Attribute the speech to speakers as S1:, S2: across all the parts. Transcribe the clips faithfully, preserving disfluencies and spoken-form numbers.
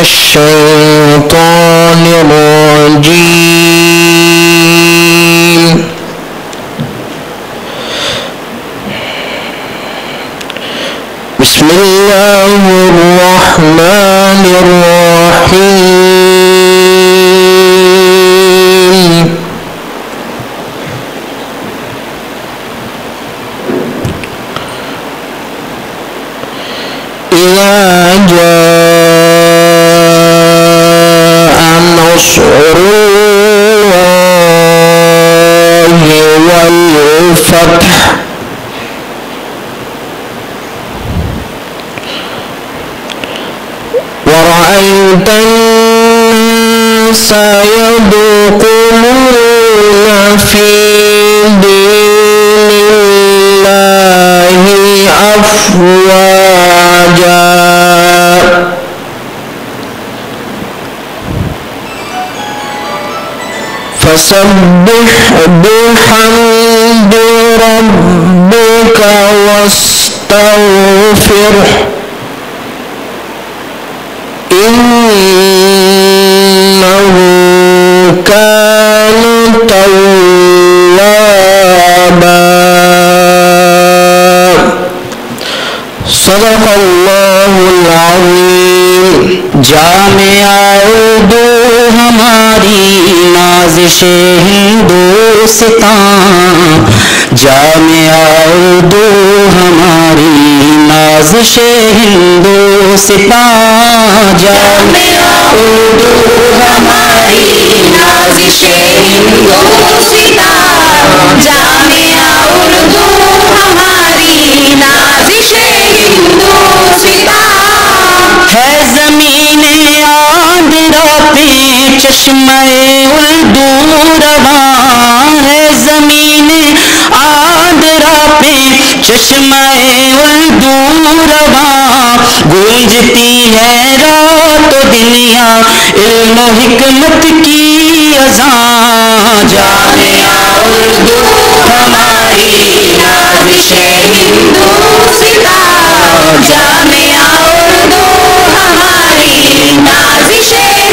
S1: الشيطان الرجيم بسم الله الرحمن الرحيم إذا جاء نصر الله والفتح ورأيت الناس يدخلون في دين الله أفواجا فسبح بحمد ربك واستغفره إنه كان توابا. صدق الله العظيم.
S2: جامعہ اردو ہماری نازش ہندوستان، جامعہ اردو ہماری نازش ہندوستان، جامعہ اردو ہماری نازش ہندوستان، جامعہ اردو ہماری نازش ہندوستان، ہے زمین آندرا پہ چشمہ اردو رواں، ہے زمین آندرا پہ چشمہ اردو رواں، گونجتی ہے رات و دنیا علم و حکمت کی اذان، جامعہ اردو ہماری نازش ہندوستان، جامعہ اردو ہماری نازش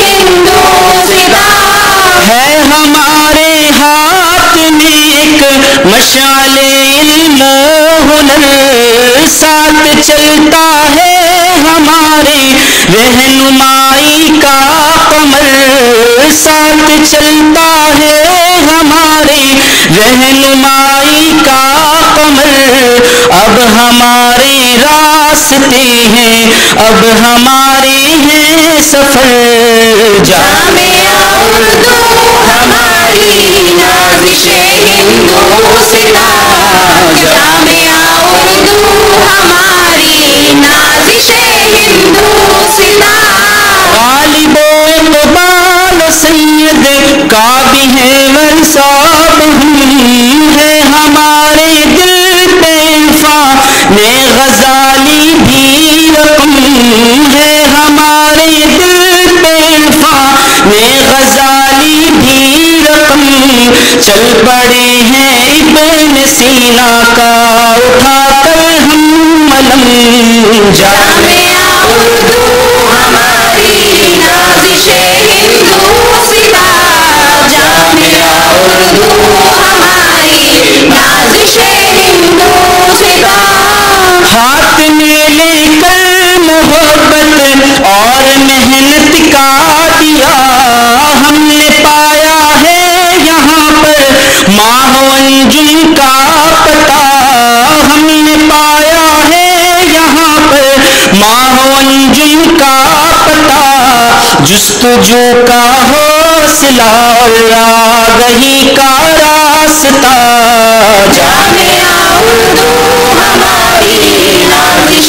S2: ہندوستان، ہے ہمارے ہاتھ میں ایک مشعل علم و ہنر، ساتھ چلتا ہے ہمارے رہنمائی کا قمر، ساتھ چلتا ہے ہمارے رہنمائی کا قمر، اب ہمارے راستے ہیں، اب ہمارے ہیں سفر، جامعہ اردو ہماری نازش ہندوستان، جامعہ اردو ہماری نازش ہندوستان، غالب و اقبال سید کا بھی ہے منصاب ہم، ہے ہمارے دل پہ عرفان غزالی بھی رقم، ہے ہمارے دل پہ عرفان غزالی بھی رقم، چل پڑے ہیں ابن سینا کا اٹھا کر ہم علم، جامعہ اردو ہماری نازش ہندوستان، جامعہ اردو ہماری نازش ہندوستان، ہاتھ میں لے کر محبت اور محنت کا دیا، ہم نے پایا ہے یہاں پر ماہ و انجم کا پتہ، ہم نے پایا ہے یہاں پر ماہ و انجم کا پتہ، جستجو کا حوصلہ اور آگہی کا راستہ، جامعہ اردو ہماری نازش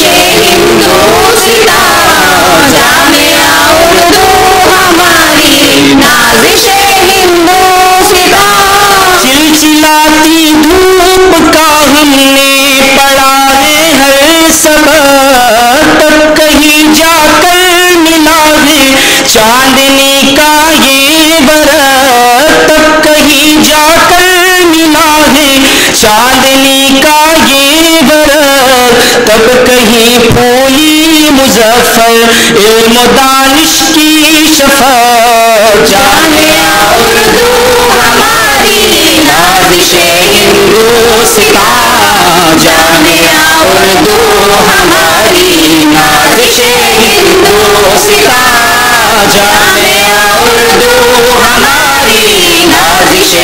S2: ہندوستان، جامعہ اردو ہماری نازش ہندوستان، چلچلاتی دھوپ کا ہم نے پڑھا ہے ہر سبق، تب کہیں جا کر ملا ہے چاندنی کا یہ برق، تب کہیں جا کر ملا ہے چاندنی کا یہ برق، تب کہیں پھولی مظفر علم و دانش کی شفاعت جامعہ اردو ہماری نازش ہندوستان جامعہ اردو ہماری نازش ہندوستان جامعہ اردو ہماری نازش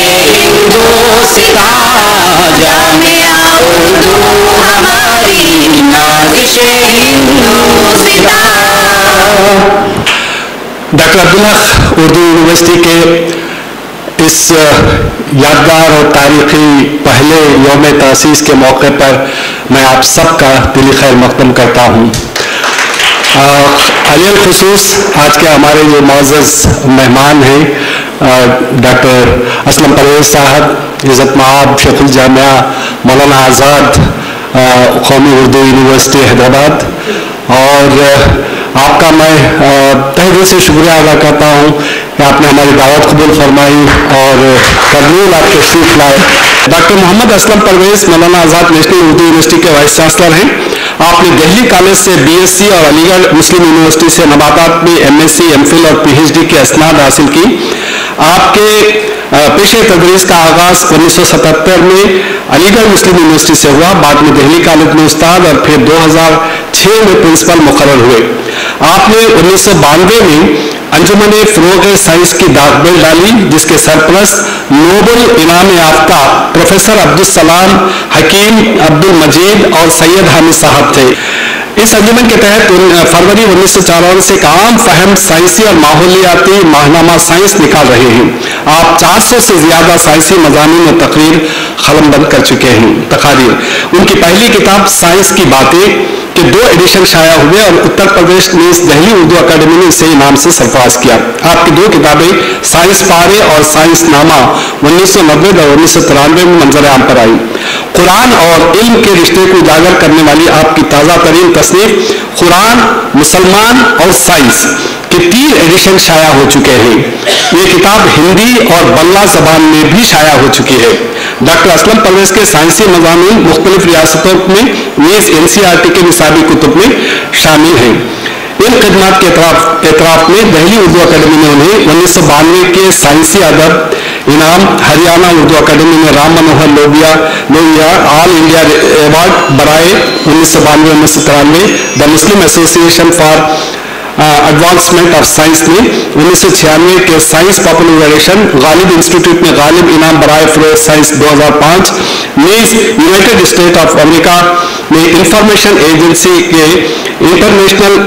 S2: ہندوستان جامعہ اردو ہماری نازش ہندوستان.
S3: ڈاکٹر عبدالحق اردو یونیورسٹی کے اس یادگار اور تاریخی پہلے یوم تاسیس کے موقع پر میں آپ سب کا دلی خیر مقدم کرتا ہوں. علی الخصوص آج کے ہمارے جو معزز مہمان ہیں ڈاکٹر اسلم پرویز صاحب، عزت مآب شیخ الجامعہ مولانا آزاد قومی اردو یونیورسٹی حیدرآباد، اور آپ کا میں تہ دل سے شکریہ ادا کرتا ہوں کہ آپ نے ہماری دعوت قبول فرمائی اور کرنول آپ تشریف لائے. ڈاکٹر محمد اسلم پرویز مولانا آزاد نیشنل اردو یونیورسٹی کے وائس چانسلر ہیں. آپ نے دہلی کالج سے بی ایس سی اور علی گڑھ مسلم یونیورسٹی سے نباتات میں M S C M Phil اور پی ایچ ڈی کی اسناد حاصل کی. آپ کے پیشے تدریس کا آغاز انیس سو ستہتر میں علی گڑھ مسلم یونیورسٹی سے ہوا، بعد میں دہلی کالج میں استاد اور پھر دو ہزار چھ میں پرنسپل مقرر ہوئے. آپ نے انیس سو بانوے میں انجمن فروغ سائنس کی داغ بیل ڈالی، جس کے سرپرست نوبل انعام یافتہ پروفیسر عبدالسلام حکیم عبد المجید اور سید حامد صاحب تھے. اس انجمن کے تحت فروری انیس سو چورانوے سے ایک عام فہم سائنسی اور ماحولیاتی ماہنامہ سائنس نکال رہے ہیں. آپ چار سو سے زیادہ سائنسی مضامین و تقریر قلم بند کر چکے ہیں. تقاریر ان کی پہلی کتاب سائنس کی باتیں کے دو ایڈیشن شائع ہوئے اور اتر پردیش نے اس دہلی اردو اکیڈمی نے اسے انعام سے سرفراز کیا. آپ کی دو کتابیں سائنس پارے اور سائنس نامہ انیس سو نبے اور انیس سو ترانوے میں منظر عام پر آئی. قرآن اور علم کے رشتے کو اجاگر کرنے والی آپ کی تازہ ترین تصنیف قرآن، مسلمان اور سائنس کے تین ایڈیشن شائع ہو چکے ہیں. یہ کتاب ہندی اور بنگلہ زبان میں بھی شائع ہو چکی ہے. ڈاکٹر اسلم پرویز کے سائنسی مضامین مختلف ریاستوں میں نیز این سی آر ٹی کے نصابی کتب میں شامل ہیں. ان خدمات کے اعتراف اعتراف میں دہلی اردو اکیڈمی نے انہیں انیس سو بانوے کے سائنسی ادب انعام، ہریانہ اردو اکیڈمی میں Ram Manohar Lohia Lohia all India award برائے انیس سو بانوے انیس سو ترانوے، the Muslim association for advancement of science نے انیس سو چھیانوے کے سائنس پاپولرائزیشن، غالب انسٹیٹیوٹ میں غالب انعام برائے فروغ سائنس دو ہزار پانچ، نیز یونائٹیڈ اسٹیٹ آف امریکہ میں انفارمیشن ایجنسی کے انٹرنیشنل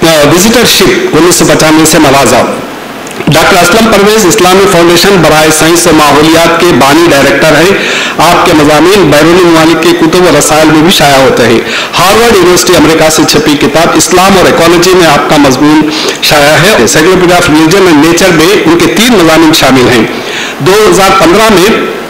S3: وزٹرشپ انیس سو پچانوے سے نوازا. ڈاکٹر اسلم پرویز اسلامی فاؤنڈیشن برائے سائنس و ماحولیات کے بانی ڈائریکٹر ہیں. آپ کے مضامین بیرونی ممالک کے کتب و رسائل میں بھی شائع ہوتے ہیں. ہارورڈ یونیورسٹی امریکہ سے چھپی کتاب اسلام اور ایکالوجی میں آپ کا مضمون شائع ہے. Encyclopedia of religion and nature میں ان کے تین مضامین شامل ہیں. دو ہزار پندرہ میں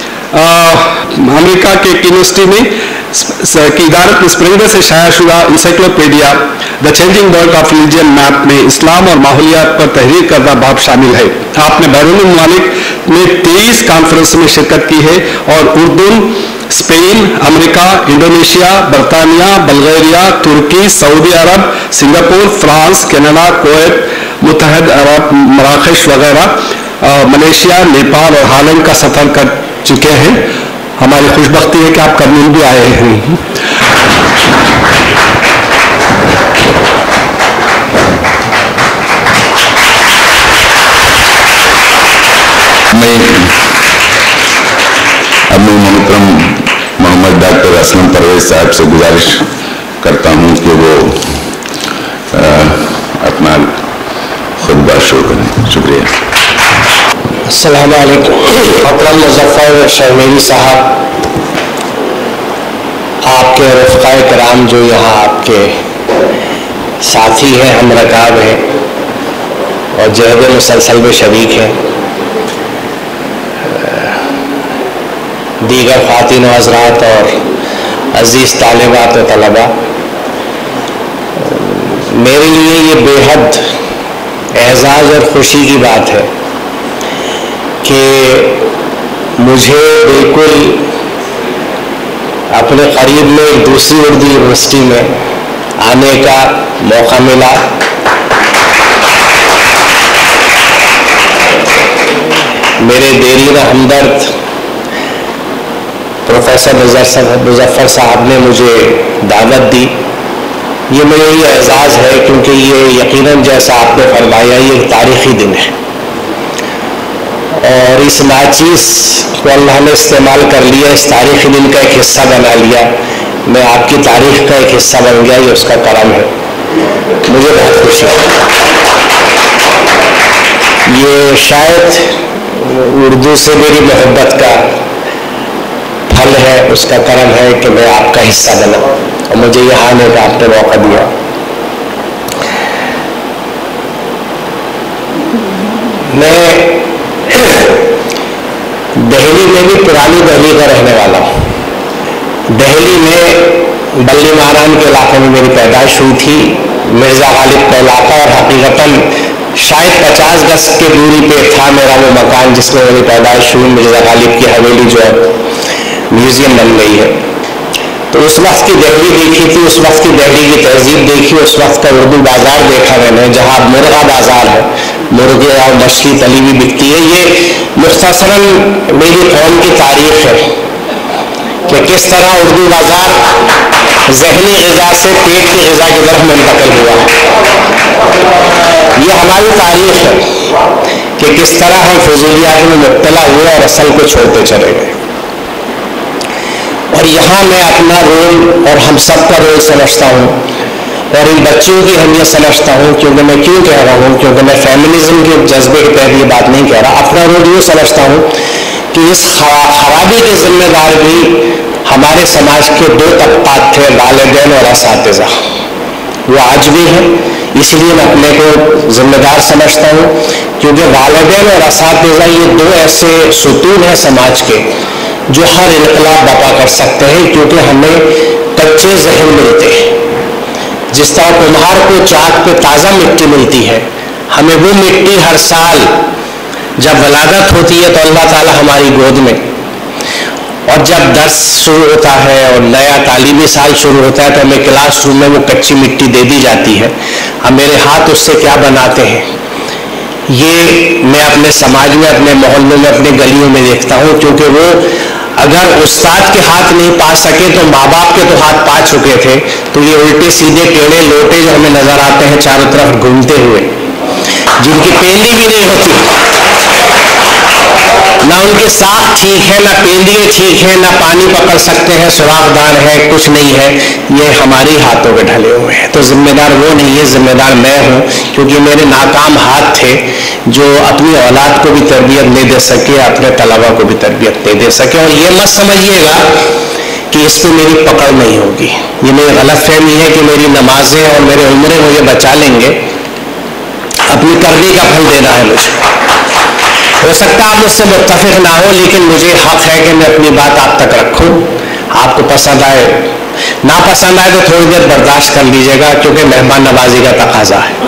S3: امریکہ کے یونیورسٹی میں کی ادارت میں اسپرنگر سے شائع شدہ encyclopedia the changing world of religion map میں اسلام اور ماحولیات پر تحریر کردہ باب شامل ہے. آپ نے بیرونی ممالک میں تیئیس کانفرنس میں شرکت کی ہے اور اردن، اسپین، امریکہ، انڈونیشیا، برطانیہ، بلغیریا، ترکی، سعودی عرب، سنگاپور، فرانس، کینیڈا، کویت، متحدہ عرب مراکش وغیرہ، ملیشیا، نیپال اور ہالینڈ کا سفر کر چکے ہیں. ہماری خوش بختی ہے کہ آپ کرنول بھی آئے ہیں.
S4: میں ابو محترم محمد ڈاکٹر اسلم پرویز صاحب سے گزارش کرتا ہوں کہ وہ اپنا خطبہ شروع کریں. شکریہ.
S1: السلام علیکم. محترم مظفر شرمیری صاحب، آپ کے رفقائے کرام جو یہاں آپ کے ساتھی ہیں، ہم رکاب ہیں اور جہد مسلسل میں شریک ہیں، دیگر خواتین و حضرات اور عزیز طالبات و طلباء، میرے لیے یہ بے حد اعزاز اور خوشی کی بات ہے کہ مجھے بالکل اپنے قریب میں ایک دوسری اردو یونیورسٹی میں آنے کا موقع ملا. میرے دیرینہ ہمدرد پروفیسر مظفر صاحب نے مجھے دعوت دی. یہ میرے لیے اعزاز ہے کیونکہ یہ یقیناً جیسا آپ نے فرمایا یہ ایک تاریخی دن ہے اور اس ناچیز کو اللہ نے استعمال کر لیا, اس تاریخی دن کا ایک حصہ بنا لیا. میں آپ کی تاریخ کا ایک حصہ بن گیا, یہ اس کا کرم ہے. مجھے بہت خوشی ہے. یہ شاید اردو سے میری محبت کا پھل ہے, اس کا کرم ہے کہ میں آپ کا حصہ بنا اور مجھے یہاں آنے کا آپ نے موقع دیا. میں دہلی میں بھی پرانی دہلی کا رہنے والا ہوں. دہلی میں بلی ماران کے علاقے میں میری پیدائش ہوئی تھی. مرزا غالب کا علاقہ اور حقیقتاً شاید پچاس گز کی دوری پہ تھا میرا وہ مکان جس میں میری پیدائش ہوئی. مرزا غالب کی حویلی جو ہے میوزیم بن گئی ہے. تو اس وقت کی دہلی دیکھی تھی, اس وقت کی دہلی کی تہذیب دیکھی, اس وقت کا اردو بازار دیکھا میں نے جہاں مرغا بازار ہے, مرغے اور مچھلی تلی ہوئی بکتی ہے. یہ مختصراً میری قوم کی تاریخ ہے کہ کس طرح اردو بازار ذہنی غذا سے پیٹ کی غذا کی طرف منتقل ہوا. یہ ہماری تاریخ ہے کہ کس طرح ہم فضولیات میں مبتلا ہوئے اور اصل کو چھوڑتے چلے گئے. اور یہاں میں اپنا رول اور ہم سب کا رول سمجھتا ہوں اور ان بچوں کی اہمیت سمجھتا ہوں. کیونکہ میں کیوں کہہ رہا ہوں, کیونکہ میں فیمنزم کے جذبے کے تحت یہ بات نہیں کہہ رہا. اپنا رول یہ سمجھتا ہوں کہ اس خرابی کے ذمہ دار بھی ہمارے سماج کے دو طبقات تھے, والدین اور اساتذہ. وہ آج بھی ہیں, اس لیے میں اپنے کو ذمہ دار سمجھتا ہوں کیونکہ والدین اور اساتذہ یہ دو ایسے ستون ہیں سماج کے جو ہر انقلاب برپا کر سکتے ہیں. کیونکہ ہمیں کچے ذہن ملتے ہیں. جس طرح کمہار کو چاک پہ تازہ مٹی ملتی ہے, ہمیں وہ مٹی ہر سال جب ولادت ہوتی ہے تو اللہ تعالیٰ ہماری گود میں, اور جب درس شروع ہوتا ہے اور نیا تعلیمی سال شروع ہوتا ہے تو ہمیں کلاس روم میں وہ کچی مٹی دے دی جاتی ہے. ہم میرے ہاتھ اس سے کیا بناتے ہیں یہ میں اپنے سماج میں, اپنے محلوں میں, اپنے گلیوں میں دیکھتا ہوں. کیونکہ وہ اگر استاد کے ہاتھ نہیں پا سکے تو ماں باپ کے تو ہاتھ پا چکے تھے. تو یہ الٹے سیدھے ٹیڑھے لوٹے جو ہمیں نظر آتے ہیں چاروں طرف گھومتے ہوئے, جن کی پینڈی بھی نہیں ہوتی, نہ ان کی ساکھ ٹھیک ہے, نہ پینڈیاں ٹھیک ہے, نہ پانی پکڑ سکتے ہیں, سوراخ دار ہے, کچھ نہیں ہے. یہ ہماری ہاتھوں پہ ڈھلے ہوئے ہیں. تو ذمہ دار وہ نہیں ہے, ذمہ دار میں ہوں. کیونکہ میرے ناکام ہاتھ تھے جو اپنی اولاد کو بھی تربیت نہیں دے سکے, اپنے طلبا کو بھی تربیت نہیں دے سکے. اور یہ مت سمجھیے گا کہ اس پہ میری پکڑ نہیں ہوگی. یہ میری غلط فہمی ہے کہ میری نمازیں اور میرے عمریں مجھے بچا لیں گے. اپنی کرنی کا پھل دینا ہے مجھے. ہو سکتا ہے آپ مجھ سے متفق نہ ہو, لیکن مجھے حق ہے کہ میں اپنی بات آپ تک رکھوں. آپ کو پسند آئے نہ پسند آئے تو تھوڑی دیر برداشت کر لیجیے گا, کیونکہ مہمان نوازی کا تقاضا ہے.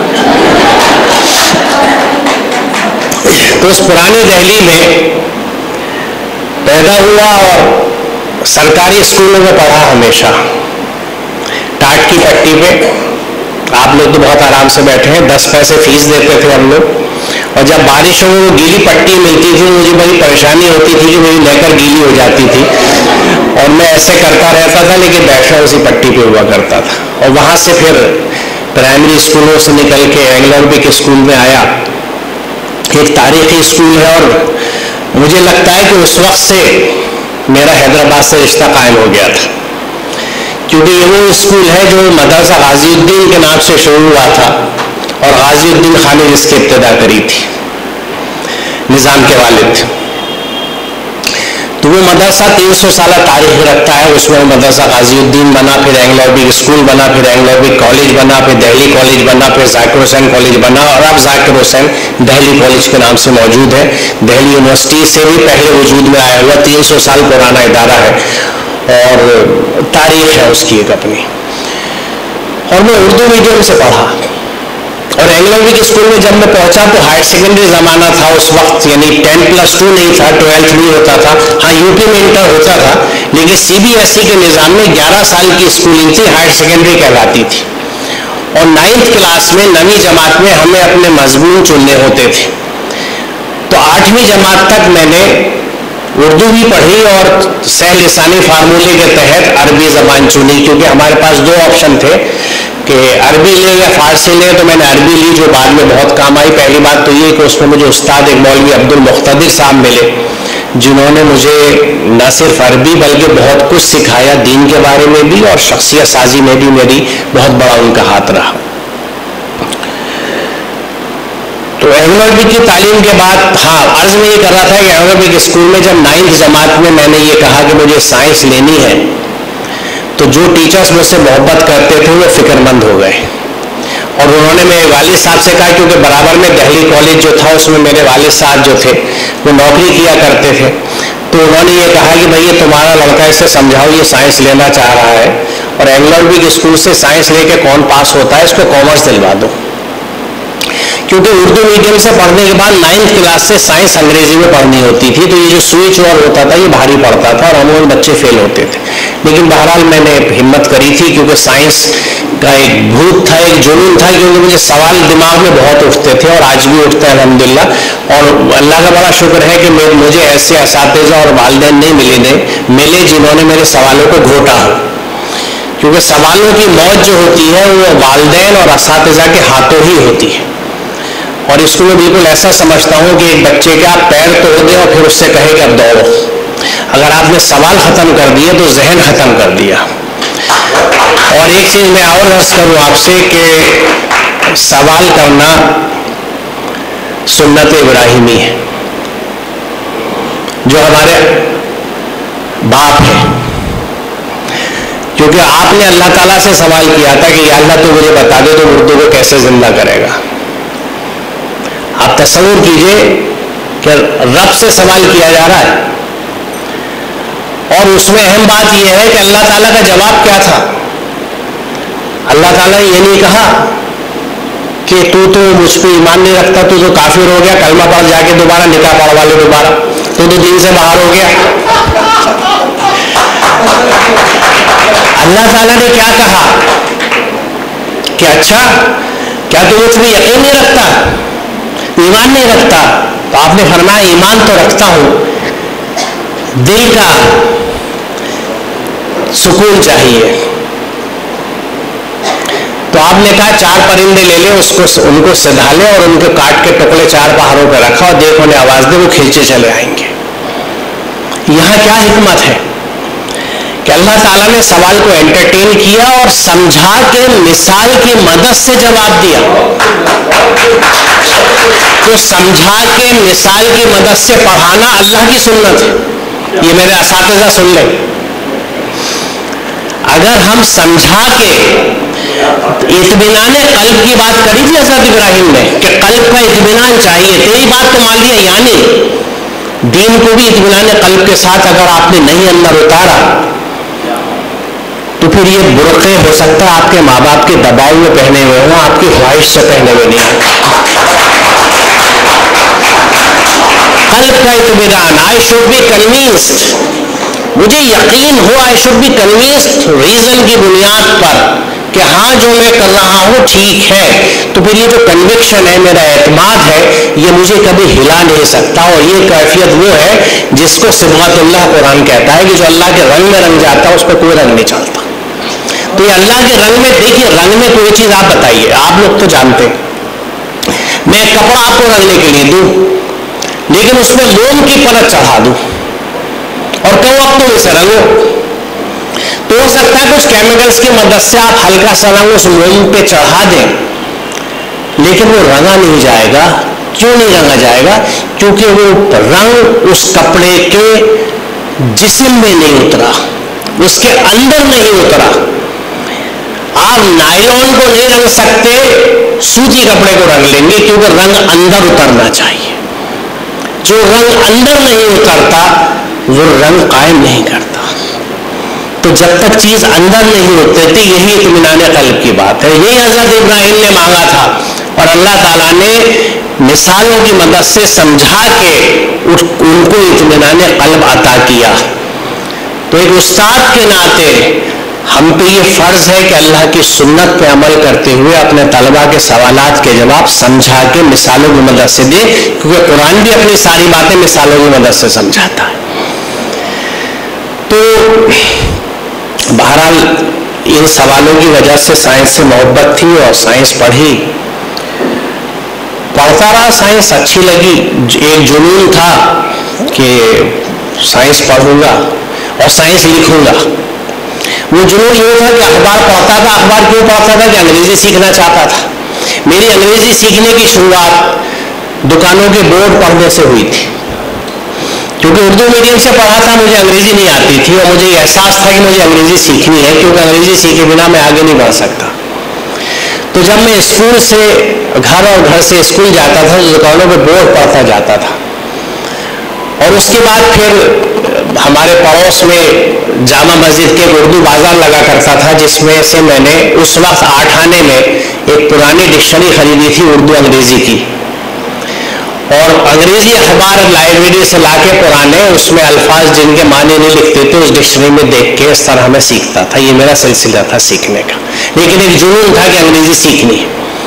S1: تو اس پرانی دہلی میں پیدا ہوا اور سرکاری اسکولوں میں پڑھا ہمیشہ. ٹاٹ کی پٹی پہ آپ لوگ تو بہت آرام سے بیٹھے ہیں, دس پیسے فیس دیتے تھے ہم لوگ. اور جب بارشوں میں وہ گیلی پٹی ملتی تھی مجھے بڑی پریشانی ہوتی تھی کہ میری لیکر گیلی ہو جاتی تھی اور میں ایسے کرتا رہتا تھا, لیکن بیٹھنا اسی پٹی پہ ہوا کرتا تھا. اور وہاں سے پھر پرائمری اسکولوں سے نکل کے اینگلو عربک اسکول میں آیا. ایک تاریخی اسکول ہے اور مجھے لگتا ہے کہ اس وقت سے میرا حیدرآباد سے رشتہ قائم ہو گیا تھا. کیونکہ یہ وہ اسکول ہے جو مدرسہ غازی الدین کے نام سے شروع ہوا تھا اور غازی الدین خان نے اس کی ابتدا کری تھی, نظام کے والد تھے. تو وہ مدرسہ تین سو سالہ تاریخ رکھتا ہے. اس میں مدرسہ غازی الدین بنا, پھر اینگلو عربک اسکول بنا, پھر اینگلو عربک کالج بنا, پھر دہلی کالج بنا, پھر ذاکر حسین کالج بنا, اور اب ذاکر حسین دہلی کالج کے نام سے موجود ہے. دہلی یونیورسٹی سے بھی پہلے وجود میں آیا ہوا تین سو سال پرانا ادارہ ہے اور تاریخ ہے اس کی ایک اپنی. اور میں اردو میڈیم سے پڑھا اور اینگلو عربک اسکول میں جب میں پہنچا تو ہائر سیکنڈری زمانہ تھا اس وقت, یعنی ٹین پلس ٹو نہیں تھا, ٹویلتھ نہیں ہوتا تھا. ہاں یو پی میں انٹر ہوتا تھا, لیکن سی بی ایس ای کے نظام میں گیارہ سال کی اسکولنگ تھی, ہائر سیکنڈری کہلاتی تھی. اور نائنتھ کلاس میں نویں جماعت میں ہمیں اپنے مضمون چننے ہوتے تھے. تو آٹھویں جماعت تک میں نے اردو بھی پڑھی اور سہ لسانی فارمولے کے تحت عربی زبان چنی، کیونکہ ہمارے پاس دو آپشن تھے کہ عربی لے یا فارسی لے. تو میں نے عربی لی جو بعد میں بہت کام آئی. پہلی بات تو یہ کہ اس میں مجھے استاد ایک مولوی عبد المقتدر صاحب ملے جنہوں نے مجھے نہ صرف عربی بلکہ بہت کچھ سکھایا، دین کے بارے میں بھی اور شخصیت سازی میں بھی میری بہت بڑا ان کا ہاتھ رہا. تو اینگلو عربک کی تعلیم کے بعد ہاں عرض میں یہ کر رہا تھا کہ اینگلو عربک اسکول میں جب نائنتھ جماعت میں میں نے یہ کہا کہ مجھے سائنس لینی ہے تو جو ٹیچرز مجھ سے محبت کرتے تھے وہ فکر مند ہو گئے اور انہوں نے میرے والد صاحب سے کہا، کیونکہ برابر میں دہلی کالج جو تھا اس میں میرے والد صاحب جو تھے وہ نوکری کیا کرتے تھے. تو انہوں نے یہ کہا کہ بھائی یہ تمہارا لڑکا، اسے سمجھاؤ یہ سائنس لینا چاہ رہا ہے اور اینگلو عربک اسکول سے سائنس لے کے کون پاس ہوتا ہے، اس کو کامرس دلوا دو. کیونکہ اردو میڈیم سے پڑھنے کے بعد نائنتھ کلاس سے سائنس انگریزی میں پڑھنی ہوتی تھی، تو یہ جو سوئچ اور ہوتا تھا یہ بھاری پڑتا تھا اور عموماً بچے فیل ہوتے تھے. لیکن بہرحال میں نے ہمت کری تھی کیونکہ سائنس کا ایک بھوت تھا، ایک جنون تھا، کیونکہ مجھے سوال دماغ میں بہت اٹھتے تھے اور آج بھی اٹھتے ہیں الحمدللہ. اور اللہ کا بڑا شکر ہے کہ مجھے ایسے اساتذہ اور والدین نہیں ملے نے ملے جنہوں نے میرے سوالوں کو گھوٹا ہو، کیونکہ سوالوں کی موت جو ہوتی ہے وہ والدین اور اساتذہ کے ہاتھوں ہی ہوتی ہے. اور اس کو میں بالکل ایسا سمجھتا ہوں کہ ایک بچے کے آپ پیر توڑ دیں اور پھر اس سے کہے کہ اب دوڑو. اگر آپ نے سوال ختم کر دیے تو ذہن ختم کر دیا. اور ایک چیز میں اور عرض کروں آپ سے کہ سوال کرنا سنت ابراہیمی ہے، جو ہمارے باپ ہے. کیونکہ آپ نے اللہ تعالیٰ سے سوال کیا تھا کہ یا اللہ تو مجھے بتا دے تو اردو کو کیسے زندہ کرے گا. آپ تصور کیجئے کہ رب سے سوال کیا جا رہا ہے اور اس میں اہم بات یہ ہے کہ اللہ تعالیٰ کا جواب کیا تھا. اللہ تعالیٰ نے یہ نہیں کہا کہ تو تو مجھ پہ ایمان نہیں رکھتا، تو تو کافر ہو گیا، کلمہ پڑھ جا کے دوبارہ نکاح پڑھوا لے، دوبارہ تو تو دین سے باہر ہو گیا. اللہ تعالیٰ نے کیا کہا کہ اچھا کیا تو مجھ پہ یقین نہیں رکھتا، ایمان نہیں رکھتا؟ تو آپ نے فرمایا ایمان تو رکھتا ہوں، دل کا سکون چاہیے. تو آپ نے کہا چار پرندے لے لے، اس کو ان کو سدھا لے اور ان کو کاٹ کے ٹکڑے چار پہاڑوں پہ رکھا اور دیکھ انہیں آواز دے، وہ کھینچے چلے آئیں گے. یہاں کیا حکمت ہے کہ اللہ تعالیٰ نے سوال کو انٹرٹین کیا اور سمجھا کے مثال کی مدد سے جواب دیا. تو سمجھا کے مثال کی مدد سے پڑھانا اللہ کی سنت ہے. یہ میرے اساتذہ سن لیں. اگر ہم سمجھا کے اطمینان قلب کی بات کری تھی حضرت ابراہیم نے کہ قلب کا اطمینان چاہیے، تیری بات تو مان لیا، یعنی دین کو بھی اطمینان قلب کے ساتھ اگر آپ نے نہیں اندر اتارا تو پھر یہ برقعے ہو سکتا ہے آپ کے ماں باپ کے دباؤ میں پہنے ہوئے ہوں، آپ کی خواہش سے پہنے ہوئے نہیں. قلب کا اطمینان، آئی شوڈ بی کنوینسڈ، مجھے یقین ہو، I should be convinced reason کی بنیاد پر کہ ہاں جو میں کر رہا ہوں ٹھیک ہے. تو پھر یہ جو کنوکشن ہے، میرا اعتماد ہے، یہ مجھے کبھی ہلا نہیں سکتا. اور یہ کیفیت وہ ہے جس کو صبغت اللہ قرآن کہتا ہے کہ جو اللہ کے رنگ میں رنگ جاتا ہے اس پہ کوئی رنگ نہیں چلتا. تو یہ اللہ کے رنگ میں، دیکھیے رنگ میں کوئی چیز آپ بتائیے، آپ لوگ تو جانتے ہیں، میں کپڑا آپ کو رنگنے کے لیے دوں لیکن اس میں موم کی پرت چڑھا دوں اور کہوں اب تم اسے رنگو، تو ہو سکتا ہے کچھ کیمیکلز کی مدد سے آپ ہلکا سا رنگ اس موم پہ چڑھا دیں لیکن وہ رنگا نہیں جائے گا. کیوں نہیں رنگا جائے گا؟ کیونکہ وہ رنگ اس کپڑے کے جسم میں نہیں اترا، اس کے اندر نہیں اترا. آپ نائلون کو نہیں رنگ سکتے، سوتی کپڑے کو رنگ لیں گے کیونکہ رنگ اندر اترنا چاہیے. جو رنگ اندر نہیں اترتا وہ رنگ قائم نہیں کرتا. تو جب تک چیز اندر نہیں اترتی، یہی اطمینان قلب کی بات ہے. یہی حضرت ابراہیم نے مانگا تھا اور اللہ تعالیٰ نے مثالوں کی مدد سے سمجھا کے ان کو اطمینان قلب عطا کیا. تو ایک استاد کے ناطے ہم پہ یہ فرض ہے کہ اللہ کی سنت پہ عمل کرتے ہوئے اپنے طلباء کے سوالات کے جواب سمجھا کے مثالوں کی مدد سے دیں، کیونکہ قرآن بھی اپنی ساری باتیں مثالوں کی مدد سے سمجھاتا ہے۔ تو بہرحال ان سوالوں کی وجہ سے سائنس سے محبت تھی اور سائنس پڑھی، پڑھتا رہا، سائنس اچھی لگی، ایک جنون تھا کہ سائنس پڑھوں گا اور سائنس لکھوں گا۔ وہ جنون یہ تھا کہ اخبار پڑھتا تھا۔ اخبار کیوں پڑھتا تھا؟ کہ انگریزی سیکھنا چاہتا تھا۔ میری انگریزی سیکھنے کی شروعات دکانوں کے بورڈ پڑھنے سے ہوئی تھی، کیونکہ اردو میڈیم سے پڑھا تھا، مجھے انگریزی نہیں آتی تھی اور مجھے یہ احساس تھا کہ مجھے انگریزی سیکھنی ہے، کیونکہ انگریزی سیکھے بنا میں آگے نہیں بڑھ سکتا۔ تو جب میں اسکول سے گھر اور گھر سے اسکول جاتا تھا تو دکانوں پہ بورڈ پڑھتا جاتا تھا، اور اس کے بعد پھر ہمارے پڑوس میں جامع مسجد کے اردو بازار لگا کرتا تھا، جس میں سے میں نے اس وقت آٹھ آنے میں ایک پرانی ڈکشنری خریدی تھی اردو انگریزی کی، اور انگریزی اخبار لائبریری سے لا کے پرانے اس میں الفاظ جن کے معنی نہیں لکھتے تھے اس ڈکشنری میں دیکھ کے اس طرح میں سیکھتا تھا۔ یہ میرا سلسلہ تھا سیکھنے کا، لیکن ایک جنون تھا کہ انگریزی سیکھنی ہے۔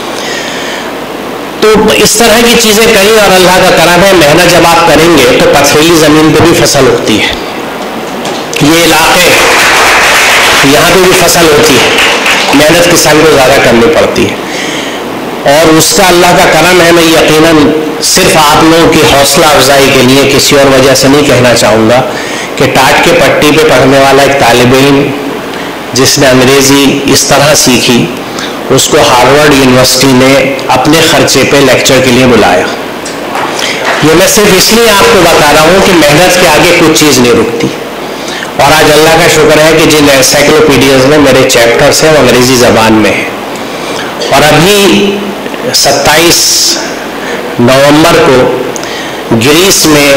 S1: تو اس طرح کی چیزیں کہیں، اور اللہ کا کرم ہے محنت جب آپ کریں گے تو پتھریلی زمین پہ بھی فصل اگتی ہے۔ یہ علاقے یہاں پہ بھی فصل ہوتی ہے، محنت کسان کو زیادہ کرنی پڑتی ہے، اور اس کا اللہ کا کرم ہے۔ میں یقیناً صرف آپ لوگوں کی حوصلہ افزائی کے لیے کسی اور وجہ سے نہیں کہنا چاہوں گا کہ ٹاٹ کے پٹی پہ پڑھنے والا ایک طالب علم جس نے انگریزی اس طرح سیکھی، اس کو ہارورڈ یونیورسٹی نے اپنے خرچے پہ لیکچر کے لیے بلایا۔ یہ میں صرف اس لیے آپ کو بتا رہا ہوں کہ محنت کے آگے کچھ چیز نہیں رکتی، اور آج اللہ کا شکر ہے کہ جن انسائکلوپیڈیاز میں میرے چیپٹرس ہیں وہ انگریزی زبان میں ہیں، اور ابھی ستائیس نومبر کو گریس میں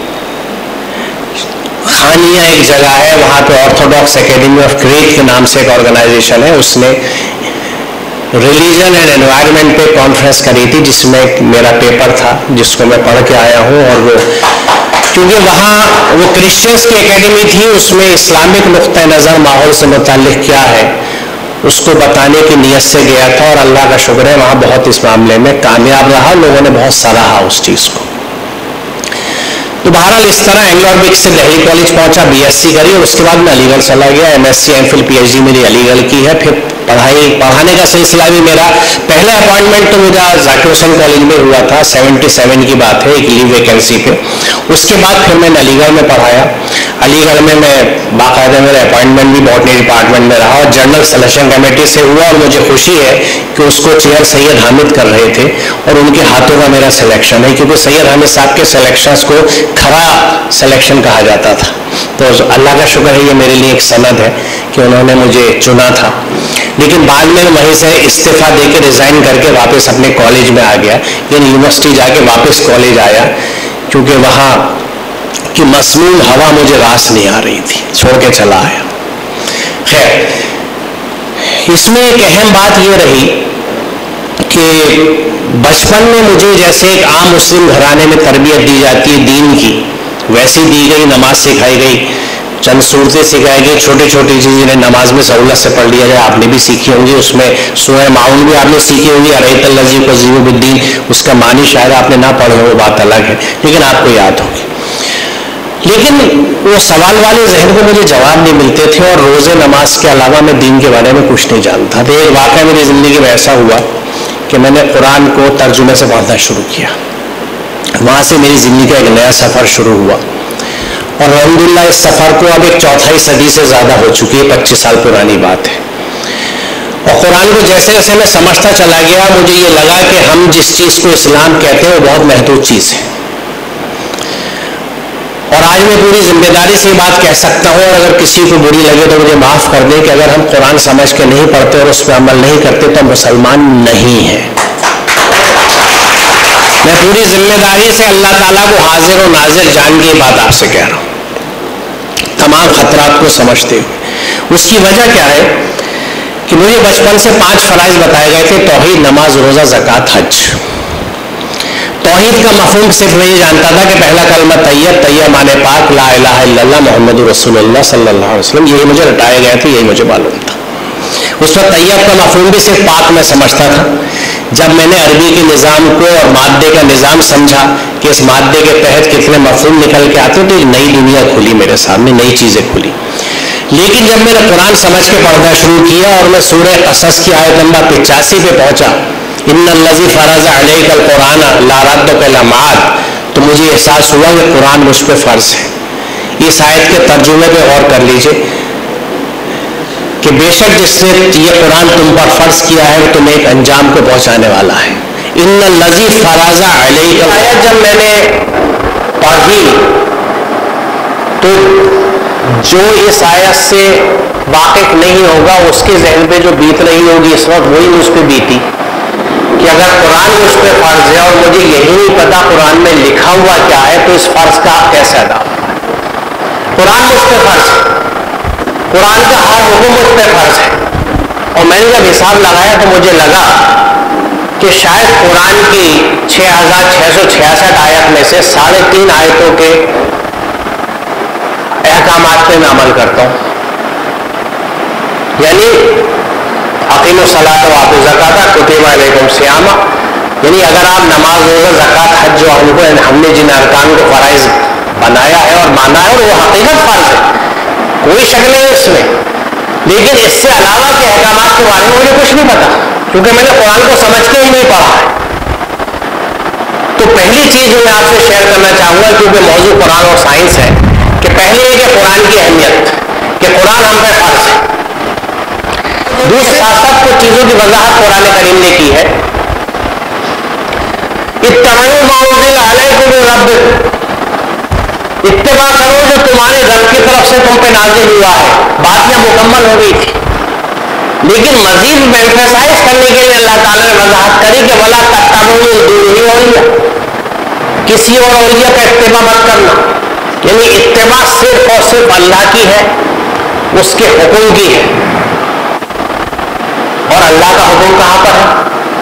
S1: خانیہ ایک جگہ ہے، وہاں پہ آرتھوڈاکس اکیڈمی آف کریٹ کے نام سے ایک آرگنائزیشن ہے، اس نے ریلیجن اینڈ انوائرمنٹ پہ کانفرنس کری تھی، جس میں میرا پیپر تھا جس کو میں پڑھ کے آیا ہوں۔ اور وہ کیونکہ وہاں وہ کرسچنس کی اکیڈمی تھی، اس میں اسلامک نقطۂ نظر ماحول سے متعلق کیا ہے اس کو بتانے کی نیت سے گیا تھا، اور اللہ کا شکر ہے وہاں بہت اس معاملے میں کامیاب رہا، لوگوں نے بہت سراہا اس چیز کو۔ تو بہرحال اس طرح اینگلو عربک سے دہلی کالج پہنچا، بی ایس سی کری، اور اس کے بعد میں علی گڑھ چلا گیا، M S C M Phil P H D میری علی گڑھ کی ہے۔ پھر پڑھائی پڑھانے کا سلسلہ بھی میرا پہلا اپوائنٹمنٹ تو میرا ذاکر حسین کالج میں ہوا تھا، سیونٹی سیون کی بات ہے، ایک لیو ویکینسی پہ۔ اس کے بعد پھر میں نے علی گڑھ میں پڑھایا، علی گڑھ میں میں باقاعدہ میرا اپوائنٹمنٹ بھی باٹنی ڈپارٹمنٹ میں رہا، اور جنرل سلیکشن کمیٹی سے ہوا، اور مجھے خوشی ہے کہ اس کو چیئر سید حامد کر رہے تھے، اور ان کے ہاتھوں کا میرا سلیکشن ہے، کیونکہ سید حامد صاحب کے سلیکشنز کو کھرا سلیکشن کہا جاتا تھا۔ تو اللہ کا شکر ہے یہ میرے لیے ایک سند ہے کہ انہوں نے مجھے چنا تھا۔ لیکن بعد میں وہیں سے استعفیٰ دے کے ریزائن کر کے واپس اپنے کالج میں آ گیا، یعنی یونیورسٹی جا کے واپس کالج آیا، کیونکہ وہاں کی مسموم ہوا مجھے راس نہیں آ رہی تھی، چھوڑ کے چلا آیا۔ خیر، اس میں ایک اہم بات یہ رہی کہ بچپن میں مجھے جیسے ایک عام مسلم گھرانے میں تربیت دی جاتی ہے دین کی، ویسی دی گئی، نماز سکھائی گئی، چند صورتیں سکھائی گئی، چھوٹی چھوٹی چیزیں نماز میں سہولت سے پڑھ لیا جائے، آپ نے بھی سیکھی ہوں گی، اس میں سورہ معاون بھی آپ نے سیکھی ہوگی، ارایت الذی یکذب بالدین، اس کا معنی شاید آپ نے نہ پڑھے ہو، وہ بات الگ ہے، لیکن آپ کو یاد ہوگی۔ لیکن وہ سوال والے ذہن کو مجھے جواب نہیں ملتے تھے، اور روزے نماز کے علاوہ میں دین کے بارے میں کچھ نہیں جانتا تھا۔ ایک واقعہ میری زندگی میں ایسا ہوا کہ میں نے قرآن کو ترجمے سے پڑھنا شروع کیا، وہاں سے میری زندگی کا ایک نیا سفر شروع ہوا، اور الحمدللہ اس سفر کو اب ایک چوتھائی صدی سے زیادہ ہو چکی ہے، پچیس سال پرانی بات ہے۔ اور قرآن کو جیسے جیسے میں سمجھتا چلا گیا، مجھے یہ لگا کہ ہم جس چیز کو اسلام کہتے ہیں وہ بہت محدود چیز ہے، اور آج میں پوری ذمہ داری سے یہ بات کہہ سکتا ہوں، اور اگر کسی کو بری لگے تو مجھے معاف کر دیں کہ اگر ہم قرآن سمجھ کے نہیں پڑھتے اور اس پہ عمل نہیں کرتے تو ہم مسلمان نہیں ہیں۔ میں پوری ذمہ داری سے اللہ تعالیٰ کو حاضر و ناظر جان کے یہ بات آپ سے کہہ رہا ہوں، تمام خطرات کو سمجھتے ہوئے۔ اس کی وجہ کیا ہے کہ مجھے بچپن سے پانچ فرائض بتائے گئے تھے: توحید، نماز، روزہ، زکوٰۃ، حج۔ توحید کا مفہوم صرف میں یہ جانتا تھا کہ پہلا کلمہ طیب، طیب مانے پاک، لا الہ الا اللہ محمد رسول اللہ صلی اللہ علیہ وسلم، یہی مجھے رٹایا گیا تھا، یہی مجھے معلوم تھا. اس وقت طیب کا مفہوم بھی صرف پاک میں سمجھتا تھا. جب میں نے عربی کے نظام کو اور مادے کا نظام سمجھا کہ اس مادے کے تحت کتنے مفہوم نکل کے آتے تو ایک نئی دنیا کھلی میرے سامنے، نئی چیزیں کھلی. لیکن جب میں نے قرآن سمجھ کے پڑھنا شروع کیا اور میں سورہ قصص کی آیت نمبر پچاسی پہ پہنچا، ان الذی فرض علیک القرآن لا ردک الی معاد، تو مجھے احساس ہوا کہ قرآن مجھ پہ فرض ہے. اس آیت کے ترجمے پہ غور کر لیجئے کہ بے شک جس نے یہ قرآن تم پر فرض کیا ہے وہ تمہیں ایک انجام کو پہنچانے والا ہے. ان الذی فرض علیک، آیت جب میں نے پڑھی تو جو اس آیت سے واقف نہیں ہوگا اس کے ذہن پہ جو بیت رہی ہوگی اس وقت وہی مجھ پہ بیتی کہ اگر قرآن مجھ پہ فرض ہے اور مجھے یہی نہیں پتا قرآن میں لکھا ہوا کیا ہے تو اس فرض کا کیسے ادا ہوگا. قرآن مجھ پہ فرض ہے، قرآن کا ہر حکم مجھ پہ فرض ہے. اور میں نے جب حساب لگایا تو مجھے لگا کہ شاید قرآن کی چھ ہزار چھ سو چھیاسٹھ آیت میں سے ساڑھے تین آیتوں کے احکامات پہ میں عمل کرتا ہوں. یعنی اقیموا الصلاۃ وآتوا الزکاۃ کتب علیکم الصیام، یعنی اگر آپ نماز، روزہ، زکوٰۃ، حج جو ہم کو ہم نے جن ارکان کو فرائض بنایا ہے اور مانا ہے اور وہ حقیقت فرض ہے، کوئی شک نہیں ہے اس میں. لیکن اس سے علاوہ کے احکامات کے بارے میں مجھے کچھ نہیں پتا کیونکہ میں نے قرآن کو سمجھ کے ہی نہیں پڑھا ہے. تو پہلی چیز جو میں آپ سے شیئر کرنا چاہوں گا کیونکہ موضوع قرآن اور سائنس ہے کہ پہلے یہ کہ قرآن کی اہمیت کہ قرآن ہم پہ فرض ہے. دوسرے ساتھ ساتھ کچھ چیزوں کی وضاحت قرآن کریم نے کی ہے. اتبعوا ما انزل علیکم من ربکم، اتباع کرو جو تمہارے رب کی طرف سے تم پہ نازل ہوا ہے. بات یہ مکمل ہو گئی تھی لیکن مزید ایمفیسائز کرنے کے لیے اللہ تعالیٰ نے وضاحت کری کہ ولا تتبعوا دونی اولیاء، کسی اور اولیاء کا اتباع مت کرنا. یعنی اتباع صرف اور صرف اللہ کی ہے، اس کے حکم کی ہے. اور اللہ کا حکم کہاں پر ہے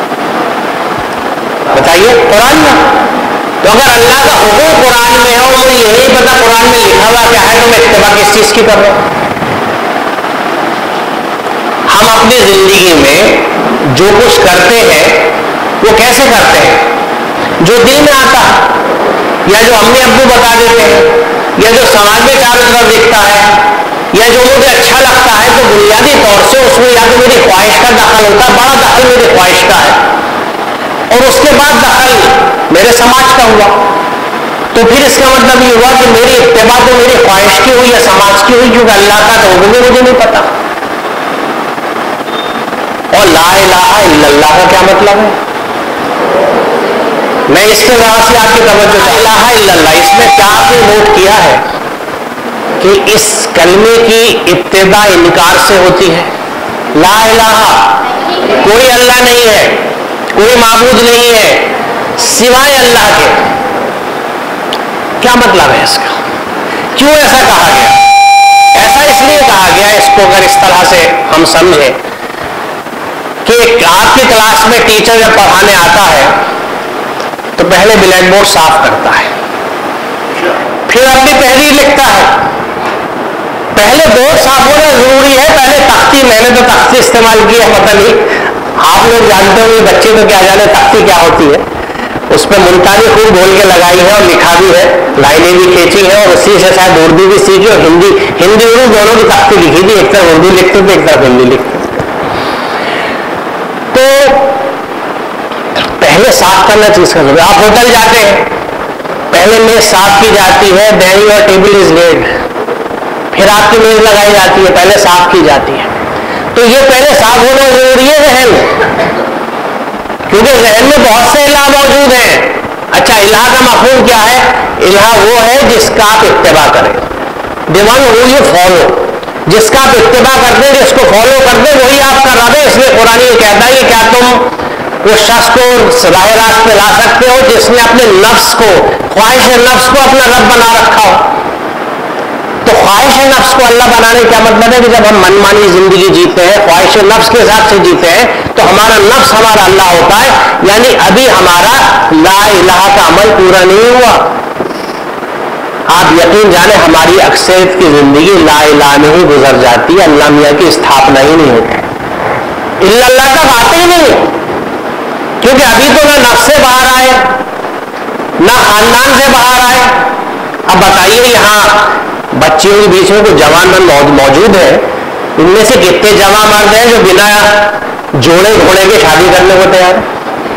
S1: بتائیے؟ قرآن میں. تو اگر اللہ کا حکم قرآن میں ہے اور مجھے یہ نہیں پتا قرآن میں لکھا ہوا کیا ہے تو میں اتباع کس چیز کی کر رہا ہوں؟ ہم اپنی زندگی میں جو کچھ کرتے ہیں وہ کیسے کرتے ہیں؟ جو دل میں آتا ہے یا جو امی ابو بتا دیتے ہیں یا جو سماج میں چاروں طرف دکھتا ہے یا جو مجھے اچھا لگتا ہے تو بنیادی طور سے اس میں یا تو میری خواہش کا دخل ہوتا ہے، بڑا دخل میری خواہش کا ہے، اور اس کے بعد دخل میرے سماج کا ہوا. تو پھر اس کا مطلب یہ ہوا کہ میری اتباع تو میری خواہش کی ہوئی یا سماج کی ہوئی کیونکہ اللہ کا تو حکم مجھے نہیں پتا. اور لا الہ الا اللہ کا کیا مطلب ہے؟ میں اس کے ذرا سے آپ کی توجہ لا الہ الا اللہ، اس میں کیا آپ نے نوٹ کیا ہے کہ اس کلمے کی ابتدا انکار سے ہوتی ہے. لا الہ، کوئی اللہ نہیں ہے، کوئی معبود نہیں ہے سوائے اللہ کے. کیا مطلب ہے اس کا؟ کیوں ایسا کہا گیا؟ ایسا اس لیے کہا گیا، اس کو اگر اس طرح سے ہم سمجھیں کہ آپ کی کلاس میں ٹیچر جب پڑھانے آتا ہے تو پہلے بلیک بورڈ صاف کرتا ہے، پھر اپنی تحریر لکھتا ہے. پہلے بورڈ صاف ہونا ضروری ہے، پہلے تختی، میں نے تو تختی استعمال کی ہے، پتہ نہیں آپ لوگ جانتے ہوں گے، بچے تو کیا جانے تختی کیا ہوتی ہے. اس پہ ملتانی خوب بول کے لگائی ہے اور لکھا بھی ہے، لائنیں بھی کھینچی ہے اور اسی سے شاید اردو بھی سیکھی اور ہندی ہندی اردو دونوں کی تختی لکھی تھی، ایک طرف اردو لکھتے تھے ایک طرف ہندی لکھتے تھے. تو پہلے صاف کرنا چیز کا ضروری. آپ ہوٹل جاتے ہیں پہلے میز صاف کی جاتی ہے، ڈائننگ اور ٹیبل از لیڈ، پھر آپ کی میز لگائی جاتی ہے، پہلے صاف کی جاتی ہے. تو یہ پہلے صاف ہونا ضروری ہے ذہن میں، کیونکہ ذہن میں بہت سے الہ موجود ہیں. اچھا الہ کا مفہوم کیا ہے؟ الہ وہ ہے جس کا آپ اتباع کریں، the one who you follow, جس کا آپ اتباع کرتے ہیں، جس کو فالو کرتے ہیں وہی آپ کا رب ہے. اس لیے قرآن یہ کہتا ہے کہ کیا تم اس شخص کو راہ راست پہ لا سکتے ہو جس نے اپنے نفس کو، خواہش نفس کو اپنا رب بنا رکھا ہو؟ تو ख्वाहिश नफ्स को अल्लाह बनाने का मतलब है कि जब हम मनमानी जिंदगी जीते हैं, ख्वाहिश नफ्स के हिसाब से जीते हैं, तो हमारा नफ्स हमारा अल्लाह होता है। यानी अभी हमारा ला इलाहा का अमल पूरा नहीं हुआ। आप यकीन जाने हमारी अक्सरियत की जिंदगी ला इलाहा में ही गुजर जाती है, अल्लाह मियाँ की स्थापना ही नहीं होती, इल्लल्लाह तक आते ही नहीं है। क्योंकि अभी तो ना नफ्स से बाहर आए, ना खानदान से बाहर आए। अब बताइए, यहाँ बच्चियों के बीच में कोई जवान मर्द मौजूद है, इनमें से कितने जवान मर्द हैं जो बिना जोड़े घोड़े के शादी करने को तैयार है?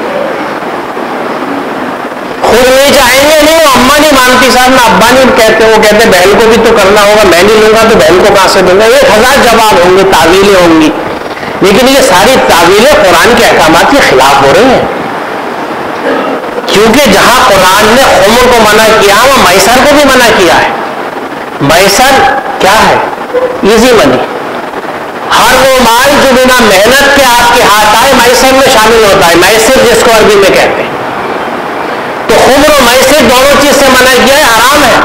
S1: खुद नहीं चाहेंगे, नहीं वो अम्मा नहीं मानती साहब, ना अब्बा नहीं कहते, वो कहते बहन को भी तो करना होगा, मैं नहीं लूंगा तो बहन को कहां से दूंगा। एक हजार जवाब होंगे, तावीलें होंगी, लेकिन ये सारी तावीलें कुरान के अहकामात के खिलाफ हो रही हैं। क्योंकि जहां कुरान ने खुम्र को मना किया, वहां मैसर को भी मना किया है। मैसर क्या है? Easy money. हर वो माल जो बिना मेहनत के आपके हाथ आए मैसर में शामिल होता है, मैसर जिसको अरबी में कहते हैं। तो खुम्र और मैसर दोनों चीज से मना किया है, हराम है।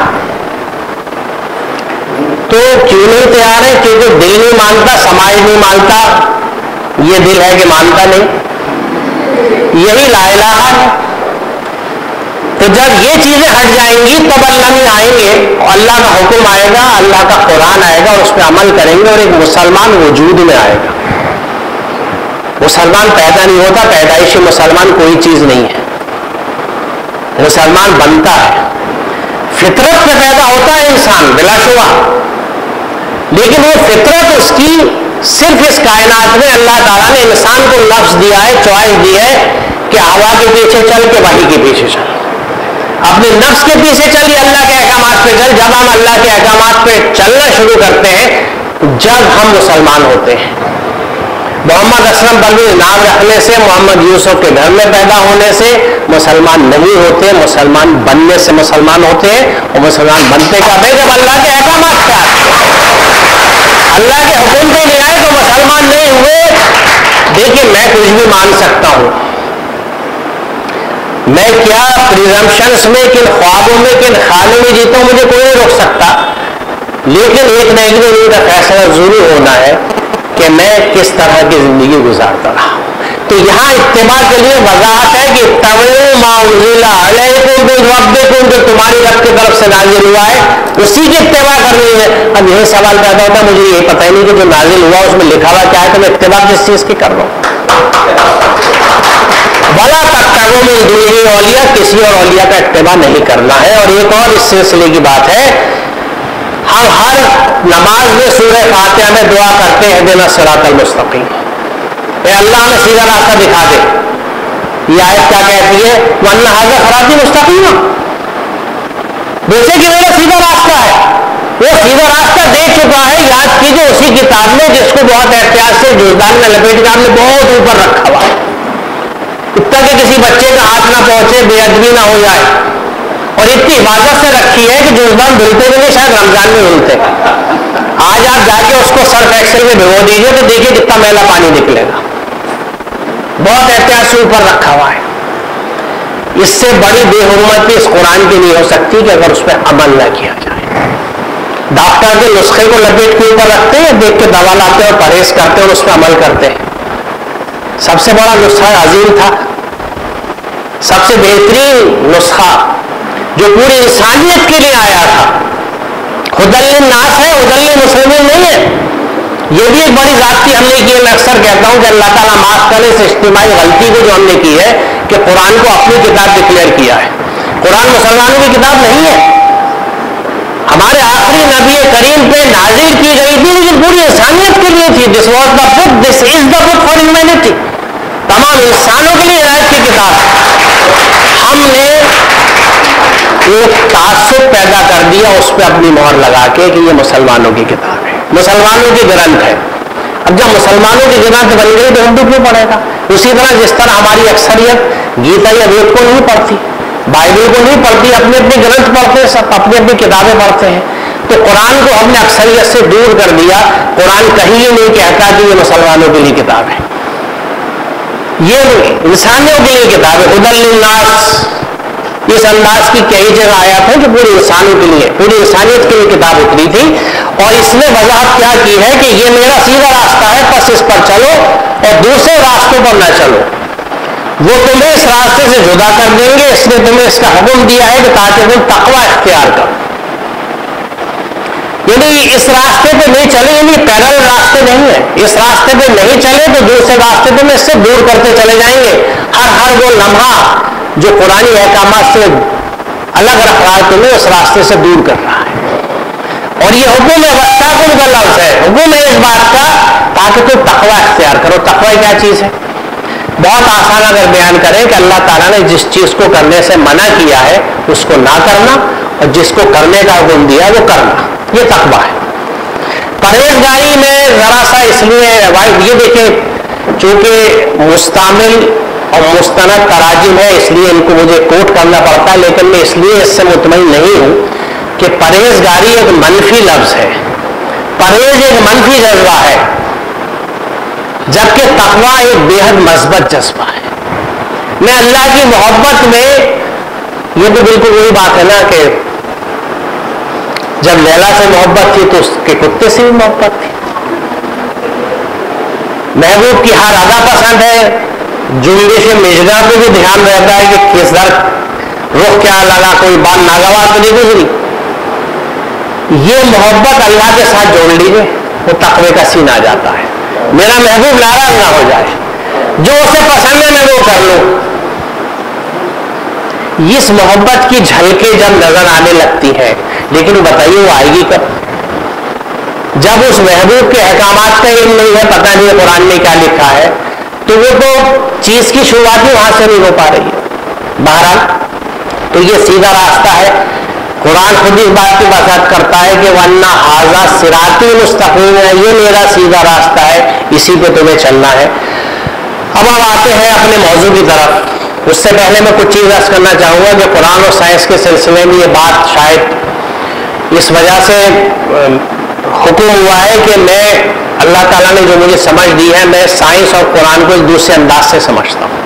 S1: तो क्यों नहीं तैयार है? क्योंकि दिल नहीं मानता, समाज नहीं मानता, ये दिल है कि मानता नहीं। यही ला इलाहा है। तो जब ये चीजें हट जाएंगी तब अल्लाह में आएंगे, और अल्लाह का हुक्म आएगा, अल्लाह का कुरान आएगा, और उस पर अमल करेंगे, और एक मुसलमान वजूद में आएगा। मुसलमान पैदा नहीं होता, पैदाइशी मुसलमान कोई चीज नहीं है। मुसलमान बनता है, फितरत पे पैदा होता है इंसान बिलाशुबा, लेकिन वो फितरत उसकी सिर्फ इस कायनात में अल्लाह ताला ने इंसान को लफ्ज दिया है, चॉइस दी है कि हवा के पीछे चल के वही के पीछे चल, अपने नफ्स के पीछे चलिए, अल्लाह के अहकामात पे चल। जब हम अल्लाह के अहकामात पे चलना शुरू करते हैं, जब हम मुसलमान होते हैं। मोहम्मद असलम बल्कि नाम रखने से, मोहम्मद यूसुफ के घर में पैदा होने से मुसलमान नहीं होते, मुसलमान बनने से मुसलमान होते हैं। और मुसलमान बनते कब है? जब अल्लाह के अहकामात पे आते हैं, अल्लाह के हुक्म पे नहीं आए तो मुसलमान नहीं हुए। देखिए, मैं कुछ भी मान सकता हूं, मैं क्या प्रिजम्पशंस में, किन ख्वाबों में, किन ख्यालों में जीता हूं, मुझे कोई नहीं रोक सकता। लेकिन एक न एक दिन इनका फैसला जरूर होना है कि मैं किस तरह की जिंदगी गुजारता रहा। तो यहाँ इत्तिबा के लिए वजाहत है कि तबऊ मा उन्जिला अलैकुम मिन रब्बिकुम, जो तुम्हारी रब की तरफ से नाजिल हुआ है उसी की इत्तिबा करनी है। अब यही सवाल पैदा होता है, मुझे ये पता ही नहीं कि जो नाजिल हुआ उसमें लिखा हुआ क्या है, तो मैं इत्तिबा किस चीज की कर रहा हूँ? बला तत्तबऊ मिन दूनिही औलिया, किसी और औलिया का इत्तिबा नहीं करना है। और एक और इस सिलसिले की बात है, हम हर नमाज में सूरह फातिहा में दुआ करते हैं, इहदिना सिरातल मुस्तकीम, ए अल्लाह हमें सीधा रास्ता दिखा दे। ये आयत क्या कहती है? वन्ना हाज़ा सिराती मुस्तकीम, वैसे कि मेरा सीधा रास्ता है, वो सीधा रास्ता दे चुका है। याद कीजिए उसी किताब में जिसको बहुत एहतियात से जुज़दान में लपेट के आपने बहुत ऊपर रखा हुआ, इतना कि किसी बच्चे का हाथ ना पहुंचे, बेअदबी ना हो जाए, और इतनी हिफाजत से रखी है कि जुज़दान धुलते भी नहीं, शायद रमजान में धुलते। आज आप जाके उसको सर्फ एक्सेल में भिगो दीजिए तो देखिए कितना मैला पानी निकलेगा। बहुत एहतियात से ऊपर रखा हुआ है। इससे बड़ी बेहुरमती इस कुरान की नहीं हो सकती कि अगर उस पर अमल ना किया जाए। डॉक्टर के नुस्खे को लपेट के ऊपर रखते हैं, देख के दवा लाते हैं और परहेज करते हैं और उस पर अमल करते हैं। सबसे बड़ा नुस्खा अजीम था, सबसे बेहतरीन नुस्खा जो पूरी इंसानियत के लिए आया था, हुदल नास है, हुदल मुस्लिमीन नहीं है। ये भी एक बड़ी जाती हमने की है। मैं अक्सर कहता हूं कि अल्लाह ताला माफ करे इस इज्तिमाई गलती को जो हमने की है कि कुरान को अपनी किताब डिक्लेयर किया है। कुरान मुसलमानों की किताब नहीं है, हमारे आखिरी नबी करीम पे नाजिल की गई थी, लेकिन पूरी इंसानियत के लिए थी। This was the book, this is the book for humanity, तमाम इंसानों के लिए हिदायत की किताब। हमने एक तासुब पैदा कर दिया उस पर अपनी मोहर लगा के कि ये मुसलमानों की किताब है, मुसलमानों की ग्रंथ है। अब जब मुसलमानों की ग्रंथ बन गई तो हिंदू क्यों पढ़ेगा? उसी तरह जिस तरह हमारी अक्सरियत गीता या वेद को नहीं पढ़ती, बाइबल को नहीं पढ़ती, अपने अपने ग्रंथ पढ़ते हैं, सब अपनी अपनी किताबें पढ़ते हैं। तो कुरान को हमने अक्सरियत से दूर कर दिया। कुरान कहीं ही नहीं कहता कि ये मुसलमानों के लिए किताब है, ये इंसानियों के लिए किताब है। हुदल लिन्नास, اس انداز کی کئی جگہ آیات ہیں جو پوری انسانوں کے لیے، پوری انسانیت کے لیے کتاب اتری تھی، اور اس نے وضاحت کیا کی ہے کہ یہ میرا سیدھا راستہ ہے، بس اس پر چلو اور دوسرے راستوں پر نہ چلو، وہ تمہیں اس راستے سے جدا کر دیں گے۔ اس نے تمہیں اس کا حکم دیا ہے کہ تاکہ تم تقوی اختیار کرو، یعنی اس راستے پہ نہیں چلے، یعنی پیرل راستے نہیں ہے، اس راستے پہ نہیں چلے تو دوسرے راستے پہ اس سے دور کرتے چلے جائیں گے۔ ہر ہر وہ لمحہ جو قرآنی احکامات سے الگ رکھ رہا ہے تمہیں اس راستے سے دور کر رہا ہے، اور یہ حکم ہے، وَاتَّقُوا کا لفظ ہے، حکم ہے اس بات کا تاکہ تم تقوی اختیار کرو۔ تقوی کیا چیز ہے؟ بہت آسان اگر بیان کریں کہ اللہ تعالیٰ نے جس چیز کو کرنے سے منع کیا ہے اس کو نہ کرنا، اور جس کو کرنے کا حکم دیا وہ کرنا، یہ تقوی ہے۔ پرہیزگاری میں ذرا سا اس لیے یہ دیکھیں، چونکہ مستعمل اور مستند تراجم ہے اس لیے ان کو مجھے کوٹ کرنا پڑتا ہے، لیکن میں اس لیے اس سے مطمئن نہیں ہوں کہ پرہیزگاری ایک منفی لفظ ہے، پرہیز ایک منفی جذبہ ہے، جبکہ تقوی ایک بے حد مثبت جذبہ ہے۔ میں اللہ کی محبت میں، یہ تو بالکل وہی بات ہے نا کہ جب لیلا سے محبت تھی تو اس کے کتے سے بھی محبت تھی، محبوب کی ہر ادا پسند ہے، جنبش مجرا پہ بھی دھیان رہتا ہے کہ کس در رخ کیا لگا، کوئی بات ناگوار تو نہیں گزری۔ یہ محبت اللہ کے ساتھ جوڑ لیجیے، وہ تقوی کا سین آ جاتا ہے۔ میرا محبوب ناراض نہ ہو جائے، جو اسے پسند ہے میں وہ کر لوں۔ اس محبت کی جھلکیں جب نظر آنے لگتی ہیں، لیکن بتائیے وہ آئے گی کب؟ جب اس محبوب کے احکامات کا علم نہیں ہے، پتہ نہیں ہے قرآن میں کیا لکھا ہے، تو وہ تو چیز کی شروعات ہی وہاں سے نہیں ہو پا رہی ہے۔ بہرحال تو یہ سیدھا راستہ ہے، قرآن خود اس بات کی وضاحت کرتا ہے کہ وَأَنَّ هَٰذَا صِرَاطِي مُسْتَقِيمٌ ہے، یہ میرا سیدھا راستہ ہے، اسی پہ تمہیں چلنا ہے۔ اب ہم آتے ہیں اپنے موضوع کی طرف۔ اس سے پہلے میں کچھ چیز عرض کرنا چاہوں گا کہ قرآن اور سائنس کے سلسلے میں یہ بات شاید اس وجہ سے حکم ہوا ہے کہ میں اللہ تعالیٰ نے جو مجھے سمجھ دی ہے، میں سائنس اور قرآن کو ایک دوسرے انداز سے سمجھتا ہوں۔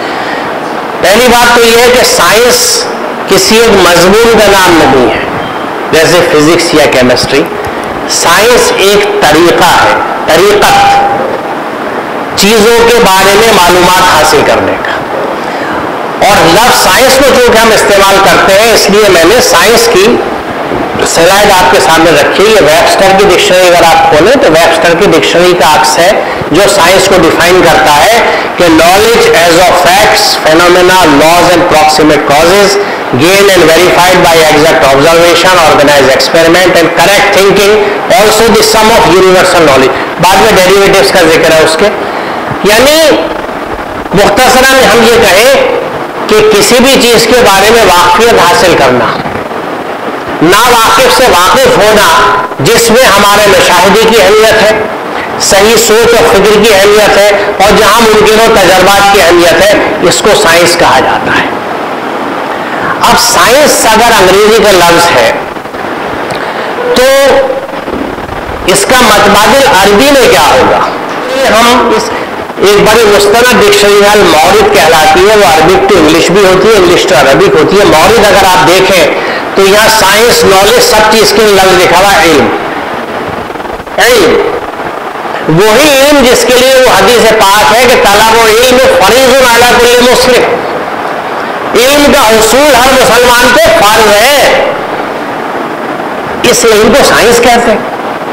S1: پہلی بات تو یہ ہے کہ سائنس کسی ایک مضمون کا نام نہیں ہے جیسے فزکس یا کیمسٹری، سائنس ایک طریقہ ہے، طریقت، چیزوں کے بارے میں معلومات حاصل کرنے کا۔ اور لفظ سائنس کو چونکہ ہم استعمال کرتے ہیں، اس لیے میں نے سائنس کی سلائڈ آپ کے سامنے رکھی ہے۔ ویبسٹر کی ڈکشنری اگر آپ کھولیں تو ویبسٹر کی ڈکشنری کا عکس ہے جو سائنس کو ڈیفائن کرتا ہے کہ knowledge as of facts, phenomena, laws and proximate causes gained and verified by exact observation, organized experiment and correct thinking, also the sum of universal knowledge۔ بعد میں ڈیریویٹیوز کا ذکر ہے اس کے، یعنی مختصراً ہم یہ کہیں کہ کسی بھی چیز کے بارے میں واقفیت حاصل کرنا، ناواقف سے واقف ہونا، جس میں ہمارے مشاہدے کی اہمیت ہے، صحیح سوچ اور فکر کی اہمیت ہے، اور جہاں ممکن ہو تجربات کی اہمیت ہے، اس کو سائنس کہا جاتا ہے۔ اب سائنس اگر انگریزی کا لفظ ہے تو اس کا متبادل عربی میں کیا ہوگا؟ ہم اس ایک بڑی مستند ڈکشنری ہے المورد کہلاتی ہے، وہ عربک ٹو انگلش بھی ہوتی ہے، انگلش ٹو عربک ہوتی ہے۔ مورد اگر آپ دیکھیں تو یہاں سائنس، نالج، سب چیز کے لفظ لکھا ہوا ہے، علم، علم، وہی علم جس کے لیے وہ حدیث پاک ہے کہ طلب و علم فریض علی کل مسلم، علم کا حصول ہر مسلمان پہ فرض ہے۔ اس علم کو سائنس کہتے ہیں،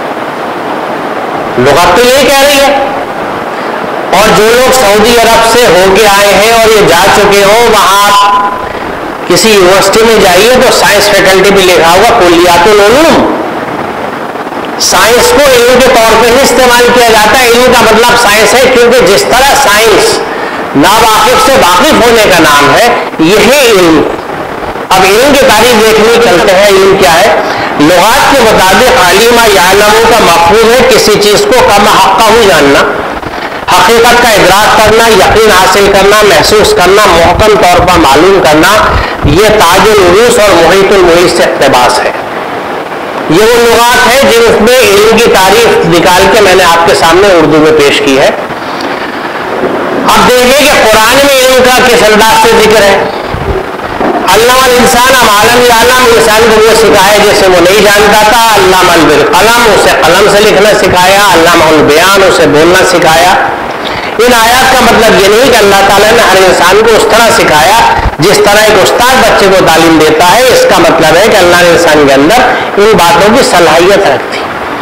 S1: لغت تو یہی کہہ رہی ہے۔ اور جو لوگ سعودی عرب سے ہو کے آئے ہیں اور یہ جا چکے ہو، وہاں آپ کسی یونیورسٹی میں جائیے تو سائنس فیکلٹی بھی لکھا ہوگا کلیات العلوم۔ سائنس کو علم کے طور پہ ہی استعمال کیا جاتا ہے، علم کا مطلب سائنس ہے، کیونکہ جس طرح سائنس ناواقف سے واقف ہونے کا نام ہے، یہی علم۔ اب علم کی تعریف دیکھنے چلتے ہیں، علم کیا ہے؟ لغات کے مطابق علم یعلم کا مفہوم ہے کسی چیز کو کم حقہ ہو جاننا، حقیقت کا ادراک کرنا، یقین حاصل کرنا، محسوس کرنا، محکم طور پر معلوم کرنا۔ یہ تاج العروس اور محیط المحیط سے اقتباس ہے۔ یہ وہ لغات ہیں جن میں علم کی تعریف نکال کے میں نے آپ کے سامنے اردو میں پیش کی ہے۔ اب دیکھیں کہ قرآن میں علم کا کس انداز سے ذکر ہے۔ علم الانسان ما لم یعلم، انسان کو وہ سکھایا جیسے وہ نہیں جانتا تھا. علم بالقلم، اسے قلم سے لکھنا سکھایا. علمہ البیان، اسے بولنا سکھایا. ان آیات کا مطلب یہ نہیں کہ اللہ تعالیٰ نے ہر انسان کو اس طرح سکھایا جس طرح ایک استاد بچے کو تعلیم دیتا ہے. اس کا مطلب ہے کہ اللہ نے انسان کے اندر ان باتوں کی صلاحیت رکھی،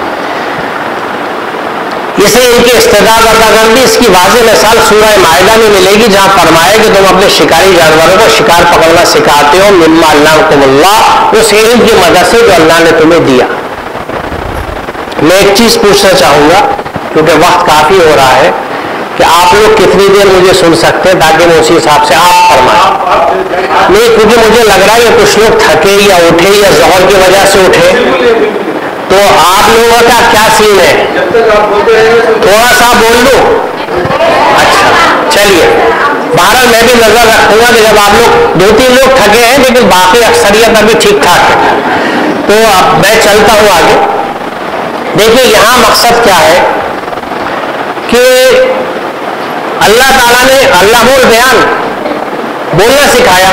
S1: اسے ان کی استعداد ادا کر دی. اس کی واضح مثال سورہ مائدہ میں ملے گی، جہاں فرمایا کہ تم اپنے شکاری جانوروں کو شکار پکڑنا سکھاتے ہو. مما علمکم اللہ، اس علم کی مدد سے جو اللہ نے تمہیں دیا. میں ایک چیز پوچھنا چاہوں گا کیونکہ وقت کافی ہو رہا ہے کہ آپ لوگ کتنی دیر مجھے سن سکتے ہیں تاکہ میں اسی حساب سے آپ فرمائیں. نہیں، کیونکہ مجھے لگ رہا ہے کہ کچھ لوگ تھکے یا اٹھے یا ظہر کی وجہ سے اٹھے، تو آپ لوگوں کا کیا سین ہے؟ تھوڑا سا بول دوں؟ اچھا چلیے، بہرحال میں بھی نظر رکھوں گا کہ جب آپ لوگ دو تین لوگ تھکے ہیں لیکن باقی اکثریت ابھی ٹھیک ٹھاک ہے، تو اب میں چلتا ہوں آگے. دیکھیے یہاں مقصد کیا ہے کہ اللہ تعالیٰ نے علم البیان بولنا سکھایا.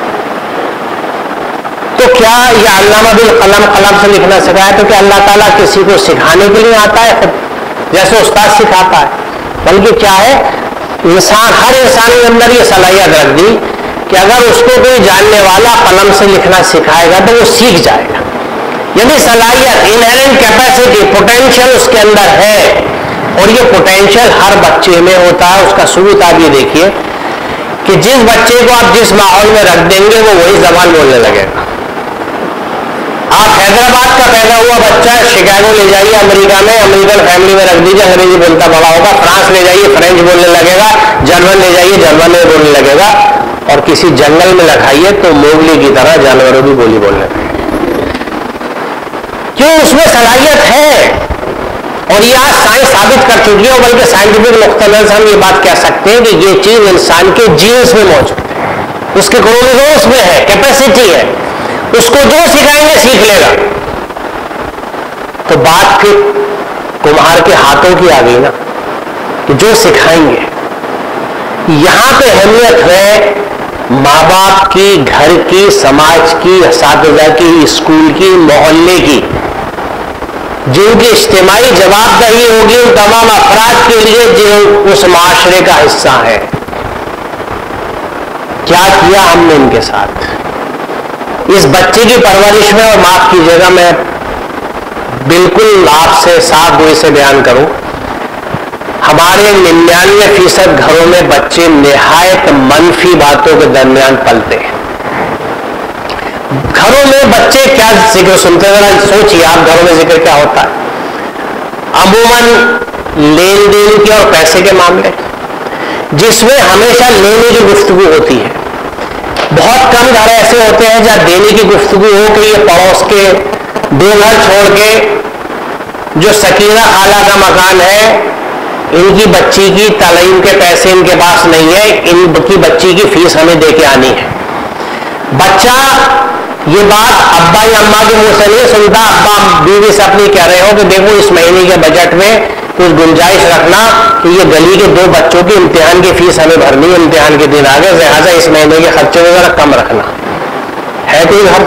S1: تو کیا یہ علامہ بالقلم، قلم سے لکھنا سکھایا تو کیا اللہ تعالیٰ کسی کو سکھانے کے لیے آتا ہے خود جیسے استاد سکھاتا ہے؟ بلکہ کیا ہے، انسان ہر انسان کے اندر یہ صلاحیت رکھ دی کہ اگر اس کو کوئی جاننے والا قلم سے لکھنا سکھائے گا تو وہ سیکھ جائے گا. یعنی صلاحیت، انہیرنٹ کیپیسٹی، پوٹینشیل اس کے اندر ہے. اور یہ پوٹینشیل ہر بچے میں ہوتا ہے. اس کا ثبوت آپ یہ دیکھیے کہ جس بچے کو آپ جس ماحول میں رکھ دیں گے وہ وہی زبان بولنے لگے گا. آپ حیدرآباد کا پیدا ہوا بچہ شکاگو لے جائیے امریکہ میں، امریکن فیملی میں رکھ دیجیے، انگریزی بولتا بڑا ہوگا. فرانس لے جائیے فرینچ بولنے لگے گا. جرمن لے جائیے جرمن میں بولنے لگے گا. اور کسی جنگل میں لگائیے تو موگلی کی طرح جانوروں کی بولی بولنے لگے گا. کیوں؟ اس میں صلاحیت ہے. اور یہ آج سائنس ثابت کر چکی ہے، بلکہ سائنٹیفک نقطہ نظر سے ہم یہ بات کہہ سکتے ہیں کہ یہ چیز انسان کے جینس میں موجود ہے، اس کے کروموزومز میں ہے، کیپیسٹی ہے. اس کو جو سکھائیں گے سیکھ لے گا. تو بات پھر کمہار کے ہاتھوں کی آ گئی نا کہ جو سکھائیں گے. یہاں پہ اہمیت ہے ماں باپ کی، گھر کی، سماج کی، اساتذہ کی، اسکول کی، محلے کی، جن کی اجتماعی جواب دہی ہوگی ان تمام افراد کے لیے جو اس معاشرے کا حصہ ہے. کیا کیا ہم نے ان کے ساتھ اس بچے کی پرورش میں؟ اور معاف کیجیے گا میں بالکل آپ سے صاف گوئی سے بیان کروں، ہمارے ننانوے فیصد گھروں میں بچے نہایت منفی باتوں کے درمیان پلتے ہیں. گھروں میں بچے کیا ذکر سنتے ہیں؟ ذرا سوچیے آپ، گھروں میں ذکر کیا ہوتا ہے؟ عموماً لین دین کے اور پیسے کے معاملے، جس میں ہمیشہ لینے کی گفتگو ہوتی ہے. بہت کم گھر ایسے ہوتے ہیں جہاں دینے کی گفتگو ہو کہ یہ پڑوس کے دو گھر چھوڑ کے جو سکینہ خالہ کا مکان ہے، ان کی بچی کی تعلیم کے پیسے ان کے پاس نہیں ہے، ان کی بچی کی فیس ہمیں دے کے آنی ہے. بچہ یہ بات ابا یا اماں کے منہ سے نہیں سنتا. ابا بیوی سے اپنی کہہ رہے ہو کہ دیکھو اس مہینے کے بجٹ میں کچھ گنجائش رکھنا کہ یہ گلی کے دو بچوں کی امتحان کی فیس ہمیں بھرنی ہے، امتحان کے دن آگے، لہٰذا اس مہینے کے خرچے کو ذرا کم رکھنا ہے. کوئی گھر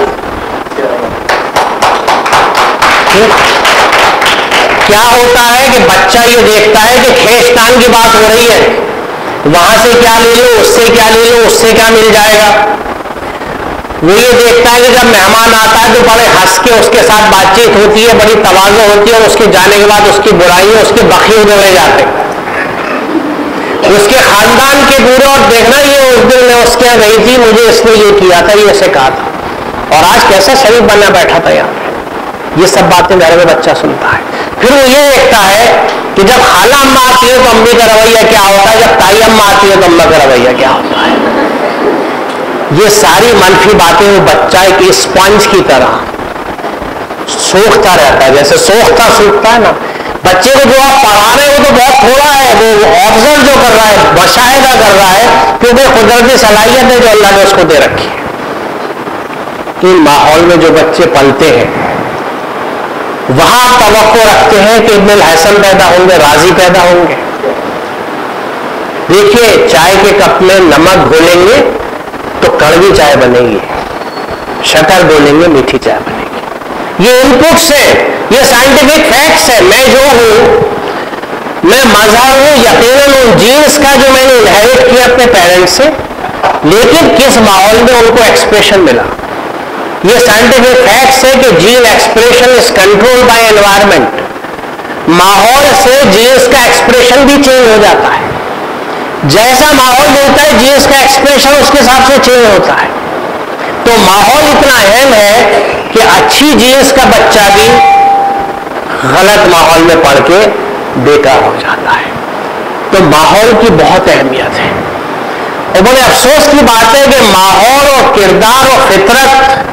S1: کیا ہوتا ہے کہ بچہ یہ دیکھتا ہے کہ کھیچتان کی بات ہو رہی ہے، وہاں سے کیا لے لو، اس سے کیا لے لو، اس سے کیا مل جائے گا. وہ یہ دیکھتا ہے کہ جب مہمان آتا ہے تو بڑے ہنس کے اس کے ساتھ بات چیت ہوتی ہے، بڑی تواضع ہوتی ہے، اور اس کے جانے کے بعد اس کی برائی اس کے بخیل ڈولے جاتے ہیں. اس کے خاندان کے پورے، اور دیکھنا یہ اس دن میں اس کے رہی تھی، مجھے اس نے یہ کیا تھا، یہ اسے کہا تھا، اور آج کیسا شریف بنا بیٹھا تھا یہاں پہ. یہ سب باتیں گھر میں بچہ سنتا ہے. پھر وہ یہ دیکھتا ہے کہ جب خالہ اماں آتی ہے تو امی کا رویہ کیا ہوتا ہے، جب تائی اماں آتی ہے تو اماں کا رویہ کیا ہوتا ہے. یہ ساری منفی باتیں وہ بچہ ایک اسپنج کی طرح سوکھتا رہتا ہے، جیسے سوکھتا سوکھتا ہے نا. بچے کو جو آپ پڑھا رہے ہو تو بہت تھوڑا ہے، وہ آبزرو جو کر رہا ہے، مشاہدہ کر رہا ہے، کیونکہ قدرتی صلاحیت ہے جو اللہ نے اس کو دے رکھی ہے. ان ماحول میں جو بچے پلتے ہیں وہاں آپ توقع رکھتے ہیں کہ ابن الحسن پیدا ہوں گے، راضی پیدا ہوں گے. دیکھیے چائے کے کپ میں نمک گھولیں گے تو کڑوی چائے بنے گی، شکر بولیں گے میٹھی چائے بنے گی. یہ انپٹس ہے، یہ سائنٹیفک فیکٹس ہے. میں جو ہوں، میں مظہر ہوں یقیناً ان جینس کا جو میں نے انہیریٹ کیا اپنے پیرنٹس سے، لیکن کس ماحول میں ان کو ایکسپریشن ملا. یہ سائنٹیفک فیکٹس ہے کہ gene expression is control by environment. ماحول سے جینس کا ایکسپریشن بھی چینج ہو جاتا ہے. جیسا ماحول ملتا ہے جینس کا ایکسپریشن اس کے حساب سے چینج ہوتا ہے. تو ماحول اتنا اہم ہے کہ اچھی جینس کا بچہ بھی غلط ماحول میں پڑھ کے بیکار ہو جاتا ہے. تو ماحول کی بہت اہمیت ہے. اور بڑے افسوس کی بات ہے کہ ماحول اور کردار اور فطرت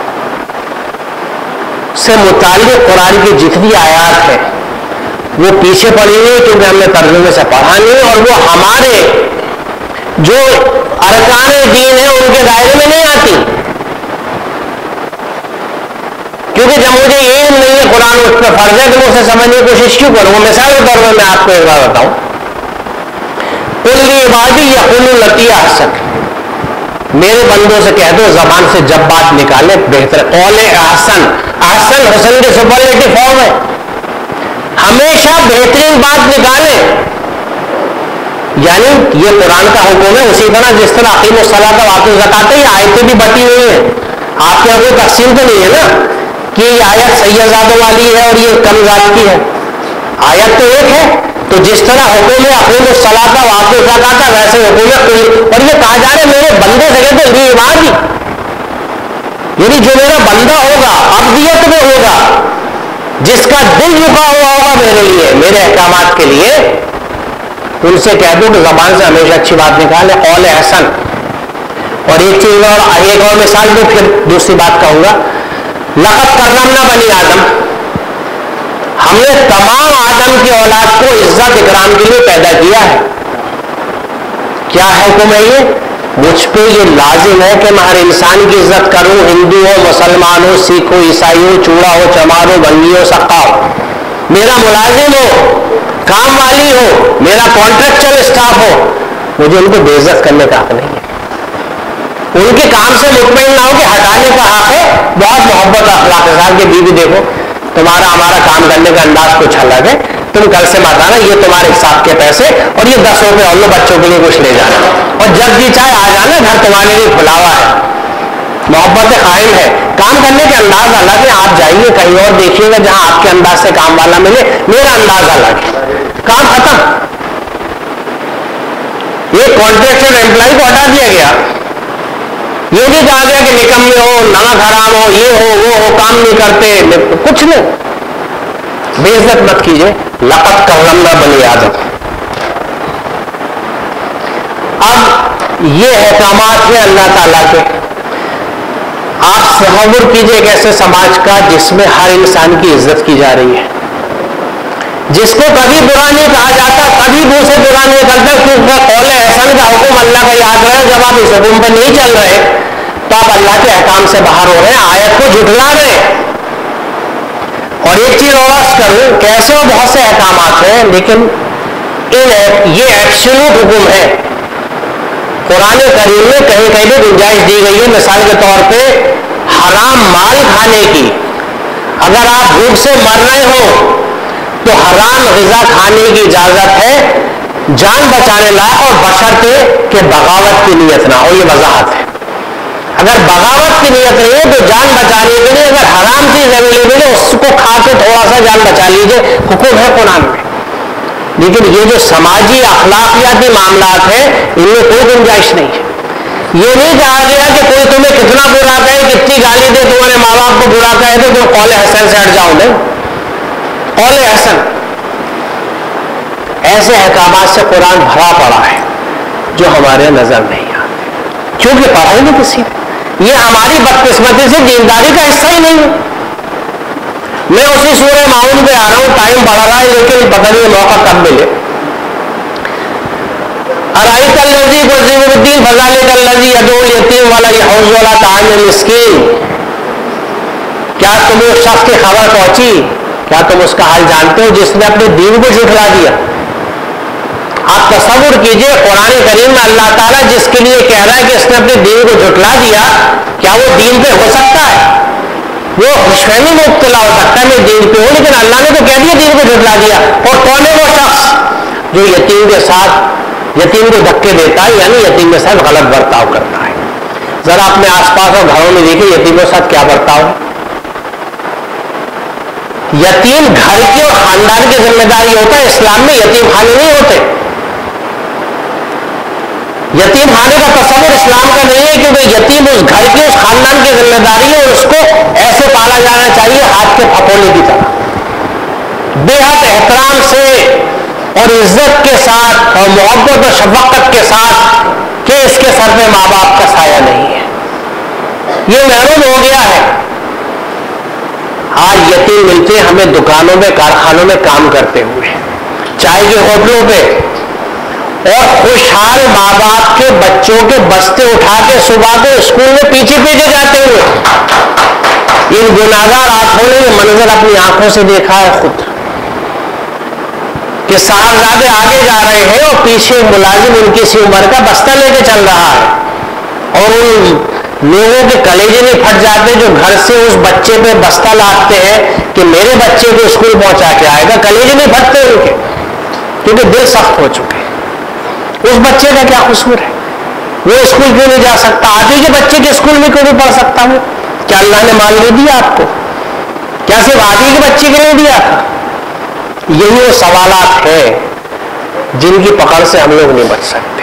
S1: سے متعلق قرآن کی جتنی آیات ہیں وہ پیچھے پڑی ہوئی کیونکہ ہم نے ترجمے سے پڑھا نہیں، اور وہ ہمارے جو ارکان دین ہیں ان کے دائرے میں نہیں آتی. کیونکہ جب مجھے علم نہیں ہے قرآن اس پہ فرض ہے کہ میں اسے سمجھنے کی کوشش کیوں کروں. مثال کے طور پر میں آپ کو ایک بات بتاؤں، قل عبادی یقولوا التی احسن، میرے بندوں سے کہہ دو زبان سے جب بات نکالے بہتر. قول احسن، احسن حسن کے سپرلیٹو فارم ہے. ہمیشہ بہترین بات نکالیں. یعنی یہ قرآن کا حکم ہے. اسی طرح جس طرح اقیم الصلاۃ وآتوا الزکاۃ، یہ آیتیں بھی بٹی ہوئی ہیں. آپ کے یہاں کوئی تقسیم تو نہیں ہے نا کہ یہ آیت سید زادوں والی ہے اور یہ کم ذات کی ہے. آیت تو ایک ہے. تو جس طرح حکم ہے اقیم الصلاۃ وآتوا الزکاۃ، ویسے حکم ہے. اور یہ کہا جا رہا ہے میرے بندے سے کہتے لی عبادی، یعنی جو میرا بندہ ہوگا ابدیت میں ہوگا، جس کا دل جھکا ہوا ہوگا میرے لیے، میرے احکامات کے لیے، ان سے کہہ دوں کہ زبان سے ہمیشہ اچھی بات نکالے. قول احسن. اور ایک چیز اور ایک اور مثال دوں پھر دوسری بات کہوں گا. لقد کرمنا بنی آدم، ہم نے تمام آدم کی اولاد کو عزت اکرام کے لیے پیدا کیا ہے. کیا حکم ہے یہ؟ مجھ پہ یہ لازم ہے کہ میں ہر انسان کی عزت کروں، ہندو ہو، مسلمان ہو، سکھ ہو، عیسائی ہو، چوڑا ہو، چمار ہو، بنگی ہو، سقا ہو، میرا ملازم ہو، کام والی ہو، میرا کانٹریکچل اسٹاف ہو، مجھے ان کو بے عزت کرنے کا حق نہیں ہے. ان کے کام سے مطمئن نہ ہو کہ ہٹانے کا حق ہے. بہت محبت اخلاق کے ساتھ کہ بیوی دیکھو تمہارا ہمارا کام کرنے کا انداز کچھ الگ ہے، تم کل سے مت آنا، یہ تمہارے حساب کے پیسے اور یہ دس روپے اور لو، بچوں کے لیے کچھ لے جانا، اور جب جی چاہے آ جانا، گھر تمہارے لیے کھلا ہوا ہے. محبت قائم ہے. کام کرنے کے انداز الگ ہے. آپ جائیے کہیں اور دیکھیے گا جہاں آپ کے انداز سے کام والا ملے. میرا انداز الگ ہے. کام ختم. یہ کانٹریکچر امپلائی کو ہٹا دیا گیا. یہ نہیں کہا گیا کہ نکمے ہو، نمک حرام ہو، یہ ہو وہ ہو، کام نہیں کرتے، کچھ نہیں. بے عزت مت کیجیے. لقد کرمنا بنی آدم. اب یہ احکامات ہیں اللہ تعالیٰ کے. آپ تصور کیجیے ایک ایسے سماج کا جس میں ہر انسان کی عزت کی جا رہی ہے، جس کو کبھی برا نہیں کہا جاتا، کبھی منہ سے برا نہیں کرتا، کیونکہ قول احسن کا حکم اللہ کا یاد رہے. جب آپ اس حکم پہ نہیں چل رہے تو آپ اللہ کے احکام سے باہر ہو رہے ہیں، آیت کو جھٹلا رہے ہیں. اور ایک چیز اور عرض کروں، کیسے اور بہت سے احکامات ہیں، لیکن یہ ایبسولوٹ حکم ہے. قرآن کریم میں کہیں کہیں بھی گنجائش دی گئی ہے. مثال کے طور پہ حرام مال کھانے کی. اگر آپ بھوک سے مر رہے ہو تو حرام غذا کھانے کی اجازت ہے، جان بچانے لائق، اور بشرطے کہ بغاوت کی نیت نہ ہو. یہ وضاحت ہے. اگر بغاوت کی نیت نہیں ہے تو جان بچانے کے لیے اگر حرام چیز اویلیبل ہے اس کو کھا کے تھوڑا سا جان بچا لیجیے، حکم ہے قرآن میں. لیکن یہ جو سماجی اخلاقیاتی معاملات ہیں ان میں کوئی گنجائش نہیں ہے. یہ نہیں کہا گیا کہ کوئی تمہیں کتنا برا کہے، کتنی گالی دے، تمہارے ماں باپ کو برا کہے تو تم قول حسن سے ہٹ جاؤ. نہیں، قول حسن. ایسے احکامات سے قرآن بھرا پڑا ہے جو ہمارے نظر نہیں آتے، کیونکہ پڑھا ہی نہیں کسی نے. یہ ہماری بدقسمتی سے دینداری کا حصہ ہی نہیں ہے. میں اسی سورہ معون پہ آ رہا ہوں، ٹائم بڑھ رہا ہے لیکن پتہ نہیں موقع کب ملے. ارائیت الذی یکذب بالدین فذلک الذی یدعو الیتیم ولا یحض علی طعام المسکین. کیا تمہیں اس شخص کی خبر پہنچی؟ کیا تم اس کا حال جانتے ہو جس نے اپنے دین کو جھٹلا دیا آپ تصور کیجئے قرآن کریم میں اللہ تعالیٰ جس کے لیے کہہ رہا ہے کہ اس نے اپنے دین کو جھٹلا دیا، کیا وہ دین پہ ہو سکتا ہے؟ وہ خوش فہمی میں مبتلا ہو سکتا ہے میں دین پہ ہوں، لیکن اللہ نے تو کہہ دیا دین کو جھٹلا دیا۔ اور کون ہے وہ شخص جو یتیم کے ساتھ یتیم کو دھکے دیتا ہے، یعنی یتیم کے ساتھ غلط برتاؤ کرتا ہے؟ ذرا اپنے آس پاس اور گھروں میں دیکھیں یتیموں کے ساتھ کیا برتاؤ ہے۔ یتیم گھر کی اور خاندان کی ذمہ داری ہوتا ہے، اسلام میں یتیم خانے نہیں ہوتے۔ یتیم خانے کا تصور اسلام کا نہیں ہے، کیونکہ یتیم اس گھر کی اس خاندان کی ذمہ داری ہے اور اس کو ایسے پالا جانا چاہیے ہاتھ کے پھپھوڑے کی طرح، بے حد احترام سے اور عزت کے ساتھ اور محبت اور شفقت کے ساتھ کہ اس کے سر پہ ماں باپ کا سایہ نہیں ہے، یہ محروم ہو گیا ہے۔ آج یتیم ملتے ہیں ہمیں دکانوں میں، کارخانوں میں کام کرتے ہوئے، چائے کے ہوٹلوں پہ، اور خوشحال ماں باپ کے بچوں کے بستے اٹھا کے صبح کو اسکول میں پیچھے پیچھے جاتے ہوئے۔ ان گناہگار آنکھوں نے یہ منظر اپنی آنکھوں سے دیکھا ہے خود، کہ صاحبزادے آگے جا رہے ہیں اور پیچھے ملازم ان کی سی عمر کا بستہ لے کے چل رہا ہے، اور ان لوگوں کے کلیجے نہیں پھٹ جاتے جو گھر سے اس بچے پہ بستہ لاتے ہیں کہ میرے بچے کو اسکول پہنچا کے آئے گا، کلیجے نہیں پھٹتے ان کے، کیونکہ دل سخت ہو چکے۔ اس بچے کا کیا قصور ہے؟ وہ اسکول کیوں نہیں جا سکتا؟ آپ ہی کے بچے کے اسکول میں کیوں نہیں پڑھ سکتا ہوں؟ کیا اللہ نے مال نہیں دیا آپ کو؟ کیا صرف آپ ہی کے بچے کے لیے دیا تھا؟ یہی وہ سوالات ہیں جن کی پکڑ سے ہم لوگ نہیں بچ سکتے۔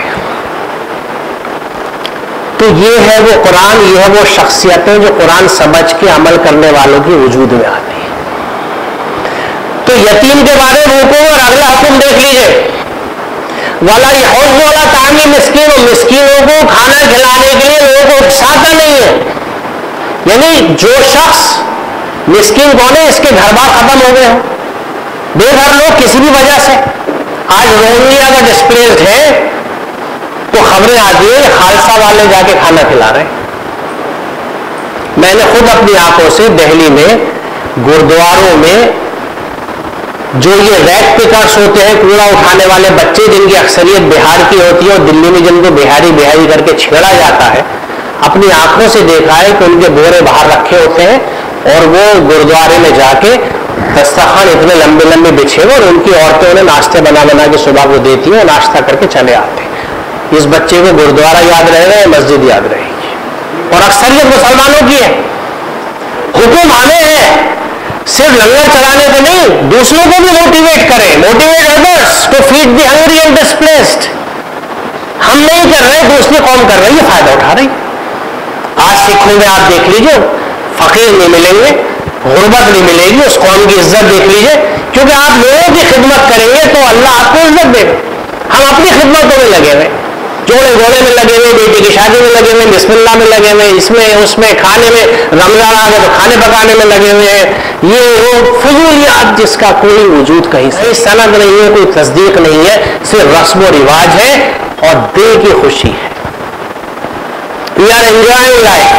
S1: تو یہ ہے وہ قرآن، یہ ہے وہ شخصیتیں جو قرآن سمجھ کے عمل کرنے والوں کی وجود میں آتی ہیں۔ تو یتیم کے بارے میں رکو اور اگلا حکم دیکھ لیجئے، والا یحض علی طعام مسکین، مسکینوں کو کھانا کھلانے کے لیے لوگوں کو اکساتا نہیں ہے۔ یعنی جو شخص مسکین کون ہے؟ اس کے گھر بار ختم ہو گئے ہوں، بے گھر لوگ کسی بھی وجہ سے، آج روہنگیا کا ڈسپلیسڈ ہے تو خبریں آتی ہیں خالصہ والے جا کے کھانا کھلا رہے ہیں۔ میں نے خود اپنی آنکھوں سے دہلی میں گردواروں میں جو یہ ریک پکرس ہوتے ہیں، کوڑا اٹھانے والے بچے جن کی اکثریت بہار کی ہوتی ہے اور دلی میں جن کو بہاری بہاری کر کے چھیڑا جاتا ہے، اپنی آنکھوں سے دیکھا ہے کہ ان کے بورے باہر رکھے ہوتے ہیں اور وہ گردوارے میں جا کے دسترخوان اتنے لمبے لمبے بچھے ہوئے اور ان کی عورتیں انہیں ناشتے بنا بنا کے صبح کو دیتی ہیں اور ناشتہ کر کے چلے آتے ہیں۔ اس بچے کو گردوارہ یاد رہے گا، مسجد یاد رہے گی، اور اکثریت مسلمانوں کی ہے۔ حکم ہمیں ہے صرف لنگر چلانے پہ نہیں، دوسروں کو بھی موٹیویٹ کریں، motivate others to feed the hungry and displaced. ہم نہیں کر رہے، دوسری قوم کر رہی ہے، فائدہ اٹھا رہی۔ آج سکھوں میں آپ دیکھ لیجیے، فقیر نہیں ملیں گے، غربت نہیں ملے گی، اس قوم کی عزت دیکھ لیجیے، کیونکہ آپ لوگوں کی خدمت کریں گے تو اللہ آپ کو عزت دے گا۔ ہم اپنی خدمتوں میں لگے ہوئے، جوڑے گھوڑے میں لگے ہوئے، بیٹی کی شادی میں لگے ہوئے، بسم اللہ میں لگے ہوئے، اس میں اس میں کھانے میں، رمضان آ گئے تو کھانے پکانے میں لگے ہوئے ہیں۔ یہ وہ فضولیات جس کا کوئی وجود کہیں سے سند نہیں ہے، کوئی تصدیق نہیں ہے، صرف رسم و رواج ہے اور دل کی خوشی ہے۔ وی آر انجوائنگ لائف،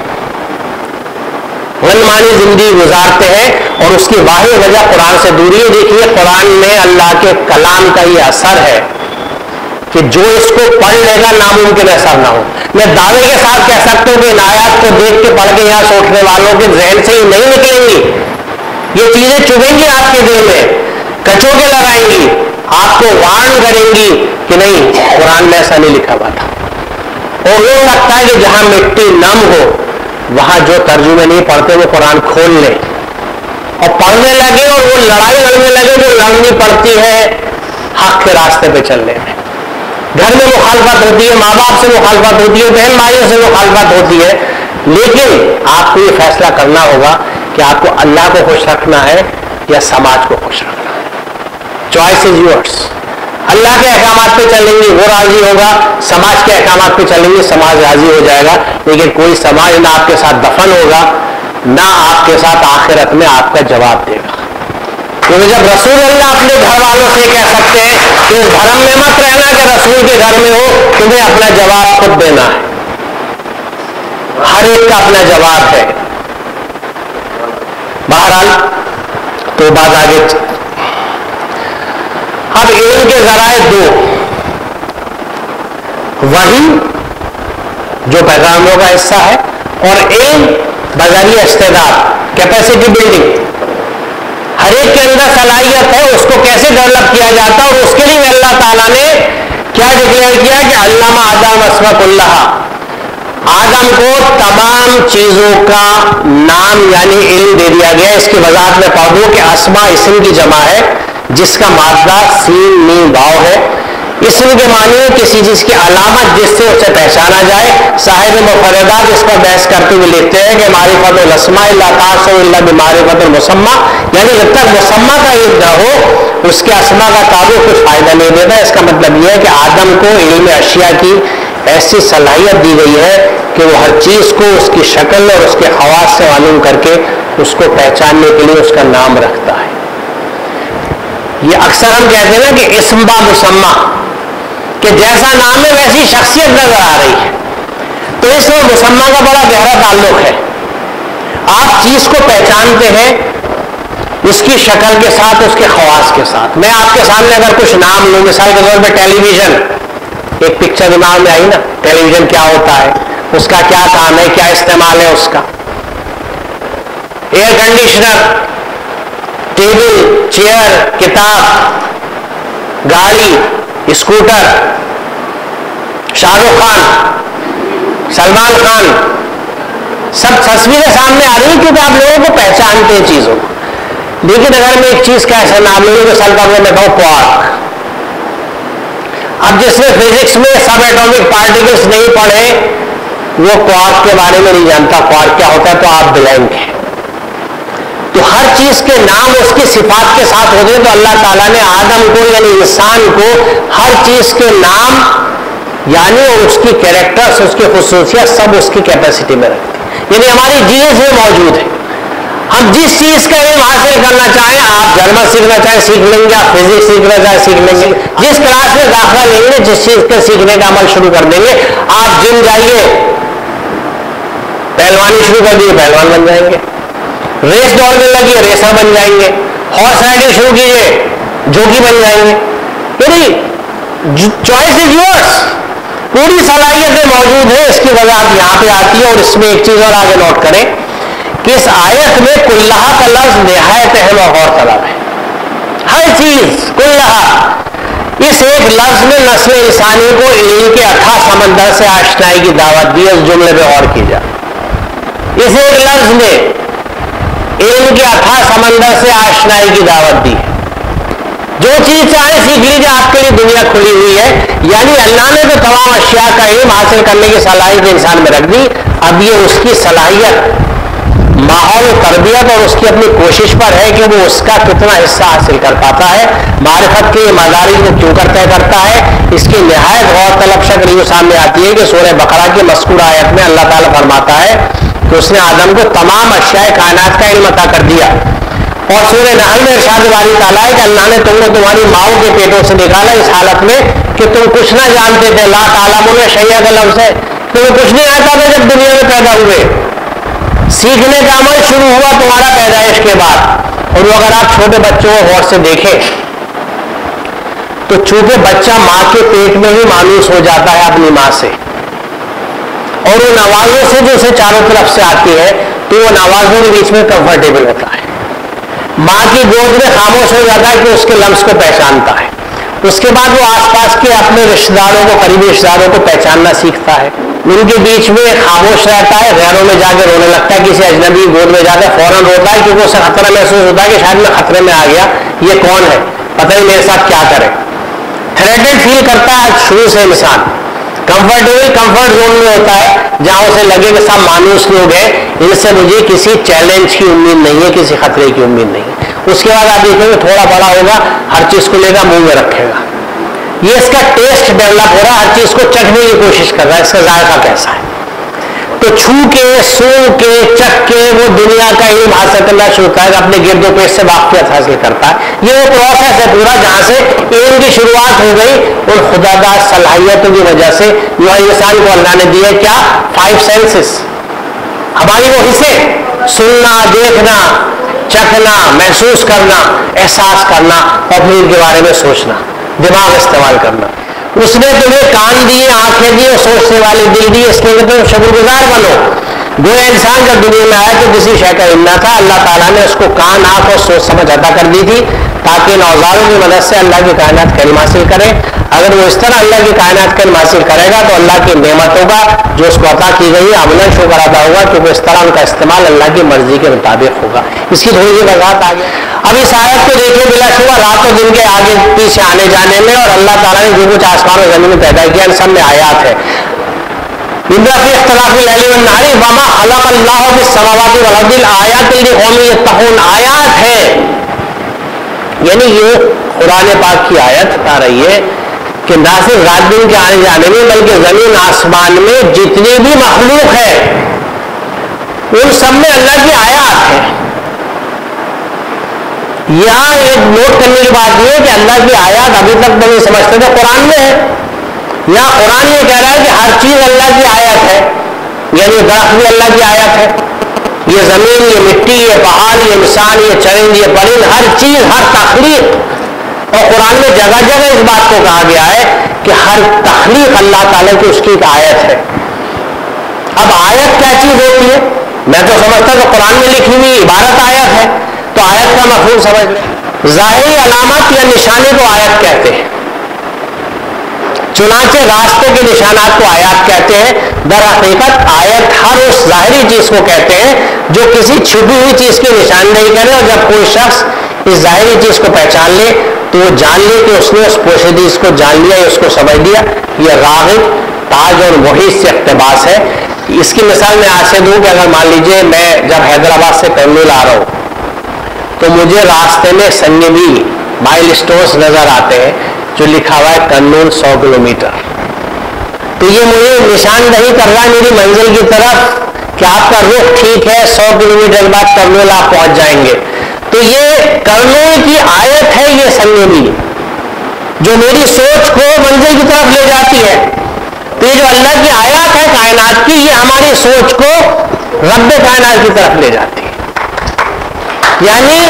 S1: غنمانی زندگی گزارتے ہیں، اور اس کی واحد وجہ قرآن سے دوری ہے۔ دیکھیے قرآن میں اللہ کے کلام کا یہ اثر ہے کہ جو اس کو پڑھ لے گا ناممکن اثر نہ ہو۔ میں دعوے کے ساتھ کہہ سکتا ہوں کہ ان آیات کو دیکھ کے پڑھ کے یہاں سوچنے والوں کے ذہن سے یہ نہیں نکلیں گی، یہ چیزیں چبھیں گی آپ کے دل میں، کچوکے لگائیں گی، آپ کو وارن کریں گی کہ نہیں قرآن میں ایسا نہیں لکھا ہوا تھا۔ اور ہو سکتا ہے کہ جہاں مٹی نم ہو وہاں جو ترجمے نہیں پڑھتے وہ قرآن کھول لیں اور پڑھنے لگے، اور وہ لڑائی لڑنے لگے جو لڑنی پڑتی ہے حق کے راستے پہ چلنے میں۔ گھر میں مخالفت ہوتی ہے، ماں باپ سے مخالفت ہوتی ہے، بہن بھائیوں سے مخالفت ہوتی ہے، لیکن آپ کو یہ فیصلہ کرنا ہوگا کہ آپ کو اللہ کو خوش رکھنا ہے یا سماج کو خوش رکھنا ہے۔ Choice is yours. اللہ کے احکامات پہ چلیں گے وہ راضی ہوگا، سماج کے احکامات پہ چلیں گے سماج راضی ہو جائے گا، لیکن کوئی سماج نہ آپ کے ساتھ دفن ہوگا نہ آپ کے ساتھ آخرت میں آپ کا جواب دے گا۔ کیونکہ جب رسول اللہ اپنے گھر والوں سے کہہ سکتے ہیں کہ اس دھرم میں مت رہنا کہ رسول کے گھر میں ہو، تمہیں اپنا جواب خود دینا ہے، ہر ایک کا اپنا جواب ہے۔ بہرحال تو بات آگے اب علم کے ذرائع دو، وحی جو پیغاموں کا حصہ ہے، اور علم بذریعہ استعداد، کیپیسٹی بلڈنگ. ہر ایک کے اندر صلاحیت ہے، اس کو کیسے ڈیولپ کیا جاتا ہے، اور اس کے لیے اللہ تعالیٰ نے کیا ڈکلیئر کیا کہ علامہ آدم اسما کلھا، آدم کو تمام چیزوں کا نام یعنی علم دے دیا گیا. اس کی وضاحت میں پڑھ دوں کہ اسما اسم کی جمع ہے جس کا مادہ سین میم واو ہے. اسم کے معنی کسی چیز کی علامت جس سے اسے پہچانا جائے. صاحب مفردات اس پر بحث کرتے ہوئے لکھتے ہیں کہ معرفت الاسماء لا تحصل الا بمعرفت المسمى، یعنی جب تک مسمى کا علم نہ ہو اس کے اسماء کا تعلق کچھ فائدہ نہیں دیتا. اس کا مطلب یہ ہے کہ آدم کو علم اشیاء کی ایسی صلاحیت دی گئی ہے کہ وہ ہر چیز کو اس کی شکل اور اس کے خواص سے معلوم کر کے اس کو پہچاننے کے لیے اس کا نام رکھتا ہے. یہ اکثر ہم کہتے ہیں نا کہ اسم با مسمى، کہ جیسا نام ہے ویسی شخصیت نظر آ رہی ہے. تو اس میں مسمى کا بڑا گہرا تعلق ہے. آپ چیز کو پہچانتے ہیں اس کی شکل کے ساتھ، اس کے خواص کے ساتھ. میں آپ کے سامنے اگر کچھ نام لوں، مثال کے طور پہ ٹیلی ویژن، ایک پکچر دماغ میں آئی نا، ٹیلی ویژن کیا ہوتا ہے، اس کا کیا کام ہے، کیا استعمال ہے اس کا. ایئر کنڈیشنر، ٹیبل، چیئر، کتاب، گاڑی، اسکوٹر، شاہ رخ خان، سلمان خان، سب تصویریں سامنے آ رہی ہیں کیونکہ آپ لوگوں کو پہچانتے ہیں چیزوں کو. لیکن اگر میں ایک چیز کا ایسا نام لوں تو سال کا میں کہوں کوارک. اب جس نے فزکس میں سب ایٹمک پارٹیکلس نہیں پڑھے وہ کوارک کے بارے میں نہیں جانتا کوارک کیا ہوتا ہے، تو آپ بلینک ہیں. تو ہر چیز کے نام اس کی صفات کے ساتھ ہوتے ہیں. تو اللہ تعالیٰ نے آدم کو یعنی انسان کو ہر چیز کے نام یعنی اور اس کی کیریکٹرز، اس کی خصوصیت سب اس کی کیپیسٹی میں رکھتی ہے. یعنی ہماری جینز میں موجود ہے. ہم جس چیز کا علم حاصل کرنا چاہیں، آپ جرمن سیکھنا چاہیں سیکھ لیں گے، آپ فزکس سیکھنا چاہیں سیکھ لیں گے. جس کلاس میں داخلہ لیں گے جس چیز کے سیکھنے کا عمل شروع کر دیں گے. آپ جم جائیے، پہلوانی شروع کر دیے، پہلوان بن جائیں گے. ریس دوڑنے لگیے، ریسر بن جائیں گے. ہارس رائڈنگ شروع کیجیے، جوکی بن جائیں گے. یعنی چوائس از یورس. پوری صلاحیتیں موجود ہیں. اس کی وضاحت یہاں پہ آتی ہے. اور اس میں ایک چیز اور آگے نوٹ کریں کہ اس آیت میں کلھا کا لفظ نہایت اہم اور غور طلب ہے. ہر چیز کلھا، اس ایک لفظ میں نسل انسانی کو علم کے اتھا سمندر سے آشنائی کی دعوت دی. اس جملے پہ غور کی جائے. اس ایک لفظ میں علم کے اتھا سمندر سے آشنائی کی دعوت دی. جو چیز چاہے سیکھ لیجیے، آپ کے لیے دنیا کھلی ہوئی ہے. یعنی اللہ نے تو تمام اشیاء کا علم حاصل کرنے کی صلاحیت انسان میں رکھ دی. اب یہ اس کی صلاحیت، ماحول و تربیت اور اس کی اپنی کوشش پر ہے کہ وہ اس کا کتنا حصہ حاصل کر پاتا ہے. معرفت کے مدارج کو کیوں کر طے کرتا ہے. اس کی نہایت غور طلب شکل یہ سامنے آتی ہے کہ سورہ بقرہ کی مذکورہ آیت میں اللہ تعالیٰ فرماتا ہے کہ اس نے آدم کو تمام اشیاء کائنات کا علم عطا کر دیا. اور سورہ نحل میں ارشاد باری تعالیٰ ہے کہ اللہ نے تم کو تمہاری ماؤں کے پیٹوں سے نکالا اس حالت میں کہ تم کچھ نہ جانتے تھے. لا تعلمون شیئا کا لفظ ہے. تمہیں کچھ نہیں آتا تھا جب دنیا میں پیدا ہوئے. سیکھنے کا عمل شروع ہوا تمہارا پیدائش کے بعد. اور وہ اگر آپ چھوٹے بچوں کو غور سے دیکھیں تو چونکہ بچہ ماں کے پیٹ میں ہی مانوس ہو جاتا ہے اپنی ماں سے، اور وہ نوازوں سے جو اسے چاروں طرف سے آتی ہے تو وہ نوازوں کے بیچ میں کمفرٹیبل ہوتا ہے. ماں کی گود میں خاموش ہو جاتا ہے کہ اس کے لمس کو پہچانتا ہے. اس کے بعد وہ آس پاس کے اپنے رشتے داروں کو، قریبی رشتے داروں کو پہچاننا سیکھتا ہے. ان کے بیچ میں خاموش رہتا ہے، غیروں میں جا کے رونے لگتا ہے. کسی اجنبی گود میں جا کے فوراً روتا ہے کیونکہ اسے خطرہ محسوس ہوتا ہے کہ شاید میں خطرے میں آ گیا، یہ کون ہے، پتہ نہیں میرے ساتھ کیا کرے. تھریٹڈ فیل کرتا ہے شروع سے انسان. کمفرٹیبل کمفرٹ زون میں ہوتا ہے جہاں اسے لگے کہ سب مانوس لوگ ہیں، ان سے مجھے کسی چیلنج کی امید نہیں ہے، کسی خطرے کی امید نہیں ہے. اس کے بعد آپ دیکھیں گے تھوڑا بڑا ہوگا، ہر چیز کو لے کر منہ میں رکھے گا. یہ اس کا ٹیسٹ ڈیولپ ہو رہا ہے، ہر چیز کو چکھنے کی کوشش کر رہا ہے، اس کا ذائقہ کیسا ہے. تو چھو کے، سو کے، چکھ کے وہ دنیا کا علم حاصل کرنا شروع کرے گا، اپنے گرد و پیش سے واقفیت حاصل کرتا ہے. یہ وہ پروسیس ہے پورا جہاں سے علم کی شروعات ہو گئی. اور خدا داد صلاحیتوں کی وجہ سے جو انسان کو اللہ نے دیے کیا، فائیو سینسز، ہماری وہ حصے، سننا، دیکھنا، چکھنا، محسوس کرنا، احساس کرنا اور پھر ان کے بارے میں سوچنا، دماغ استعمال کرنا. اس نے تمہیں کان دیے، آنکھیں دی اور سوچنے والے دل دیے، اس کے لیے تم شکر گزار بنو. گویا انسان جب دنیا میں آیا تو کسی شے کا علم نہ تھا، اللہ تعالیٰ نے اس کو کان، آنکھ اور سوچ سمجھ عطا کر دی تھی تاکہ ان اوزاروں کی مدد سے اللہ کی کائنات کا علم حاصل کرے. اگر وہ اس طرح اللہ کی کائنات کا علم حاصل کرے گا تو اللہ کی نعمتوں کا جو اس کو عطا کی گئی ہے عملاً شکر ادا ہوگا، کیونکہ اس طرح ان کا استعمال اللہ کی مرضی کے مطابق ہوگا. اس کی تھوڑی سی وضاحت آگے. اب اس آیت کو دیکھیں، بلا شبہ رات و دن کے آگے پیچھے آنے جانے میں اور اللہ تعالیٰ نے جو کچھ آسمان و زمین میں پیدا کیا ان سب میں آیات ہے. فی اختلاف اللیل والنہار وما خلق اللہ فی السماوات والارض لآیات لقوم یتقون. آیات ہے، یعنی یہ قرآن پاک کی آیت بتا رہی ہے کہ نہ صرف رات دن کے آنے جانے میں بلکہ زمین آسمان میں جتنی بھی مخلوق ہے ان سب میں اللہ کی آیات ہے. یہاں ایک نوٹ کرنے کی بات یہ ہے کہ اللہ کی آیات ابھی تک نہیں سمجھتے تھے قرآن میں ہے. یہاں قرآن یہ کہہ رہا ہے کہ ہر چیز اللہ کی آیت ہے، یعنی درخت بھی اللہ کی آیت ہے، یہ زمین، یہ مٹی، یہ پہاڑ، یہ انسان، یہ چرند، یہ پرند، ہر چیز، ہر تخلیق. اور قرآن میں جگہ جگہ اس بات کو کہا گیا ہے کہ ہر تخلیق اللہ تعالیٰ کی اس کی ایک آیت ہے. اب آیت کیا چیز ہوتی ہے؟ میں تو سمجھتا کہ قرآن میں لکھی ہوئی عبارت آیت ہے، تو آیت کا مفہوم سمجھ لیں. ظاہری علامت یا نشانی کو آیت کہتے ہیں. چنانچہ راستے کے نشانات کو آیات کہتے ہیں. در حقیقت آیت ہر اس ظاہری چیز کو کہتے ہیں جو کسی چھپی ہوئی چیز کی نشاندہی کرے، اور جب کوئی شخص اس ظاہری چیز کو پہچان لے تو وہ جان لے کہ اس نے اس پوشیدہ چیز کو جان لیا یا اس کو سمجھ لیا. یہ راغب، تاج اور محیط سے اقتباس ہے. اس کی مثال میں آج سے دوں کہ اگر مان لیجئے میں جب حیدرآباد سے کرنول آ رہا ہوں تو مجھے راستے میں سنگی مائل اسٹورز نظر آتے ہیں جو لکھا ہوا ہے کرنول سو کلو میٹر. تو یہ مجھے نشاندہی کر رہا ہے میری منزل کی طرف کہ آپ کا رخ ٹھیک ہے، سو کلو میٹر بعد کرنول آپ پہنچ جائیں گے. تو یہ کرنول کی آیت ہے، یہ سنگی جو میری سوچ کو منزل کی طرف لے جاتی ہے. تو یہ جو اللہ کی آیات ہے کائنات کی، یہ ہماری سوچ کو رب کائنات کی طرف لے جاتی ہے. یعنی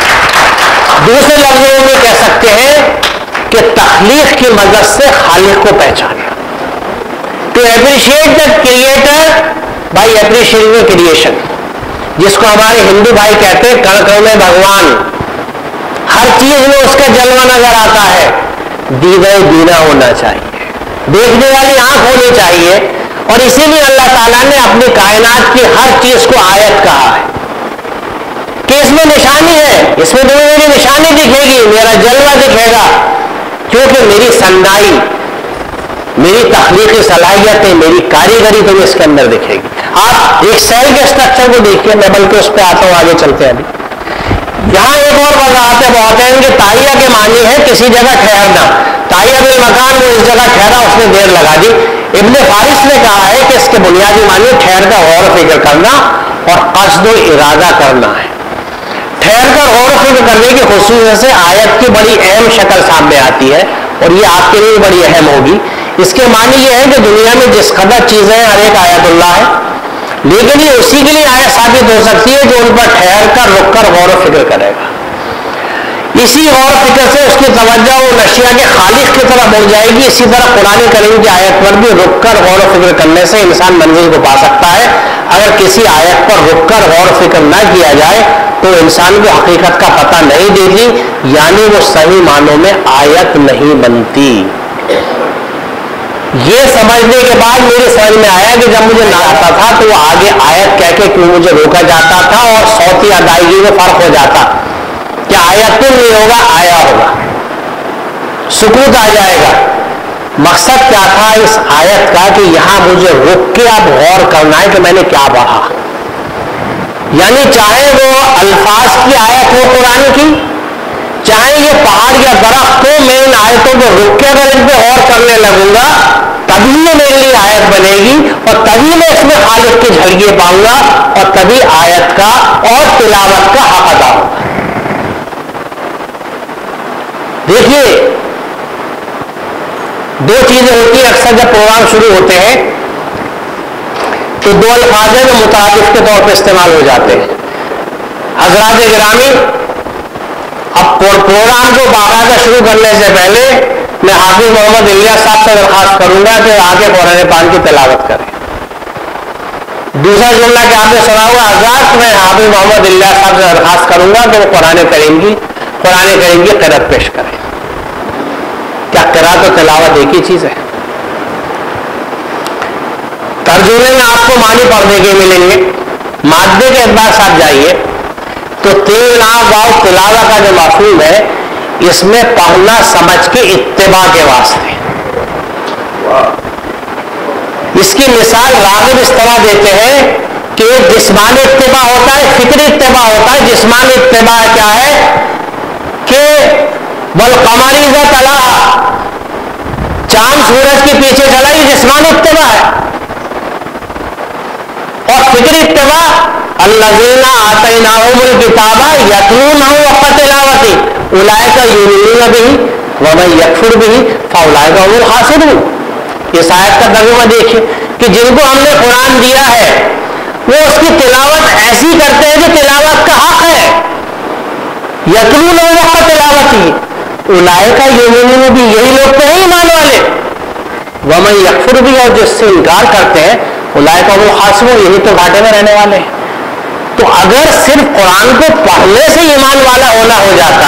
S1: دوسرے لفظوں میں کہہ سکتے ہیں کہ تخلیق کی مدد سے خالق کو پہچانا. To appreciate the creator by appreciating creation, جس کو ہمارے ہندو بھائی کہتے ہیں کڑ کڑ میں بھگوان. ہر چیز میں اس کا جلوہ نظر آتا ہے. دیدہ دینا ہونا چاہیے، دیکھنے والی آنکھ ہونی چاہیے. اور اسی لیے اللہ تعالیٰ نے اپنی کائنات کی ہر چیز کو آیت کہا ہے کہ اس میں نشانی ہے، اس میں تمہیں میری نشانی دکھے گی، میرا جلوہ دکھے گا، کیونکہ میری سندائی، میری تخلیقی صلاحیتیں، میری کاریگری تمہیں اس کے اندر دکھے گی. آپ ایک سیل کے اسٹرکچر کو دیکھیے، میں بلکہ اس پہ آتا ہوں، آگے چلتے ہیں. ابھی یہاں ایک اور وضاحتیں بہت ہیں کہ تائیہ کے معنی ہے کسی جگہ ٹھہرنا. تائیہ بالمکان، وہ اس جگہ ٹھہرا، اس نے دیر لگا دی. ابن فارس نے کہا ہے کہ اس کے بنیادی معنی ٹھہر کر غور و فکر کرنا اور قصد و ارادہ کرنا ہے. ٹھہر کر غور و فکر کرنے کی خصوصیت سے آیت کی بڑی اہم شکل سامنے آتی ہے، اور یہ آپ کے لیے بڑی اہم ہوگی. اس کے معنی یہ ہے کہ دنیا میں جس قدر چیزیں ہر ایک آیت اللہ ہے، لیکن یہ اسی کے لیے آیت ثابت ہو سکتی ہے جو ان پر ٹھہر کر رک کر غور و فکر کرے گا. اسی غور و فکر سے اس کی توجہ وہ اشیاء کے خالق کی طرف بڑھ جائے گی. اسی طرح قرآن کریم کی آیت پر بھی رک کر غور و فکر کرنے سے انسان منزل کو پا سکتا ہے. اگر کسی آیت پر رک کر غور و فکر نہ کیا جائے تو انسان کو حقیقت کا پتہ نہیں دیتی، یعنی وہ صحیح معنوں میں آیت نہیں بنتی. یہ سمجھنے کے بعد میرے سمجھ میں آیا کہ جب مجھے نہ آتا تھا تو وہ آگے آیت کہہ کے کیوں مجھے روکا جاتا تھا اور صوتی ادائیگی میں فرق ہو جاتا کہ آیت تو نہیں ہوگا، آیا ہوگا، سکوت آ جائے گا. مقصد کیا تھا اس آیت کا کہ یہاں مجھے رک کے اب غور کرنا ہے کہ میں نے کیا پڑھا. یعنی چاہے وہ الفاظ کی آیت ہو قرآن کی، چاہے یہ پہاڑ یا درخت ہو، میں ان آیتوں کو رک کے اگر ان پہ غور کرنے لگوں گا تبھی یہ میرے لیے آیت بنے گی، اور تبھی میں اس میں خالق کی جھلکیاں پاؤں گا، اور تبھی آیت کا اور تلاوت کا حق ادا ہوگا. دیکھیے دو چیزیں ہوتی ہیں اکثر جب پروگرام شروع ہوتے ہیں تو دو الفاظ ہیں جو مترادف کے طور پہ استعمال ہو جاتے ہیں. حضرات گرامی، اب پروگرام کو باقاعدہ شروع کرنے سے پہلے میں حافظ محمد الیاس صاحب سے درخواست کروں گا کہ آگے قرآن پاک کی تلاوت کریں. دوسرا جملہ کہ آپ نے سنا ہوا، حضرات میں حافظ محمد الیاس صاحب سے درخواست کروں گا کہ وہ قرآن کریم کی قرآن کریم کی قرأت پیش کریں. کیا قرأت و تلاوت ایک ہی چیز ہے؟ ترجمے میں آپ کو معنی پڑھنے کے ملیں گے. مادے کے اعتبار سے آپ جائیے تو تین نام واؤ تلاوہ کا جو مفہوم ہے، اس میں پڑھنا سمجھ کے اتباع کے واسطے. اس کی مثال راغب اس طرح دیتے ہیں کہ جسمانی اتباع ہوتا ہے، فکری اتباع ہوتا ہے. جسمانی اتباع کیا ہے کہ والقمر اذا طلع، چاند سورج کے پیچھے چلا، یہ جسمانی اتباع ہے. اور فکری اتباع الذین آتیناہم الکتاب یتلونہ حق تلاوتہ اولئک یؤمنون بہ ومن یکفر بہ فاولئک هم الخاسرون. اس آیت کا ترجمہ دیکھیے کہ جن کو ہم نے قرآن دیا ہے وہ اس کی تلاوت ایسی کرتے ہیں جو تلاوت کا حق ہے. یتلونہ حق تلاوتہ اولئک یؤمنون بہ، یہی لوگ تو ہیں ایمان والے. ومن یکفر بہ، اور جس سے انکار کرتے ہیں اولئک هم الخاسرون، یہی تو گھاٹے میں رہنے والے ہیں. تو اگر صرف قرآن کو پڑھنے سے ایمان والا ہونا ہو جاتا،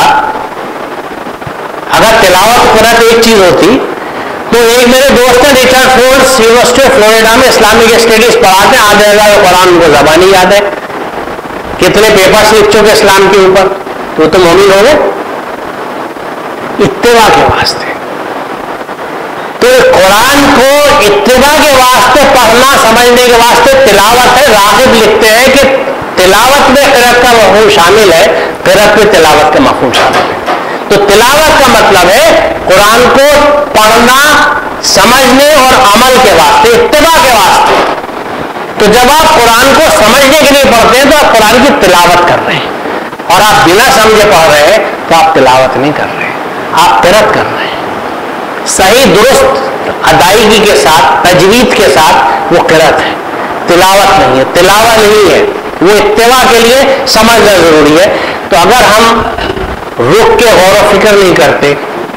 S1: اگر تلاوت قرآن ایک چیز ہوتی، تو ایک میرے دوست ہیں Richard Ford, university of Florida میں اسلامک اسٹڈیز پڑھاتے ہیں. آدھے ہزار قرآن ان کو زبانی یاد ہے. کتنے پیپرس لکھ چکے اسلام کے اوپر، تو تو مومن ہو گئے اتباع کے واسطے. تو قرآن کو اتباع کے واسطے پڑھنا سمجھنے کے واسطے تلاوت ہے. راغب لکھتے ہیں کہ تلاوت میں قرأت کا مفہوم شامل ہے، قرأت میں تلاوت کا مفہوم شامل ہے. تو تلاوت کا مطلب ہے قرآن کو پڑھنا سمجھنے اور عمل کے واسطے، اتباع کے واسطے. تو جب آپ قرآن کو سمجھنے کے لیے پڑھتے ہیں تو آپ قرآن کی تلاوت کر رہے ہیں، اور آپ بنا سمجھے پڑھ رہے ہیں تو آپ تلاوت نہیں کر رہے، آپ قرأت کر رہے ہیں. صحیح درست ادائیگی کے ساتھ، تجوید کے ساتھ وہ قرأت ہے، تلاوت نہیں ہے. تلاوت نہیں ہے، وہ اتباع کے لیے سمجھنا ضروری ہے. تو اگر ہم رک کے غور و فکر نہیں کرتے،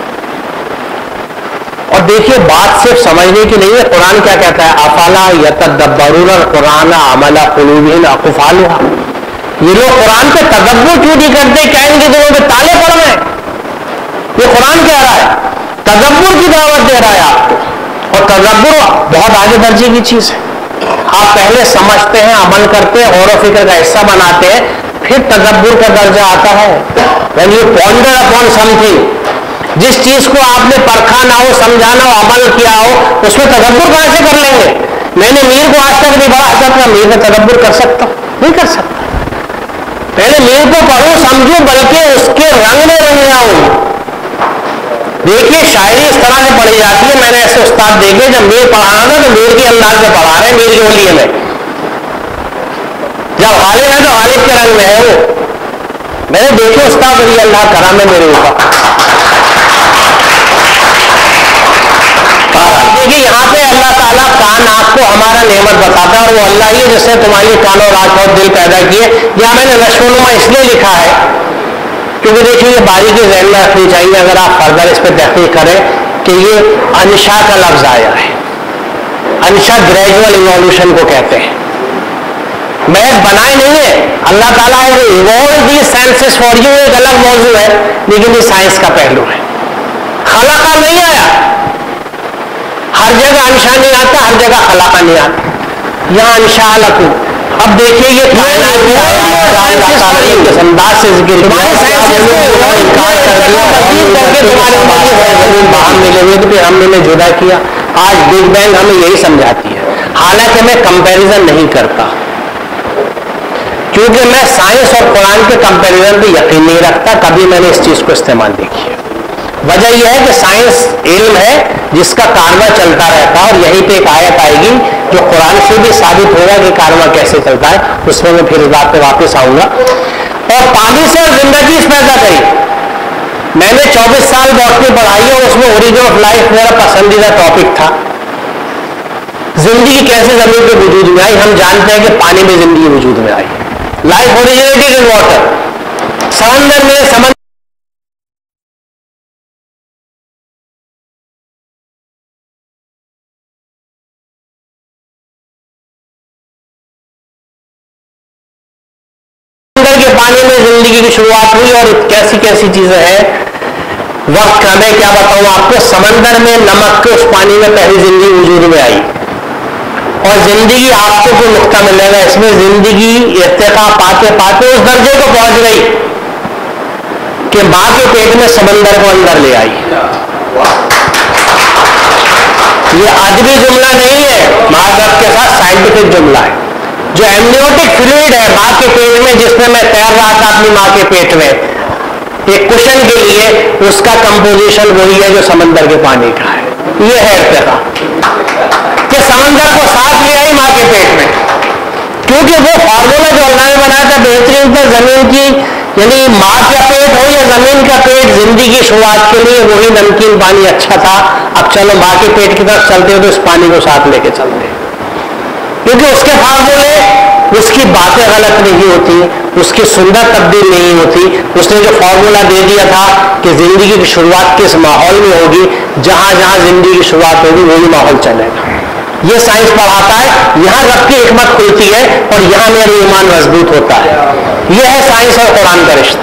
S1: اور دیکھیے بات صرف سمجھنے کی نہیں ہے. قرآن کیا کہتا ہے؟ افلا یتدبرون القرآن ام علی قلوب اقفالها. یہ لوگ قرآن پہ تدبر کیوں نہیں کرتے؟ کیا ان کے دلوں پہ تالے پڑ رہے ہیں؟ یہ قرآن کہہ رہا ہے، تدبر کی دعوت دے رہا ہے آپ کو. اور تدبر بہت آگے درجے کی چیز ہے. آپ پہلے سمجھتے ہیں، عمل کرتے ہیں، غور و فکر کا حصہ بناتے ہیں، پھر تدبر کا درجہ آتا ہے. when you ponder upon something، جس چیز کو آپ نے پرکھا نہ ہو، سمجھانا ہو، عمل کیا ہو، اس میں تدبر کہاں سے کر لیں گے؟ میں نے میر کو آج تک نہیں پڑھا سکتا، میر میں تدبر کر سکتا نہیں کر سکتا. پہلے میر کو پڑھوں سمجھوں، بلکہ اس کے رنگ میں رنگ جاؤں. دیکھیے شاعری اس طرح سے پڑھی جاتی ہے. میں نے ایسے استاد دیکھے جب میر پڑھانا تھا تو میر کے انداز میں پڑھا رہے ہیں، میر کے اولیے میں. جب غالب ہے تو غالب کے رنگ میں ہے وہ. میں نے دیکھے استاد علی اللہ کرم ہے میرے اوپر. دیکھیے یہاں پہ اللہ تعالیٰ کان آپ کو ہمارا نعمت بتاتا ہے، اور وہ اللہ ہی جس نے تمہاری کان اور آنکھ اور دل پیدا کیے. یا میں نے نشو و نما اس لیے لکھا ہے کیونکہ دیکھیے یہ باریکی ذہن میں رکھنی چاہیے اگر آپ فردر اس پہ تحقیق کریں کہ یہ انشا کا لفظ آیا ہے. انشا گریجول ایوالوشن کو کہتے ہیں. محض بنائے نہیں ہے، اللہ تعالیٰ evolve the sciences for you ایک الگ موضوع ہے، لیکن یہ سائنس کا پہلو ہے. خلقہ نہیں آیا، ہر جگہ انشا نہیں آتا، ہر جگہ خلقہ نہیں آتا. یہاں انشاء لکھو. اب دیکھیے یہ انداز سے ذکر باہر ملے ہوئے تو پھر ہم نے جدا کیا. آج بگ بینگ ہمیں یہی سمجھاتی ہے، حالانکہ میں کمپیریزن نہیں کرتا کیونکہ میں سائنس اور قرآن کے کمپیریزن پہ یقین نہیں رکھتا. کبھی میں نے اس چیز کو استعمال دیکھی ہے. وجہ یہ ہے کہ سائنس علم ہے جس کا کارواں چلتا رہتا ہے، اور یہیں پہ ایک آیت آئے گی جو قرآن سے بھی ثابت ہوگا کہ کارواں کیسے چلتا ہے. اس میں میں پھر اس بات پہ واپس آؤں گا. اور پانی سے زندگی پیدا کری. میں نے چوبیس سال باٹنی پڑھائی ہے اور اس میں اوریجن آف لائف میرا پسندیدہ ٹاپک تھا. زندگی کیسے زمین پہ وجود میں آئی؟ ہم جانتے ہیں کہ پانی میں زندگی وجود میں آئی. Life originated in water. समंदर में समंदर के पानी में जिंदगी की शुरुआत हुई और कैसी कैसी चीजें हैं. वक्त का मैं क्या बताऊं आपको. समंदर में नमक के उस पानी में पहली जिंदगी वजूद में आई और जिंदगी आपको कोई नुक्ता मिलेगा इसमें जिंदगी इर्तिका पाते पाते उस दर्जे को पहुंच गई कि मां के पेट में समंदर को अंदर ले आई. ये अदबी जुमला नहीं है, माजरत के साथ साइंटिफिक जुमला है. जो एमनियोटिक फ्लूइड है मां के पेट में, जिसमें मैं तैर रहा था अपनी मां के पेट में एक कुशन के लिए, उसका कंपोजिशन वही है जो समंदर के पानी का है. ये है इर्तिका कि समंदर को साथ ले आई मां के पेट में, क्योंकि वो फार्मूला जो अल्लाह ने बनाया था बेहतरीन था. जमीन की यानी मां का पेट हो या जमीन का पेट, जिंदगी की शुरुआत के लिए वही नमकीन पानी अच्छा था. अब चलो मां के पेट की तरफ चलते हो तो इस पानी को साथ लेके चलते हैं, क्योंकि उसके फार्मूले, उसकी बातें गलत नहीं होती, उसकी सुंदर तब्दील नहीं होती. उसने जो फार्मूला दे दिया था कि जिंदगी की शुरुआत किस माहौल में होगी, जहां जहां जिंदगी की शुरुआत होगी वही माहौल चलेगा. ये साइंस पढ़ाता है. यहां रब की हिकमत खुलती है और यहां मेरा ईमान मजबूत होता है. यह है साइंस और कुरान का रिश्ता.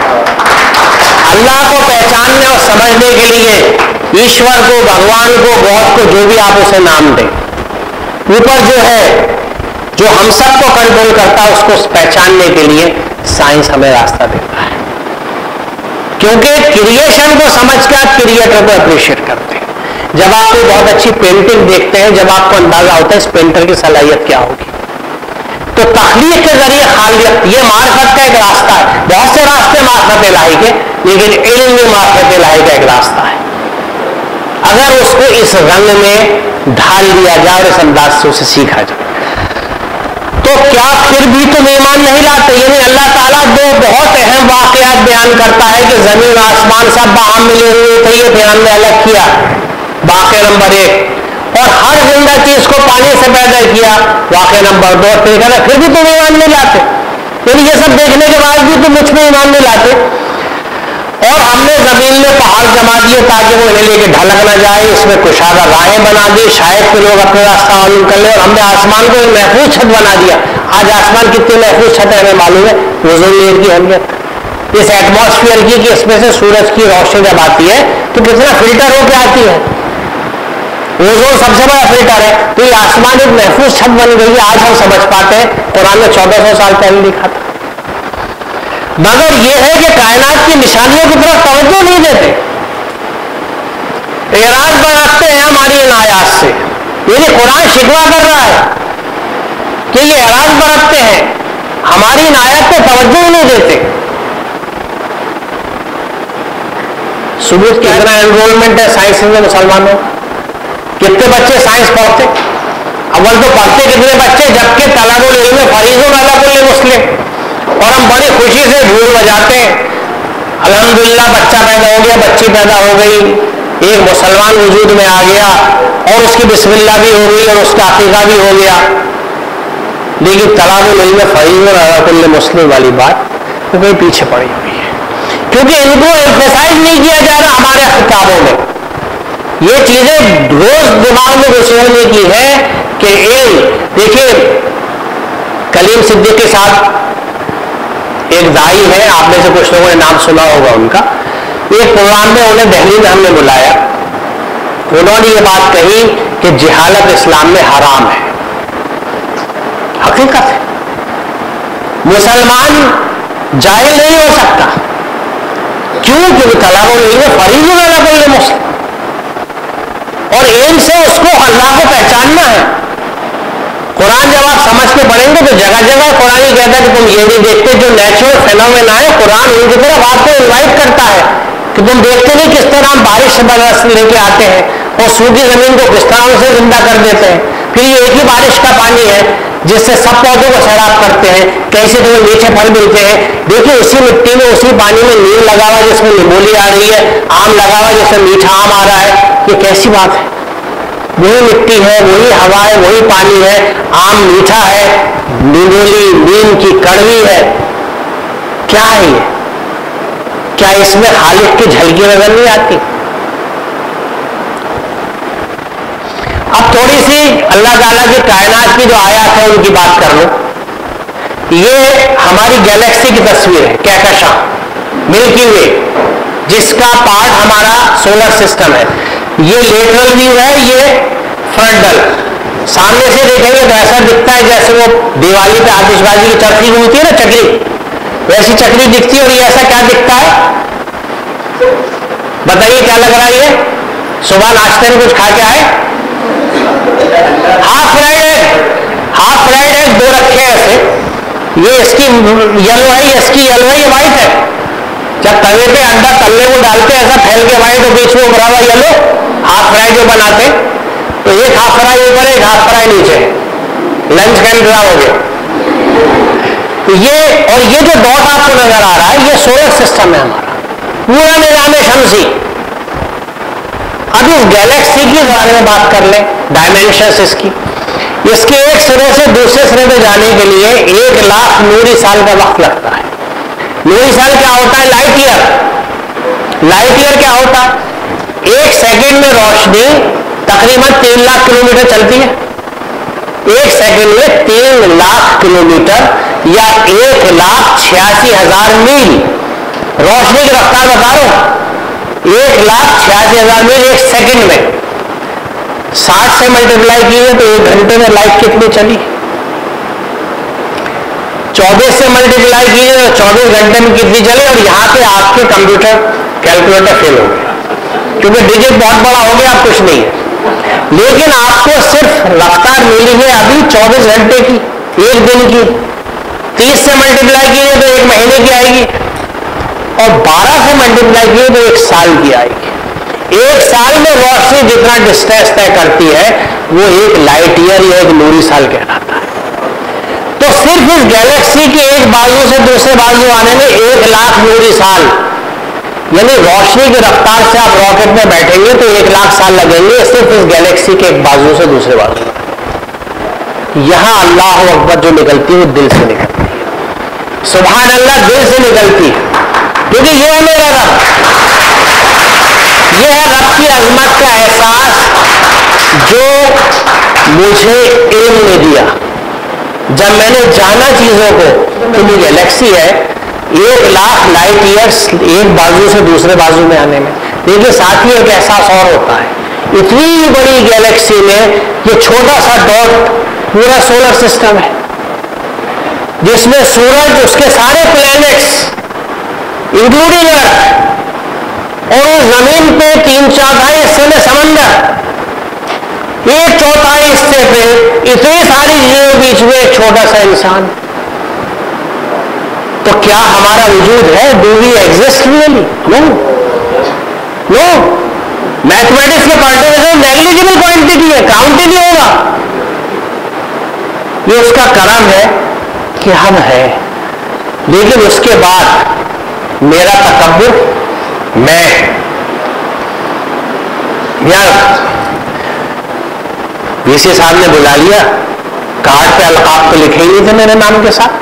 S1: अल्लाह को पहचानने और समझने के लिए ईश्वर को, भगवान को, गॉड को, जो भी आप उसे नाम दें, ऊपर जो है जो हम सबको कंट्रोल करता है, उसको पहचानने के लिए साइंस हमें रास्ता देता है. क्योंकि क्रिएशन को समझकर आप क्रिएटर को अप्रिशिएट करते हैं. जब आप कोई बहुत अच्छी पेंटिंग देखते हैं, जब आपको अंदाजा होता है इस पेंटर की सलाहियत क्या होगी, तो तख्लीक के जरिए खालियत, ये मार्फत का एक रास्ता है. बहुत से रास्ते मार्फत इलाही के, लेकिन इल्म में मार्फत इलाही का एक रास्ता है. अगर उसको इस रंग में ढाल दिया जाए और इस अंदाज से उसे सीखा जाए, तो क्या फिर भी तुम ईमान नहीं लाते? यानी अल्लाह ताला दो बहुत अहम वाकयात बयान करता है कि जमीन आसमान सब बाहम मिले हुए थे, ये बयान में अलग किया वाकया नंबर एक, और हर जिंदा चीज को पानी से पैदा किया वाकया नंबर दो. फिर भी तुम ईमान नहीं लाते. यानी ये सब देखने के बाद भी तुम मुझ में ईमान नहीं लाते. और हमने जमीन में पहाड़ जमा दिए ताकि वो इन्हें लेके ढलक ना जाए, इसमें कुशादा राहें बना दी, शायद के लोग अपने रास्ता मालूम कर ले. और हमने आसमान को एक महफूज छत बना दिया. आज आसमान कितनी महफूज छत है हमें मालूम है, ओजोन लेयर की अहमियत इस एटमॉस्फेयर की कि इसमें से सूरज की रोशनी जब आती है तो कितना फिल्टर होकर आती है. ओजोन सबसे बड़ा फिल्टर है. तो ये आसमान एक महफूज छत बन गई है. आज हम समझ पाते हैं, कुरान में चौदह सौ साल पहले लिखा था. मगर यह है कि कायनात की निशानियों की तरफ तवज्जो नहीं देते, एराज बनाते हैं हमारी इन आयात से. यानी कुरान शिकवा कर रहा है कि ये एराज बरतते हैं, हमारी इन आयत पे तवज्जो ही नहीं देते. सबूत कितना एनरोलमेंट है साइंस में मुसलमानों, कितने बच्चे साइंस पढ़ते, अव्वल तो पढ़ते कितने बच्चे, जबकि तलबुल इल्म फरीज़ुन अला कुल्ली मुस्लिम. और हम बड़ी खुशी से ढोल बजाते हैं, अल्हम्दुलिल्लाह बच्चा पैदा हो गया, बच्ची पैदा हो गई, एक मुसलमान वजूद में आ गया और उसकी बिस्मिल्लाह भी हो गई और उसका अकीका भी हो गया. लेकिन तलाबुल इल्म फरीज़ुन अला कुल्ली मुस्लिम वाली बात वो कहीं पीछे पड़ी हुई है, क्योंकि इनको एम्फसाइज नहीं किया जा रहा हमारे किताबों में. ये चीजें रोज दिमाग में घुसने की है कि इल्म. देखिए कलीम सिद्दीक के साथ एक दाई है, आप में से कुछ लोगों ने नाम सुना होगा उनका. एक प्रोग्राम में उन्हें दिल्ली में हमने बुलाया. उन्होंने ये बात कही कि जिहालत इस्लाम में हराम है. हकीकत है, मुसलमान जाहिल नहीं हो सकता. क्यों? क्योंकि तलाबुल इल्म फरीज़ुन अला कुल्ली मुस्लिम, और इल्म से उसको अल्लाह को पहचानना है. कुरान जब आप समझ के पढ़ेंगे तो जगह जगह कुरान ही कहता है कि तुम ये नहीं देखते, जो नेचुरल फेनोमेना है कुरान उनकी तरफ आपको इनवाइट करता है कि तुम देखते नहीं किस तरह हम बारिश बरस लेके आते हैं और सूखी जमीन को किस तरह से जिंदा कर देते हैं. फिर ये एक ही बारिश का पानी है जिससे सब पौधों को सैराब करते हैं, कैसे तुम्हें मीठे फल मिलते हैं. देखिए उसी मिट्टी में उसी पानी में नीम लगा हुआ जिसमें निमोली आ रही है, आम लगा हुआ जिसमें मीठा आम आ रहा है. ये कैसी बात है? وہی مٹی ہے، وہی ہوا ہے، وہی پانی ہے. آم میٹھا ہے، نیبولی نیم کی کڑوی ہے. کیا ہے یہ؟ کیا اس میں خالق کی جھلکی نظر نہیں آتی؟ اب تھوڑی سی اللہ تعالیٰ کی کائنات کی جو آیات ہے ان کی بات کر لوں. یہ ہماری گیلیکسی کی تصویر ہے، کہکشاں ملکی وے، جس کا پارٹ ہمارا سولر سسٹم ہے. یہ لیٹرل ویو ہے، یہ فرنٹل. سامنے سے دیکھیں گے تو ایسا دکھتا ہے جیسے وہ دیوالی پہ آتش بازی کی چکری گھومتی ہے نا، چکری، ویسی چکری دکھتی ہے. اور یہ ایسا کیا دکھتا ہے؟ بتائیے کیا لگ رہا ہے یہ؟ صبح ناشتے میں کچھ کھا کے آئے؟ Half fried egg, half fried egg دو رکھے ہیں ایسے. یہ اس کی یلو ہے، یہ اس کی یلو ہے، یہ وائٹ ہے. جب توے پہ انڈا تلنے کو ڈالتے ایسا پھیل کے وائٹ اور بیچ میں ابھرا ہوا یلو، ہاف فرائی جو بناتے تو ایک ہاف فرائی اوپر ایک ہاف فرائی نیچے، لنچ کا انتظام ہو گیا. یہ اور یہ جو ڈاٹ آپ کو نظر آ رہا ہے یہ سولر سسٹم ہے ہمارا، پورا نظام شمسی. اب اس گیلیکسی کی بارے میں بات کر لیں، ڈائمینشنس اس کی. اس کے ایک سرے سے دوسرے سرے پہ جانے کے لیے ایک لاکھ نوری سال کا وقت لگتا ہے. نوری سال کیا ہوتا ہے؟ Light year. لائٹ ایئر کیا ہوتا ہے؟ ایک سیکنڈ میں روشنی تقریباً تین لاکھ کلو میٹر چلتی ہے. ایک سیکنڈ میں تین لاکھ کلو میٹر یا ایک لاکھ چھیاسی ہزار میل روشنی کی رفتار بتا رہا ہوں. ایک لاکھ چھیاسی ہزار میل ایک سیکنڈ میں. ساٹھ سے ملٹیپلائی کیے تو ایک گھنٹے میں لائٹ کتنی چلی؟ چوبیس سے ملٹیپلائی کیجیے تو چوبیس گھنٹے میں کتنی چلے. اور یہاں پہ آپ کے کمپیوٹر کیلکولیٹر فیل ہو گیا کیونکہ ڈیجٹ بہت بڑا ہو گیا، اب کچھ نہیں ہے. لیکن آپ کو صرف رفتار ملی ہے ابھی چوبیس گھنٹے کی، ایک دن کی. تیس سے ملٹیپلائی کیجیے تو ایک مہینے کی آئے گی، اور بارہ سے ملٹیپلائی کیجیے تو ایک سال کی آئے گی. ایک سال میں روشنی جتنا ڈسٹینس طے کرتی ہے وہ ایک لائٹ ایئر یا ایک نوری سال کہلاتا ہے. تو صرف اس گیلیکسی کے ایک بازو سے دوسرے بازو آنے میں ایک لاکھ نوری سال، یعنی روشنی کی رفتار سے آپ راکٹ میں بیٹھیں گے تو ایک لاکھ سال لگیں گے صرف اس گیلیکسی کے ایک بازو سے دوسرے بازو میں. یہاں اللہ اکبر جو نکلتی ہے وہ دل سے نکلتی ہے. سبحان اللہ، دل سے نکلتی ہے. کیونکہ یہ ہے میرا رب، یہ ہے رب کی عظمت کا احساس جو مجھے علم نے دیا. جب میں نے جانا چیزوں کو تو یہ گیلیکسی ہے ایک لاکھ لائٹ ایئرس ایک بازو سے دوسرے بازو میں آنے میں. لیکن ساتھ ہی ایک احساس اور ہوتا ہے، اتنی بڑی گیلیکسی میں یہ چھوٹا سا ڈاٹ پورا سولر سسٹم ہے جس میں سورج، اس کے سارے پلینٹس انکلوڈنگ ارتھ، اور اس زمین پہ تین چوتھائی حصے میں سمندر، ایک چوتھائی حصے پہ اتنی ساری چیزوں کے بیچ میں ایک چھوٹا سا انسان. تو کیا ہمارا وجود ہے؟ Do we exist really? No no. Mathematics کے پرٹیکل نیگلیجبل کوانٹٹی ہے، کاؤنٹ ہی نہیں ہوگا. یہ اس کا کرم ہے کہ ہم ہیں. لیکن اس کے بعد میرا تکبر، میں یار وی سی صاحب نے بلا لیا، کارڈ پہ القاب تو لکھے ہی نہیں تھے میرے نام کے ساتھ،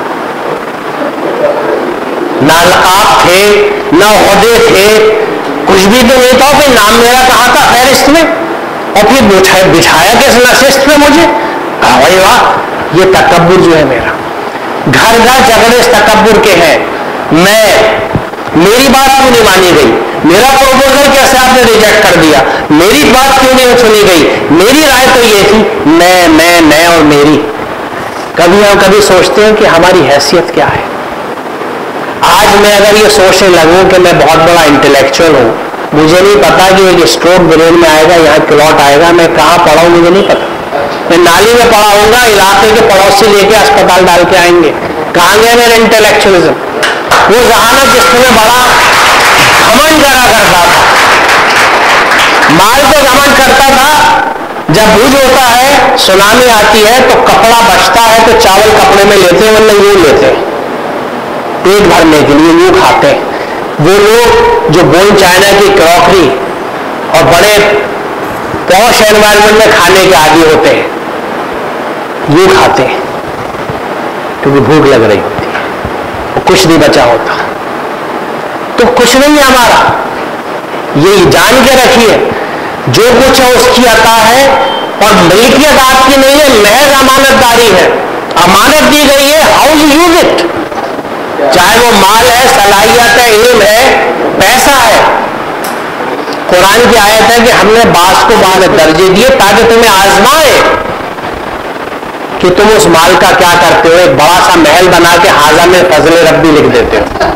S1: نہ القاب تھے نہ عہدے تھے، کچھ بھی تو نہیں تھا. پھر نام میرا کہاں تھا فہرست میں، اور پھر بٹھایا کس نشست پہ مجھے. کہا بھائی واہ، یہ تکبر جو ہے میرا. گھر گھر جھگڑے اس تکبر کے ہیں. میں میری بات کیوں نہیں مانی گئی؟ میرا پروپوزل کیسے آپ نے ریجیکٹ کر دیا؟ میری بات کیوں نہیں سنی گئی؟ میری رائے تو یہ تھی. میں میں میں اور میری. کبھی ہم کبھی سوچتے ہیں کہ ہماری حیثیت کیا ہے. آج میں اگر یہ سوچنے لگوں کہ میں بہت بڑا انٹلیکچوئل ہوں، مجھے نہیں پتا کہ ایک اسٹروک برین میں آئے گا، یہاں کلاٹ آئے گا، میں کہاں پڑھا ہوں مجھے نہیں پتا. میں نالی میں پڑا ہوں گا، علاقے کے پڑوسی لے کے اسپتال ڈال کے آئیں گے. کہاں گیا میرا انٹلیکچوئلزم؟ وہ ذہانت جس میں بڑا گھمنڈ کرا کرتا تھا. مال تو گھمنڈ کرتا تھا. جب بوجھ ہوتا ہے، سونامی آتی ہے تو کپڑا بچتا ہے تو چاول کپڑے میں لیتے ہیں، ورنہ یوں لیتے ہیں پیٹ بھرنے کے لیے، یوں کھاتے ہیں. وہ لوگ جو بون چائنا کی کراکری اور بڑے پوش انوائرمنٹ میں کھانے کے عادی ہوتے ہیں، یوں کھاتے ہیں کیونکہ بھوک لگ رہی ہوتی ہے، کچھ نہیں بچا ہوتا، تو کچھ نہیں ہے ہمارا. یہ جان کے رکھیے جو کچھ ہے اس کی عطا ہے، اور ملکیت آپ کی نہیں ہے، محض امانت داری ہے. امانت دی گئی ہے، ہاؤ یو یوز اٹ، چاہے وہ مال ہے، صلاحیت ہے، علم ہے، پیسہ ہے. قرآن کی آیت ہے کہ ہم نے بعض کو بعض درجے دیے تاکہ تمہیں آزمائے کہ تم اس مال کا کیا کرتے ہو. ایک بڑا سا محل بنا کے حاضر میں فضل ربی لکھ دیتے ہو.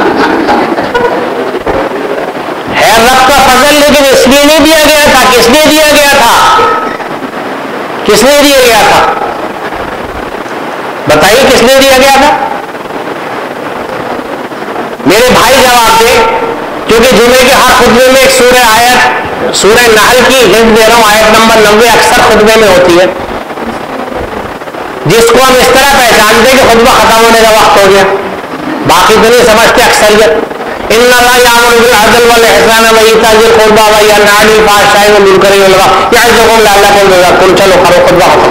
S1: ہے رب کا فضل، لیکن اس لیے نہیں دیا گیا تھا. کس نے دیا گیا تھا؟ کس نے دیا گیا تھا؟ بتائیے کس نے دیا گیا تھا؟ میرے بھائی جواب دیں، کیونکہ جمعے کے ہر خطبے میں ایک سورہ آیت، سورہ نحل کی ہنٹ دے رہا ہوں، آیت نمبر نوے اکثر خطبے میں ہوتی ہے، جس کو ہم اس طرح پہچانتے کہ خطبہ ختم ہونے کا وقت ہو گیا. باقی تو نہیں سمجھتے اکثریت. ان اللہ یامر بالعدل والاحسان وایتاء ذی القربى وینہی عن الفحشاء والمنکر والبغی یعظکم لعلکم تذکرون. چلو کرو خطبہ ختم.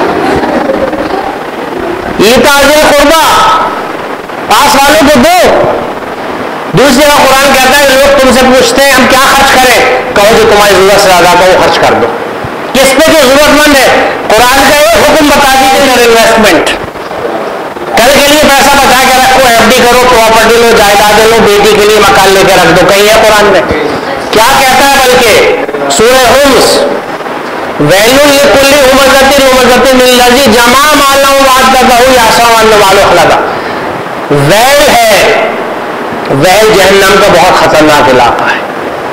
S1: ایتاء ذی القربى، پاس والوں کو دو. دوسری جگہ قرآن کہتا ہے لوگ تم سے پوچھتے ہیں ہم کیا خرچ کریں، کہو جو تمہاری ضرورت سے زیادہ کا وہ خرچ کر دو. کس پہ جو ضرورت مند ہے؟ قرآن کا ایک حکم بتا دیجیے کہ انویسٹمنٹ، کل کے لیے پیسہ بچا کے رکھو، ایف ڈی کرو، پراپرٹی لو، جائیدادیں لو، بیٹی کے لیے مکان لے کے رکھ دو. کہیں ہے قرآن میں کیا کہتا ہے؟ بلکہ سورہ ہومس، ویلو لکل ہمزۃ لمزۃ الذی جمع مالا وعددہ یحسب ان مالہ اخلدا. ویل ہے، ویل جہنم کا بہت خطرناک علاقہ ہے.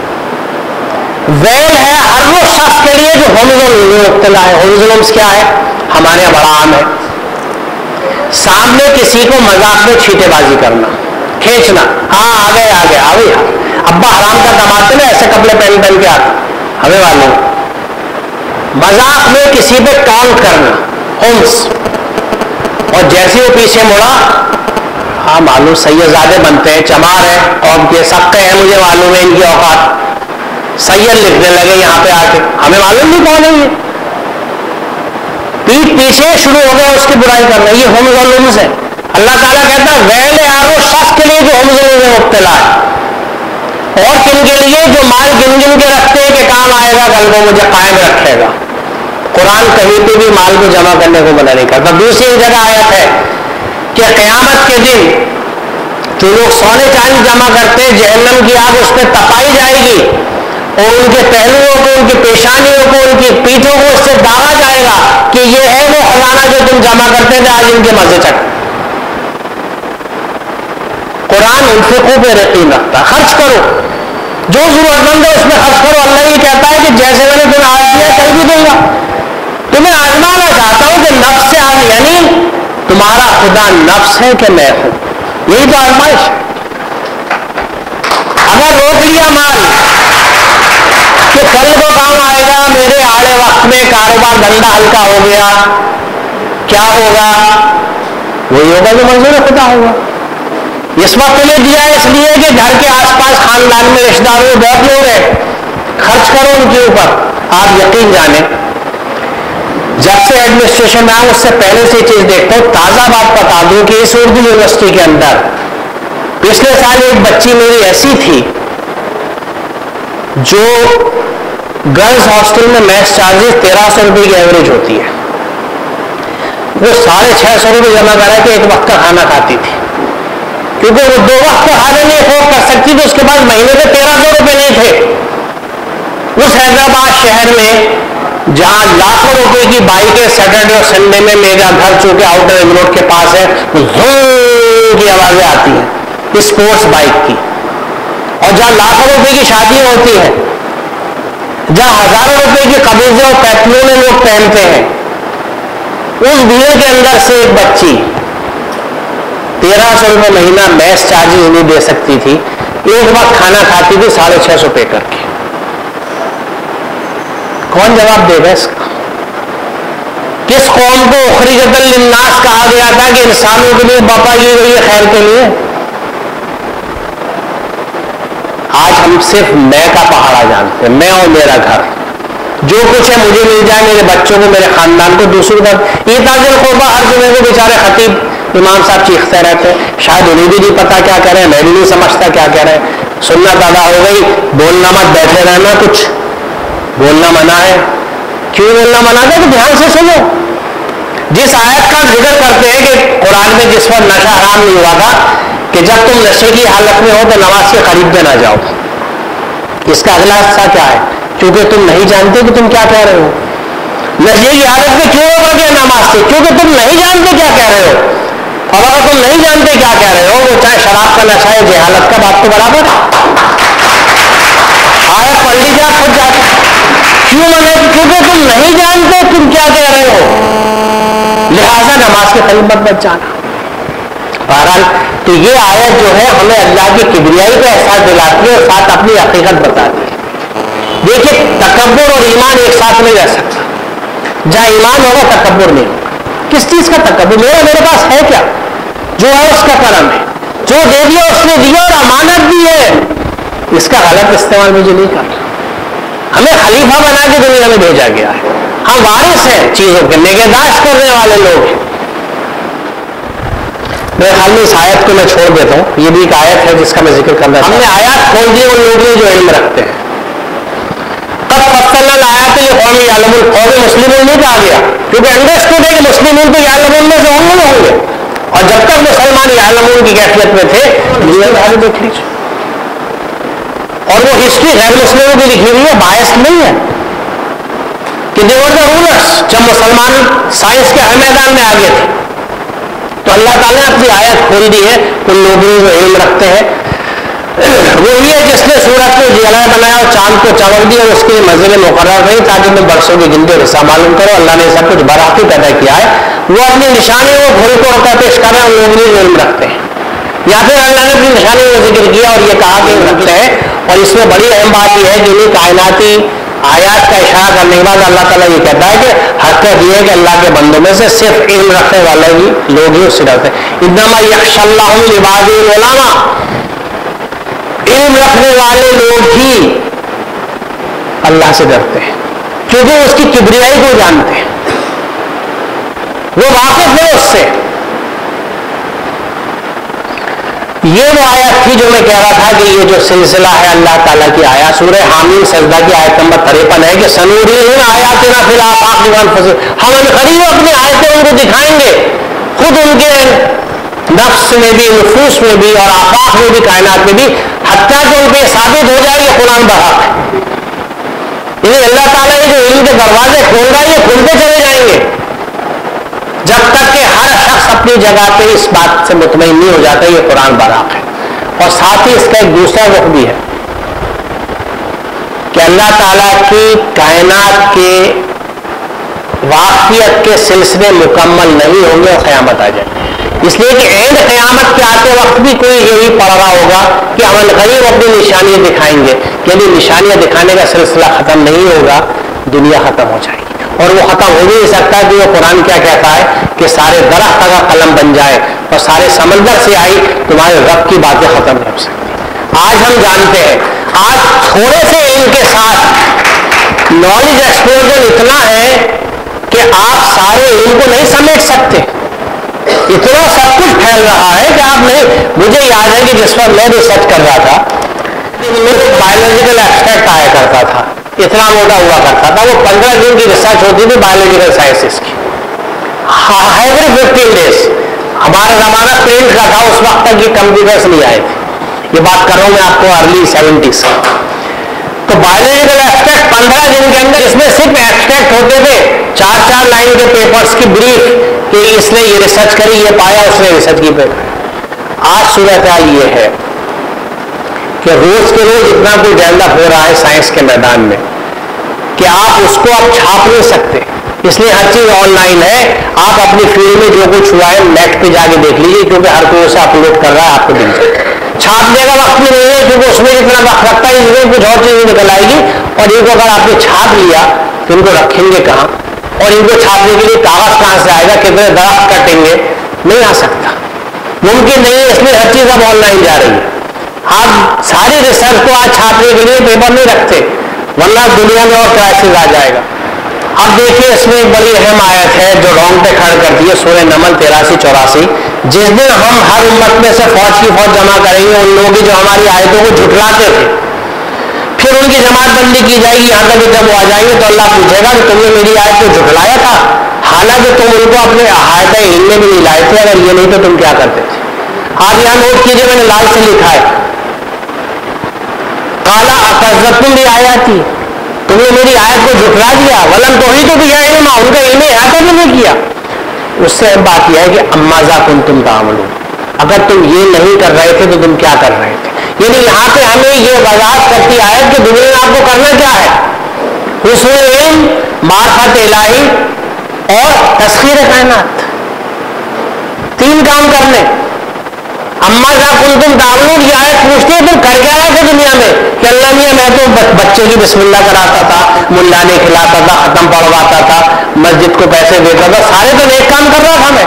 S1: ویل ہے ہر وہ شخص کے لیے جو ہومزم میں مبتلا ہے. ہومزمس کیا ہے؟ ہمارے یہاں بڑا عام ہے، سامنے کسی کو مذاق میں چھیٹے بازی کرنا، کھینچنا. ہاں آ گئے آ گئے آ گئے ابا حرام کا دماتے نا ایسے کپڑے پہن پہن کے آتے ہمیں معلوم. مذاق میں کسی پہ کاؤنٹ کرنا، ہومس. اور جیسے وہ پیچھے مڑا، ہاں معلوم سیدزادے بنتے ہیں، چمار ہیں، قوم کے سکے ہیں، مجھے معلوم ہے ان کی اوقات. سید لکھنے لگے یہاں پہ آ کے، ہمیں معلوم نہیں کون ہے یہ. پیٹ پیچھے شروع ہو گیا اس کی برائی کرنا. یہ ہومز اور لمز ہے. اللہ تعالیٰ کہتا ہے ویل ہے ہر اس شخص کے لیے جو ہومز میں مبتلا ہے. اور کن کے لیے؟ جو مال گن گن کے رکھتے ہیں کہ کام آئے گا، کل کو مجھے قائم رکھے گا. قرآن کہیں پہ بھی مال کو جمع کرنے کو منع نہیں کرتا. دوسری جگہ آیت ہے کہ قیامت کے دن جو لوگ سونے چاندی جمع کرتے ہیں، جہنم کی آگ اس پہ تپائی جائے گی اور ان کے پہلوؤں کو، ان کی پیشانیوں کو، ان کی پیٹھوں کو اس سے داغا جائے گا کہ یہ ہے وہ خزانہ جو تم جمع کرتے تھے، آج ان کے مزے چکھ. قرآن انفقوا پہ یقین رکھتا ہے. خرچ کرو، جو ضرورت مند ہے اس میں خرچ کرو. اللہ یہ کہتا ہے کہ جیسے میں نے تمہیں آج دیا کل بھی دوں گا. تمہیں آزمانا چاہتا ہوں کہ نفس سے آج، یعنی تمہارا خدا نفس ہے کہ میں ہوں. یہی تو آزمائش. اگر روک لیا مال کہ کل کو کام آئے گا، میرے آڑے وقت میں کاروبار دھندا ہلکا ہو گیا، کیا ہوگا؟ وہی ہوگا جو منظور خدا ہوگا. اس وقت تمہیں دیا اس لیے کہ گھر کے آس پاس خاندان میں رشتہ داروں میں بہت لوگ ہیں، خرچ کرو ان کے اوپر. آپ یقین جانیں جب سے ایڈمنسٹریشن میں آؤں اس سے پہلے سے چیز دیکھتا ہوں. تازہ بات بتا دوں کہ اس اردو یونیورسٹی کے اندر پچھلے سال ایک بچی میری ایسی تھی جو گرلز ہاسٹل میں میس چارجز تیرہ سو روپئے کی ایوریج ہوتی ہے، وہ ساڑھے چھ سو روپئے جمع کرا کے ایک وقت کا کھانا کھاتی تھی. کیونکہ وہ دو وقت کا کھانا نہیں افورڈ کر سکتی تو اس کے پاس مہینے کے تیرہ سو روپئے نہیں تھے. اس حیدرآباد شہر میں جہاں لاکھوں روپے کی بائکیں سیٹرڈے اور سنڈے میں، میرا گھر چونکہ آؤٹر رنگ روڈ کے پاس ہے، زوں کی آوازیں آتی ہیں اسپورٹس بائک کی. اور جہاں لاکھوں روپے کی شادیاں ہوتی ہیں، جہاں ہزاروں روپے کی قمیضیں اور پیٹلونیں لوگ پہنتے ہیں، اس بھیڑ کے اندر سے ایک بچی تیرہ سو روپے مہینہ میس چارجز نہیں دے سکتی تھی، ایک وقت کھانا کھاتی تھی ساڑھے چھ سو پے کر کے. کون جواب دے گا اس کا؟ کس قوم کو اخرجت للناس کہا گیا تھا کہ انسانوں کے لیے برپا کی گئی ہے خیر کے لیے؟ آج ہم صرف میں کا پہاڑا جانتے ہیں، میں اور میرا گھر. جو کچھ ہے مجھے مل جائے، میرے بچوں کو، میرے خاندان کو. دوسری طرف یہ تاج القربہ ہر جمعے کو بیچارے خطیب امام صاحب چیختے رہتے ہیں، شاید انہیں بھی نہیں پتا کیا کہہ رہے ہیں، میں بھی نہیں سمجھتا کیا کہہ رہے ہیں. سنت ادا ہو گئی، بولنا مت، بیٹھے رہنا، کچھ بولنا منع ہے. کیوں بولنا منع ہے؟ کہ دھیان سے سنو. جس آیت کا ذکر کرتے ہیں کہ قرآن میں جس پر نشہ حرام نہیں ہوا تھا کہ جب تم نشے کی حالت میں ہو تو نماز کے قریب میں نہ جاؤ. اس کا اگلا حصہ کیا ہے؟ کیونکہ تم نہیں جانتے کہ تم کیا کہہ رہے ہو. نشے کی حالت میں کیوں روکا گیا نماز سے؟ کیونکہ تم نہیں جانتے کیا کہہ رہے ہو. اور اگر تم نہیں جانتے کیا کہہ رہے ہو، وہ چاہے شراب کا نشہ ہے، جہالت کا، بات تو برابر ہے. آیت پڑھ لیجیے آپ خود جاتے. کیوں منع؟ کیونکہ تم نہیں جانتے تم کیا کہہ رہے ہو، لہذا نماز کے قریب مت مت جانا. بہرحال تو یہ آیت جو ہے ہمیں اللہ کی کبریائی کا احساس دلاتی ہے اور ساتھ اپنی حقیقت بتاتی ہے. دیکھیے تکبر اور ایمان ایک ساتھ نہیں رہ سکتا. جہاں ایمان ہوگا تکبر نہیں ہوگا. کس چیز کا تکبر؟ میرا میرے پاس ہے کیا؟ جو ہے اس کا کرم ہے، جو دے دیا اس نے دیا اور امانت بھی ہے. اس کا غلط استعمال مجھے نہیں کرنا. ہمیں خلیفہ بنا کے دنیا میں بھیجا گیا ہے، ہم وارث ہیں چیزوں کے، نگہداشت کرنے والے لوگ ہیں. میرے خیال میں اس آیت کو میں چھوڑ دیتا ہوں. یہ بھی ایک آیت ہے جس کا میں ذکر کرنا چاہتا ہوں. ہم نے آیات کھول دی ان لوگوں جو علم رکھتے ہیں. تب فصلنا آیات یہ قوم یعلمون، قوم مسلمون نہیں کہا گیا کیونکہ انڈرسٹوڈ ہے کہ مسلمون تو یعلمون میں سے ہوں گے ہوں گے. اور جب تک مسلمان یعلمون کی کیفیت میں تھے دنیا دیکھ لیجیے. اور وہ ہسٹری غیر مسلموں کی لکھی ہوئی ہے، باعث نہیں ہے کہ دے ور دا رولرس. جب مسلمان سائنس کے ہر میدان میں آگے تھے تو اللہ تعالیٰ نے اپنی آیت کھول دی ہے ان لوگوں جو علم رکھتے ہیں. وہی ہے جس نے سورج کو جلا بنایا اور چاند کو چمک دیا اور اس کے منزلیں مقرر رہی تاکہ تم برسوں کی گنتی اور حصہ معلوم کرو. اللہ نے سب کچھ برابر پیدا کیا ہے. وہ اپنی نشانی وہ گھوڑے کو ہوتا پیش کر رہے ہیں ان لوگوں جو علم رکھتے ہیں. یا پھر اللہ نے اپنی نشانی کا ذکر کیا اور یہ کہا کہ رکھتے ہیں. اور اس میں بڑی اہم بات یہ ہے کہ انہیں کائناتی آیات کا اشارہ کرنے کے بعد اللہ تعالیٰ یہ کہتا ہے کہ حقیقت یہ ہے کہ اللہ کے بندوں میں سے صرف علم رکھنے والے ہی لوگ ہی اس سے ڈرتے ہیں. انما یخشی اللہ من عبادہ العلماء، علم رکھنے والے لوگ ہی اللہ سے ڈرتے ہیں کیونکہ اس کی کبریائی کو جانتے ہیں، وہ واقف ہے اس سے. یہ وہ آیت تھی جو میں کہہ رہا تھا کہ یہ جو سلسلہ ہے اللہ تعالیٰ کی آیات، سورہ حامیم سجدہ کی آیت نمبر تریپن ہے کہ سنوریہم آیاتنا فی الآفاق وانفسہم، ہم ان قریب اپنی آیتیں ان کو دکھائیں گے خود ان کے نفس میں بھی، نفوس میں بھی اور آفاق میں بھی، کائنات میں بھی، حتیٰ کہ ان پہ ثابت ہو جائے کہ قرآن برحق ہے. یعنی اللہ تعالیٰ یہ جو علم کے دروازے کھول رہا ہے یہ کھلتے چلے جائیں گے جب تک کہ ہر شخص اپنی جگہ پہ اس بات سے مطمئن نہیں ہو جاتا یہ قرآن برحق ہے. اور ساتھ ہی اس کا ایک دوسرا رخ بھی ہے کہ اللہ تعالیٰ کی کائنات کے واقعیت کے سلسلے مکمل نہیں ہوں گے اور قیامت آ جائے. اس لیے کہ اینڈ قیامت کے آتے وقت بھی کوئی یہی پڑھ رہا ہوگا کہ ہم قریب اپنی نشانیاں دکھائیں گے. یعنی نشانیاں دکھانے کا سلسلہ ختم نہیں ہوگا، دنیا ختم ہو جائے گی. اور وہ ختم ہو بھی نہیں سکتا کہ وہ قرآن کیا کہتا ہے کہ سارے درخت کا قلم بن جائے اور سارے سمندر سے آئی تمہارے رب کی باتیں ختم نہیں ہو سکتی. آج ہم جانتے ہیں، آج تھوڑے سے علم کے ساتھ نالج ایکسپلوژن اتنا ہے کہ آپ سارے علم کو نہیں سمیٹ سکتے. اتنا سب کچھ پھیل رہا ہے کہ آپ نہیں. مجھے یاد ہے کہ جس وقت میں ریسرچ کر رہا تھا بایولوجیکل ایبسٹریکٹ آیا کرتا تھا، اتنا موٹا ہوا کرتا تھا. وہ پندرہ دن کی ریسرچ ہوتی تھی بایولوجیکل سائنسز کی، ایوری ففٹین ڈیز. ہمارا زمانہ پرنٹ کا تھا، اس وقت تک یہ کمپیوٹرس نہیں آئے تھے. یہ بات کر رہا ہوں میں آپ کو ارلی سیونٹیز. تو بایولوجیکل ایبسٹریکٹ پندرہ دن کے اندر اس میں صرف ایبسٹریکٹ ہوتے تھے، چار چار لائن کے پیپرز کی بریف کہ اس نے یہ ریسرچ کری، یہ پایا، اس نے ریسرچ کی پہ. آج صورتحال یہ ہے کہ روز کے روز اتنا کوئی ڈیولپ ہو رہا ہے سائنس کے میدان میں کہ آپ اس کو اب چھاپ نہیں سکتے. اس لیے ہر چیز آن لائن ہے. آپ اپنی فیلڈ میں جو کچھ ہوا ہے نیٹ پہ جا کے دیکھ لیجیے کیونکہ ہر کوئی اسے اپلوڈ کر رہا ہے، آپ کو دل جائے. چھاپنے کا وقت بھی نہیں ہے کیونکہ اس میں جتنا وقت لگتا ہے اس میں کچھ اور چیزیں نکل آئے گی. اور ان کو اگر آپ نے چھاپ لیا تو ان کو رکھیں گے کہاں؟ اور ان کو چھاپنے کے لیے کاغذ کہاں سے آئے گا؟ کتنے درخت کٹیں گے؟ نہیں آ سکتا، ممکن نہیں ہے. اس لیے ہر چیز اب آن لائن جا رہی ہے. آپ ساری ریسرچ کو آج چھاپنے کے لیے پیپر نہیں رکھتے. ورنہ دنیا میں اور کرائسس آ جائے گا. اب دیکھیے اس میں ایک بڑی اہم آیت ہے جو رونگٹے کھڑے کرتی ہے، سورہ نمل تراسی چوراسی. جس دن ہم ہر امت میں سے فوج کی فوج جمع کریں گے ان لوگوں کی جو ہماری آیتوں کو جھٹلاتے تھے، پھر ان کی جماعت بندی کی جائے گی یہاں تک کہ جب وہ آ جائیں گے تو اللہ پوچھے گا کہ تم نے میری آیت کو جھٹلایا تھا، حالانکہ تم ان کو اپنے آیتیں علم میں بھی نہیں لائے تھے، اگر یہ نہیں تو تم کیا کرتے تھے. آج یہاں نوٹ کیجیے، میں نے لال سے لکھا ہے کالا اکذبتم بھی آیات تھی، تم نے میری آیت کو جھٹلا دیا. ولم توحیدوا بہا علما، ان کا علم احاطہ بھی نہیں کیا. اس سے اب بات یہ ہے کہ ماذا کنتم تعملون، اگر تم یہ نہیں کر رہے تھے تو تم کیا کر رہے تھے. یعنی یہاں پہ ہمیں یہ وضاحت کرتی آیت کہ دنیا میں آپ کو کرنا کیا ہے، حصول علم، معرفت الہی اور تسخیر کائنات، تین کام کرنے. اما ذا کنتم تعملون، یہ آیت پوچھتی ہے تم کر کیا رہے تھے دنیا میں، کہ اللہ میاں میں تو بچے کی بسم اللہ کراتا تھا، ملا نے کھلاتا تھا، ختم پڑھواتا تھا، مسجد کو پیسے دیتا تھا، سارے تو نیک کام کر رہا تھا میں،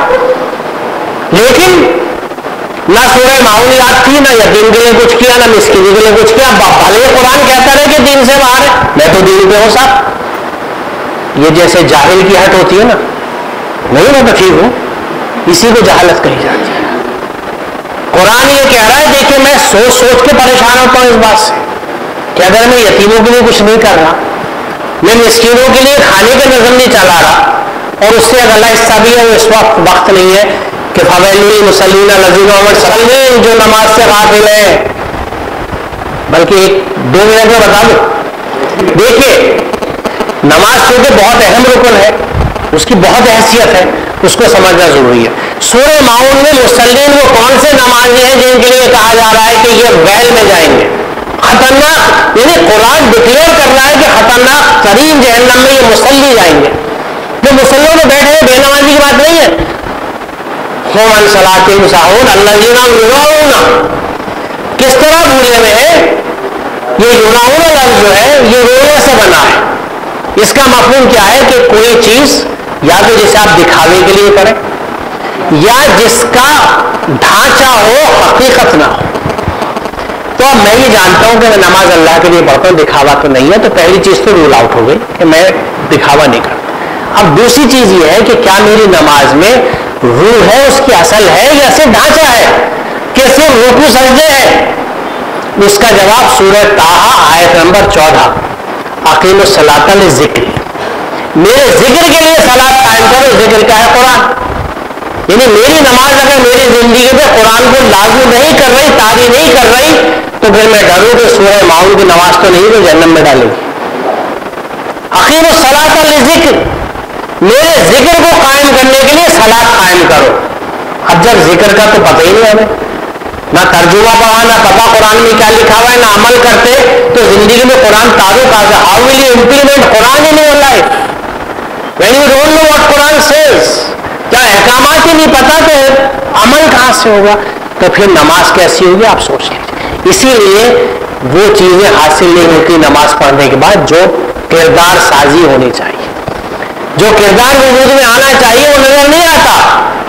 S1: لیکن نہ سورہ معاون یاد تھی، نہ یتیم کے لیے کچھ کیا، نہ مسکینی کے لیے کچھ کیا. بھلے قرآن کہتا رہے کہ دین سے باہر ہے، میں تو دین پہ ہوں صاحب. یہ جیسے جاہل کی ہٹ ہوتی ہے نا، نہیں میں تو ٹھیک ہوں، اسی کو جہالت کہی جاتی ہے. قرآن یہ کہہ رہا ہے دیکھیں میں سوچ سوچ کے پریشان ہوتا ہوں اس بات سے کہ اگر میں یتیموں کے لیے کچھ نہیں کر رہا، میں مسکینوں کے لیے کھانے کا نظم نہیں چلا رہا، اور اس سے اگلا حصہ بھی ہے وہ اس وقت وقت نہیں ہے کہ فویل للمصلین الذین هم عن صلاتهم جو نماز سے غافل ہیں. بلکہ ایک دو منٹ میں بتا دوں، دیکھیے نماز چونکہ بہت اہم رکن ہے، اس کی بہت حیثیت ہے، اس کو سمجھنا ضروری ہے. سورہ معاون میں مصلین وہ کون سے نمازی ہیں جن کے لیے کہا جا رہا ہے کہ یہ ویل میں جائیں گے، خطرناک، یعنی قرآن ڈکلیئر کر رہا ہے کہ خطرناک ترین جہنم میں یہ مصلی جائیں گے. جو مسلوں میں بیٹھے ہیں بے نمازی کی بات نہیں ہے. هم عن صلاتهم ساہون الذین هم یراؤون، کس طرح بھولے میں ہے. یہ یراؤون لفظ جو ہے یہ رونے سے بنا ہے. اس کا مفہوم کیا ہے کہ کوئی چیز یا تو جسے آپ دکھاوے کے لیے کریں یا جس کا ڈھانچہ ہو حقیقت نہ ہو. تو اب میں یہ جانتا ہوں کہ میں نماز اللہ کے لیے پڑھتا ہوں، دکھاوا تو نہیں ہے، تو پہلی چیز تو رول آؤٹ ہو گئی کہ میں دکھاوا نہیں کرتا. اب دوسری چیز یہ ہے کہ کیا میری نماز میں روح ہے، اس کی اصل ہے، یا صرف ڈھانچہ ہے کہ صرف رکوع سجدے ہے. اس کا جواب سورہ طٰہٰ آیت نمبر چودہ، اقیموا الصلاۃ للذکر، میرے ذکر کے لیے صلاۃ قائم کرو. ذکر کیا ہے؟ قرآن. یعنی میری نماز اگر میری زندگی میں قرآن کو لاگو نہیں کر رہی، طاری نہیں کر رہی، تو پھر میں ڈروں کہ سورہ معاون کی نماز تو نہیں تو جہنم میں ڈالے گی. اقیموا الصلاۃ للذکر، میرے ذکر کو قائم کرنے کے لیے صلاۃ قائم کرو. اب جب ذکر کا تو پتہ ہی نہیں ہمیں، نہ ترجمہ پڑھا، نہ پتہ قرآن میں کیا لکھا ہوا ہے، نہ عمل کرتے، تو زندگی میں قرآن تعارف آ جائے. How will you implement Quran in your life when you don't know what Quran says؟ کیا احکامات ہی نہیں پتا تو عمل کہاں سے ہوگا؟ تو پھر نماز کیسی ہوگی آپ سوچ لیجیے. اسی لیے وہ چیزیں حاصل نہیں ہوتی نماز پڑھنے کے بعد جو کردار سازی ہونی چاہیے، جو کردار وجود میں آنا چاہیے وہ نظر نہیں آتا.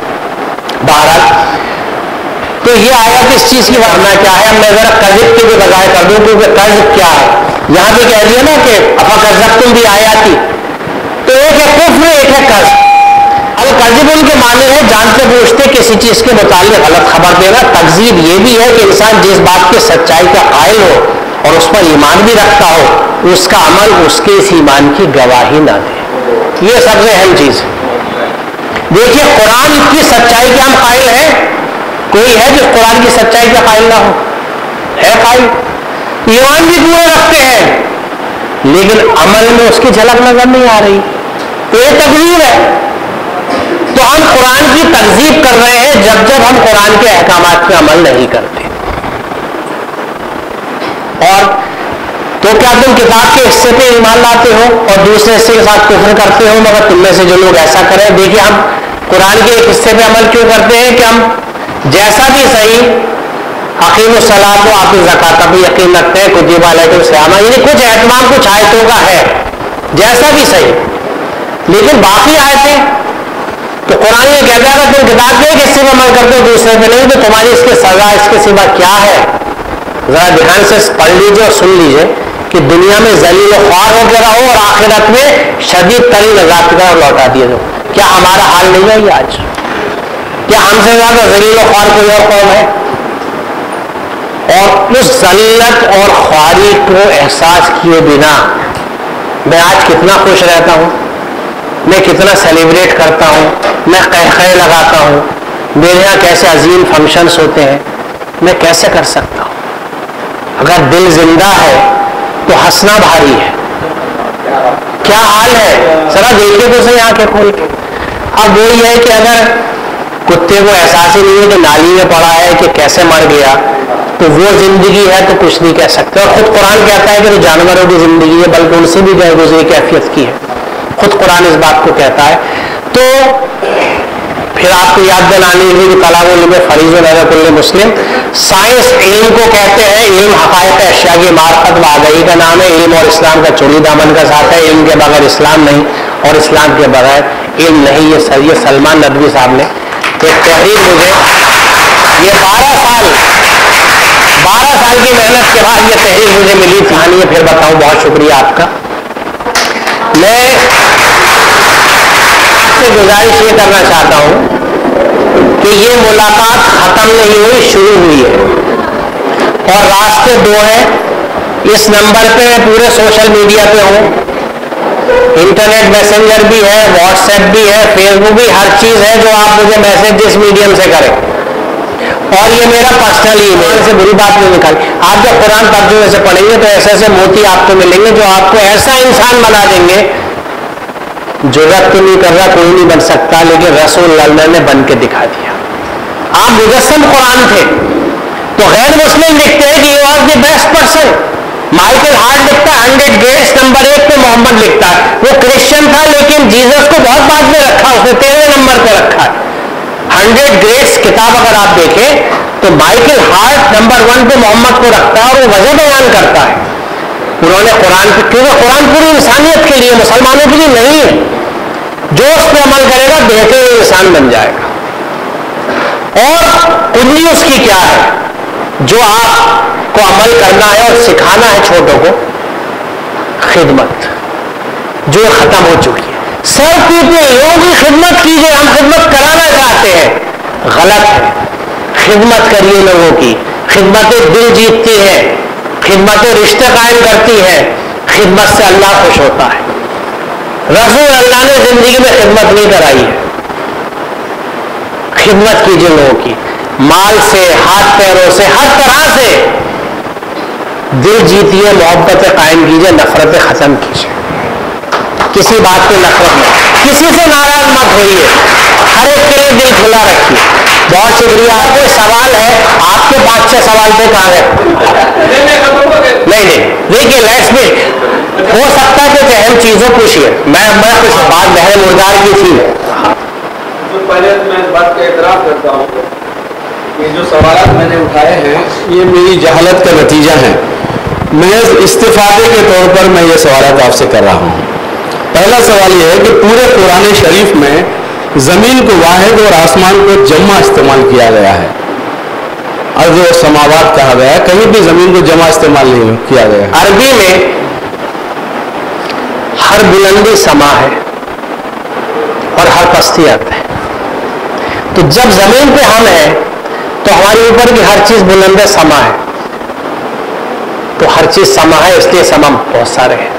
S1: بہرحال تو یہ آیا کہ اس چیز کی ورنہ کیا ہے. اب میں ذرا کذب کی بھی وضاحت کر دوں کیونکہ کذب کیا ہے. یہاں پہ کہہ دیا نا کہ افکذبتم بھی آیاتی، تو ایک ہے کفر، ایک ہے کذب. الکذب ان کے معنی ہے جانتے بوجھتے کسی چیز کے متعلق غلط خبر دینا. تکذیب یہ بھی ہے کہ انسان جس بات کے سچائی کا قائل ہو اور اس پر ایمان بھی رکھتا ہو، اس کا عمل اس کے اس ایمان کی گواہی نہ دے. یہ سب سے اہم چیز ہے. دیکھیے قرآن کی سچائی کے ہم قائل ہیں، کوئی ہے جو قرآن کی سچائی کا قائل نہ ہو؟ ہے قائل. ایمان بھی پورے رکھتے ہیں لیکن عمل میں اس کی جھلک نظر نہیں آ رہی، تو یہ تکذیب ہے. تو ہم قرآن کی تکذیب کر رہے ہیں جب جب ہم قرآن کے احکامات پہ عمل نہیں کرتے. اور تو کیا تم کتاب کے حصے پہ ایمان لاتے ہو اور دوسرے حصے کے ساتھ کفر کرتے ہو؟ مگر تم میں سے جو لوگ ایسا کریں. دیکھیے ہم قرآن کے ایک حصے پہ عمل کیوں کرتے ہیں کہ ہم جیسا بھی صحیح اقیم الصلاۃ و آتوا الزکوٰۃ پہ یقین رکھتے ہیں، کتب علیکم الصیام، یعنی کچھ اہتمام کچھ آیتوں کا ہے جیسا بھی صحیح، لیکن باقی آیتیں تو قرآن یہ کہتا ہے کہ تم کتاب کے ایک حصے پہ عمل کرتے ہو دوسرے پہ نہیں، تو تمہاری اس کی سزا اس کے سوا کیا ہے؟ ذرا دھیان سے پڑھ لیجیے اور سن لیجیے. کہ دنیا میں ذلیل و خوار ہو کے رہو اور آخرت میں شدید ترین عذاب کی طرف لوٹا دیا جاؤ. کیا ہمارا حال نہیں ہے یہ آج؟ کیا ہم سے زیادہ ذلیل و خوار کوئی اور قوم ہے؟ اور اس ذلت اور خواری کو احساس کیے بنا میں آج کتنا خوش رہتا ہوں, میں کتنا سیلیبریٹ کرتا ہوں, میں قہقہے لگاتا ہوں, میرے یہاں کیسے عظیم فنکشنز ہوتے ہیں, میں کیسے کر سکتا ہوں؟ اگر دل زندہ ہے تو ہنسنا بھاری ہے. کیا حال ہے ذرا دیکھیے تو صحیح آنکھیں کھول کے. اب وہی ہے کہ اگر کتے کو احساس ہی نہیں ہے کہ نالی میں پڑا ہے کہ کیسے مر گیا, تو وہ زندگی ہے تو کچھ نہیں کہہ سکتے. اور خود قرآن کہتا ہے کہ وہ جانوروں کی زندگی ہے, بلکہ ان سے بھی غیر گزری کیفیت کی ہے. خود قرآن اس بات کو کہتا ہے. تو پھر آپ کو یاد دلانے کے لیے کلام علم فریض و کل مسلم, سائنس علم کو کہتے ہیں, علم حقائق اشیاء کی معرفت و آگہی کا نام ہے. علم اور اسلام کا چولی دامن کا ساتھ ہے. علم کے بغیر اسلام نہیں اور اسلام کے بغیر علم نہیں. یہ سر یہ سلمان ندوی صاحب نے ایک تحریر, مجھے یہ بارہ سال بارہ سال کی محنت کے بعد یہ تحریر مجھے ملی تھی. یہ پھر بتاؤں, بہت شکریہ آپ کا. میں سے گزارش یہ کرنا چاہتا ہوں کہ یہ ملاقات ختم نہیں ہوئی, شروع ہوئی ہے اور راستے دو ہیں. اس نمبر پہ پورے سوشل میڈیا پہ ہوں, انٹرنیٹ میسنجر بھی ہے, واٹس ایپ بھی ہے, فیس بک بھی, ہر چیز ہے جو آپ مجھے میسج جس میڈیم سے کریں. اور یہ میرا پرسنل ای میل سے بری بات نہیں نکالی. آپ جب قرآن ترجمے سے پڑھیں گے تو ایسے ایسے موتی آپ کو ملیں گے جو آپ کو ایسا انسان بنا دیں گے جو رب تو نہیں کر رہا, کوئی نہیں بن سکتا, لیکن رسول اللہ نے بن کے دکھا دیا. آپ مجسم قرآن تھے تو غیر مسلم لکھتے ہیں کہ you are the best person. Michael Hart لکھتا ہے ہنڈریڈ گریٹس نمبر ایک پہ محمد لکھتا ہے. وہ کرسچن تھا لیکن جیزس کو بہت بعد میں رکھا, اس نے تیرہویں نمبر پہ رکھا ہے. ہنڈریڈ گریٹس کتاب اگر آپ دیکھیں تو مائیکل ہارٹ نمبر ون پہ محمد کو رکھتا ہے اور وہ وجہ بیان کرتا ہے. انہوں نے قرآن پہ, کیونکہ قرآن پوری انسانیت کے لیے, مسلمانوں کے لیے نہیں ہے. جو اس پہ عمل کرے گا بہتر انسان بن جائے گا. اور کنجی اس کی کیا ہے جو آپ کو عمل کرنا ہے اور سکھانا ہے چھوٹوں کو؟ خدمت, جو ختم ہو چکی ہے. سر پیپے لوگوں کی خدمت کیجیے, ہم خدمت کرانا چاہتے ہیں, غلط ہے. خدمت کریے لوگوں کی. خدمتیں دل جیتتی ہے, خدمتیں رشتے قائم کرتی ہے, خدمت سے اللہ خوش ہوتا ہے. رسول اللہ نے زندگی میں خدمت نہیں کرائی ہے. خدمت کیجیے لوگوں کی, مال سے, ہاتھ پیروں سے, ہر طرح سے دل جیتیے, محبتیں قائم کیجیے, نفرتیں ختم کیجیے. کسی بات پہ نفرت نہیں, کسی سے ناراض مت ہوئیے, ہر ایک کے لیے دل کھلا رکھیے. بہت شکریہ. کوئی سوال ہے آپ کے پانچ چھ سوال پہ کہاں ہے؟ نہیں نہیں دیکھیے, لیٹس بی, ہو سکتا ہے کہ اہم چیزوں پوچھیے. میں میں کچھ بات بہر مردار کی تھی.
S5: پہلے میں اس بات کا اعتراف کرتا ہوں کہ جو سوالات میں نے اٹھائے ہیں یہ میری جہالت کا نتیجہ ہے. محض استفادے کے طور پر میں یہ سوالات آپ سے کر رہا ہوں. پہلا سوال یہ ہے کہ پورے قرآن شریف میں زمین کو واحد اور آسمان کو جمع استعمال کیا گیا ہے. ارض و سماوات کہا گیا ہے, کہیں بھی زمین کو جمع استعمال نہیں کیا گیا.
S1: عربی میں ہر بلندی سما ہے اور ہر پستی ارض ہے. تو جب زمین پہ ہم ہیں تو ہمارے اوپر کی ہر چیز بلند سما ہے, تو ہر چیز سما ہے, اس لیے سما بہت سارے ہیں.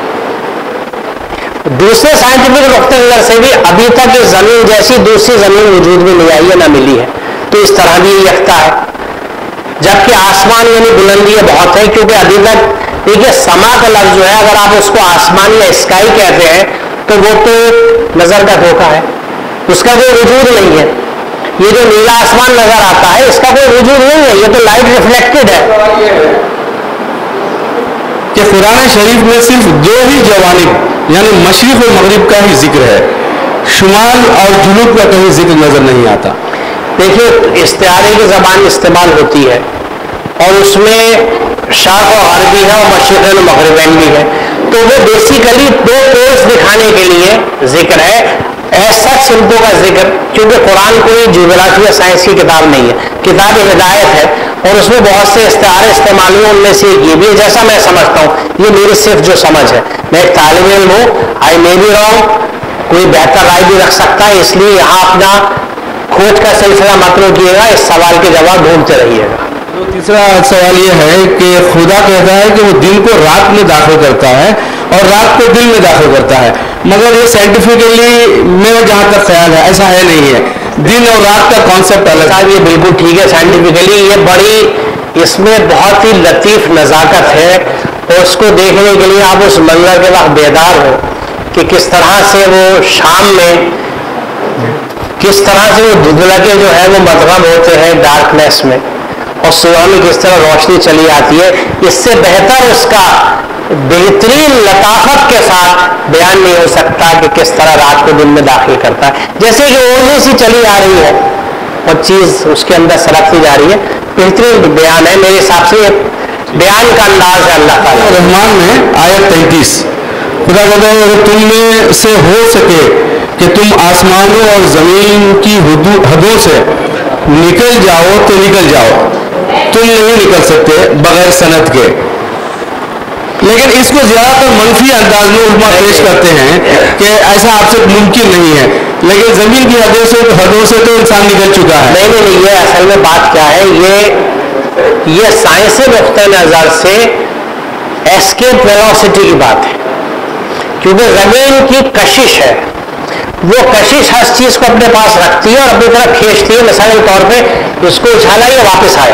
S1: دوسرے سائنٹیفک نقطۂ نظر سے بھی ابھی تک اس زمین جیسی دوسری زمین وجود میں نہیں آئی ہے, نہ ملی ہے. تو اس طرح بھی یہ یکتا ہے. جبکہ آسمان یعنی بلندی بہت ہے, کیونکہ ابھی تک دیکھیے سما کا لفظ جو ہے اگر آپ اس کو آسمان یا اسکائی کہتے ہیں تو وہ تو نظر کا دھوکہ ہے, اس کا کوئی وجود نہیں ہے. یہ جو نیلا آسمان نظر آتا ہے اس کا کوئی وجود نہیں ہے, یہ تو لائٹ ریفلیکٹڈ ہے.
S5: کہ قرآن شریف میں صرف دو ہی جوانب یعنی مشرق و مغرب کا ہی ذکر ہے, شمال اور جنوب کا کہیں ذکر نظر نہیں آتا.
S1: دیکھیے استعارے کی زبان استعمال ہوتی ہے اور اس میں شرق و غربی ہے اور مشرقین و مغربین بھی ہے, تو وہ بیسیکلی دو پولز دکھانے کے لیے ذکر ہے, ایسا سمتوں کا ذکر, کیونکہ قرآن کوئی جغرافی یا سائنس کی کتاب نہیں ہے. کتاب ہدایت ہے اور اس میں بہت سے استعارے استعمال ہوئے، ان میں سے ایک یہ بھی ہے جیسا میں سمجھتا ہوں، یہ میری صرف جو سمجھ ہے، میں ایک طالب علم ہوں، آئی مے بی رانگ، کوئی بہتر رائے بھی رکھ سکتا ہے، اس لیے یہاں اپنا کھوج کا سلسلہ مت روکیے گا، اس سوال کے جواب ڈھونڈتے رہیے گا۔
S5: تیسرا سوال یہ ہے کہ خدا کہتا ہے کہ وہ دن کو رات میں داخل کرتا ہے اور رات کو دن میں داخل کرتا ہے، مگر یہ سائنٹیفکلی میرا جہاں تک خیال ہے ایسا ہے نہیں ہے، دن اور رات کا کانسیپٹ الگ ہے۔
S1: یہ بالکل ٹھیک ہے، سائنٹیفکلی یہ بڑی اس میں بہت ہی لطیف نزاکت ہے، اور اس کو دیکھنے کے لیے آپ اس منظر کے وقت بیدار ہو کہ کس طرح سے وہ شام میں کس طرح سے وہ دھندلکے جو ہے وہ مدغم ہوتے ہیں ڈارکنیس میں، اور صبح میں کس طرح روشنی چلی آتی ہے، اس سے بہتر اس کا بہترین لطافت کے ساتھ بیان نہیں ہو سکتا کہ کس طرح رات کو دن میں داخل کرتا ہے، جیسے کہ اردو سی چلی آ رہی ہے اور چیز اس کے اندر سرکتی جا رہی ہے، بہترین بیان ہے میرے حساب سے، یہ بیان کا انداز ہے اللہ تعالیٰ۔
S5: رحمان میں آیت تینتیس، خدا کہتا ہے اگر تم میں سے ہو سکے کہ تم آسمانوں اور زمین کی حدوں سے نکل جاؤ تو نکل جاؤ، تم نہیں نکل سکتے بغیر سند کے، لیکن اس کو زیادہ تر منفی انداز میں علماء پیش کرتے ہیں کہ ایسا آپ سے ممکن نہیں ہے، لیکن زمین کی حدوں سے حدوں سے تو انسان نکل چکا ہے۔
S1: نہیں نہیں نہیں، یہ اصل میں بات کیا ہے، یہ یہ سائنسی نقطۂ نظر سے ایسکیپ ویلوسٹی کی بات ہے، کیونکہ زمین کی کشش ہے، وہ کشش ہر چیز کو اپنے پاس رکھتی ہے اور اپنی طرف کھینچتی ہے، مثال کے طور پہ اس کو اچھالا یہ واپس آیا،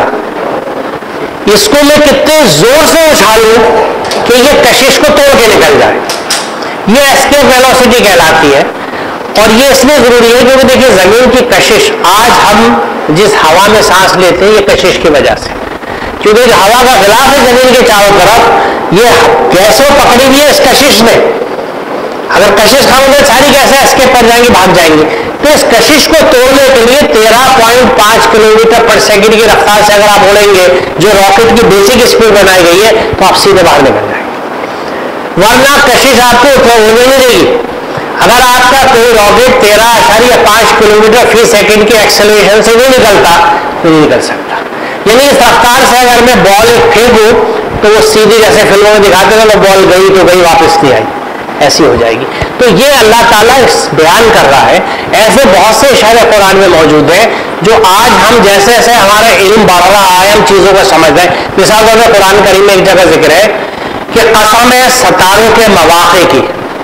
S1: اس کو میں کتنے زور سے اچھالوں کہ یہ کشش کو توڑ کے نکل جائے، یہ ایسکیپ ویلوسٹی کہلاتی ہے، اور یہ اس لیے ضروری ہے کیونکہ دیکھیے زمین کی کشش، آج ہم جس ہوا میں سانس لیتے ہیں یہ کشش کی وجہ سے، کیونکہ جو ہوا کا غلاف ہے زمین کے چاروں طرف، یہ گیسوں پکڑی ہوئی ہے اس کشش میں، اگر کشش خام ہو ساری گیسیں اسکیپ کر جائیں گی، بھاگ جائیں گی، تو اس کشش کو توڑنے کے لیے تیرہ پوائنٹ پانچ کلو میٹر پر سیکنڈ کی رفتار سے اگر آپ اڑیں گے، جو راکٹ کی بیسک اسپیڈ بنائی گئی ہے، تو آپ سیدھے باہر نکل جائیں گے، ورنہ کشش آپ کو اڑنے نہیں دے گی۔ اگر آپ کا کوئی راکٹ تیرہ اشاریہ پانچ کلو میٹر فی سیکنڈ کے ایکسلریشن سے نہیں نکلتا تو نہیں نکل سکتا، یعنی اس رفتار سے اگر میں بال پھینکوں تو وہ سیدھی جیسے فلموں میں دکھاتے ہیں وہ بال گئی تو گئی واپس نہیں آئی، ایسی ہو جائے گی۔ تو یہ اللہ تعالیٰ بیان کر رہا ہے، ایسے بہت سے اشارے قرآن میں موجود ہیں جو آج ہم جیسے جیسے ہمارا علم بڑھ رہا ہے ہم چیزوں کو سمجھ رہے ہیں۔ مثال طور پر قرآن کریم میں ایک جگہ ذکر ہے کہ قسم ہے ستاروں کے مواقع کی،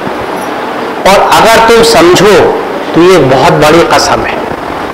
S1: اور اگر تم سمجھو تو یہ بہت بڑی قسم ہے۔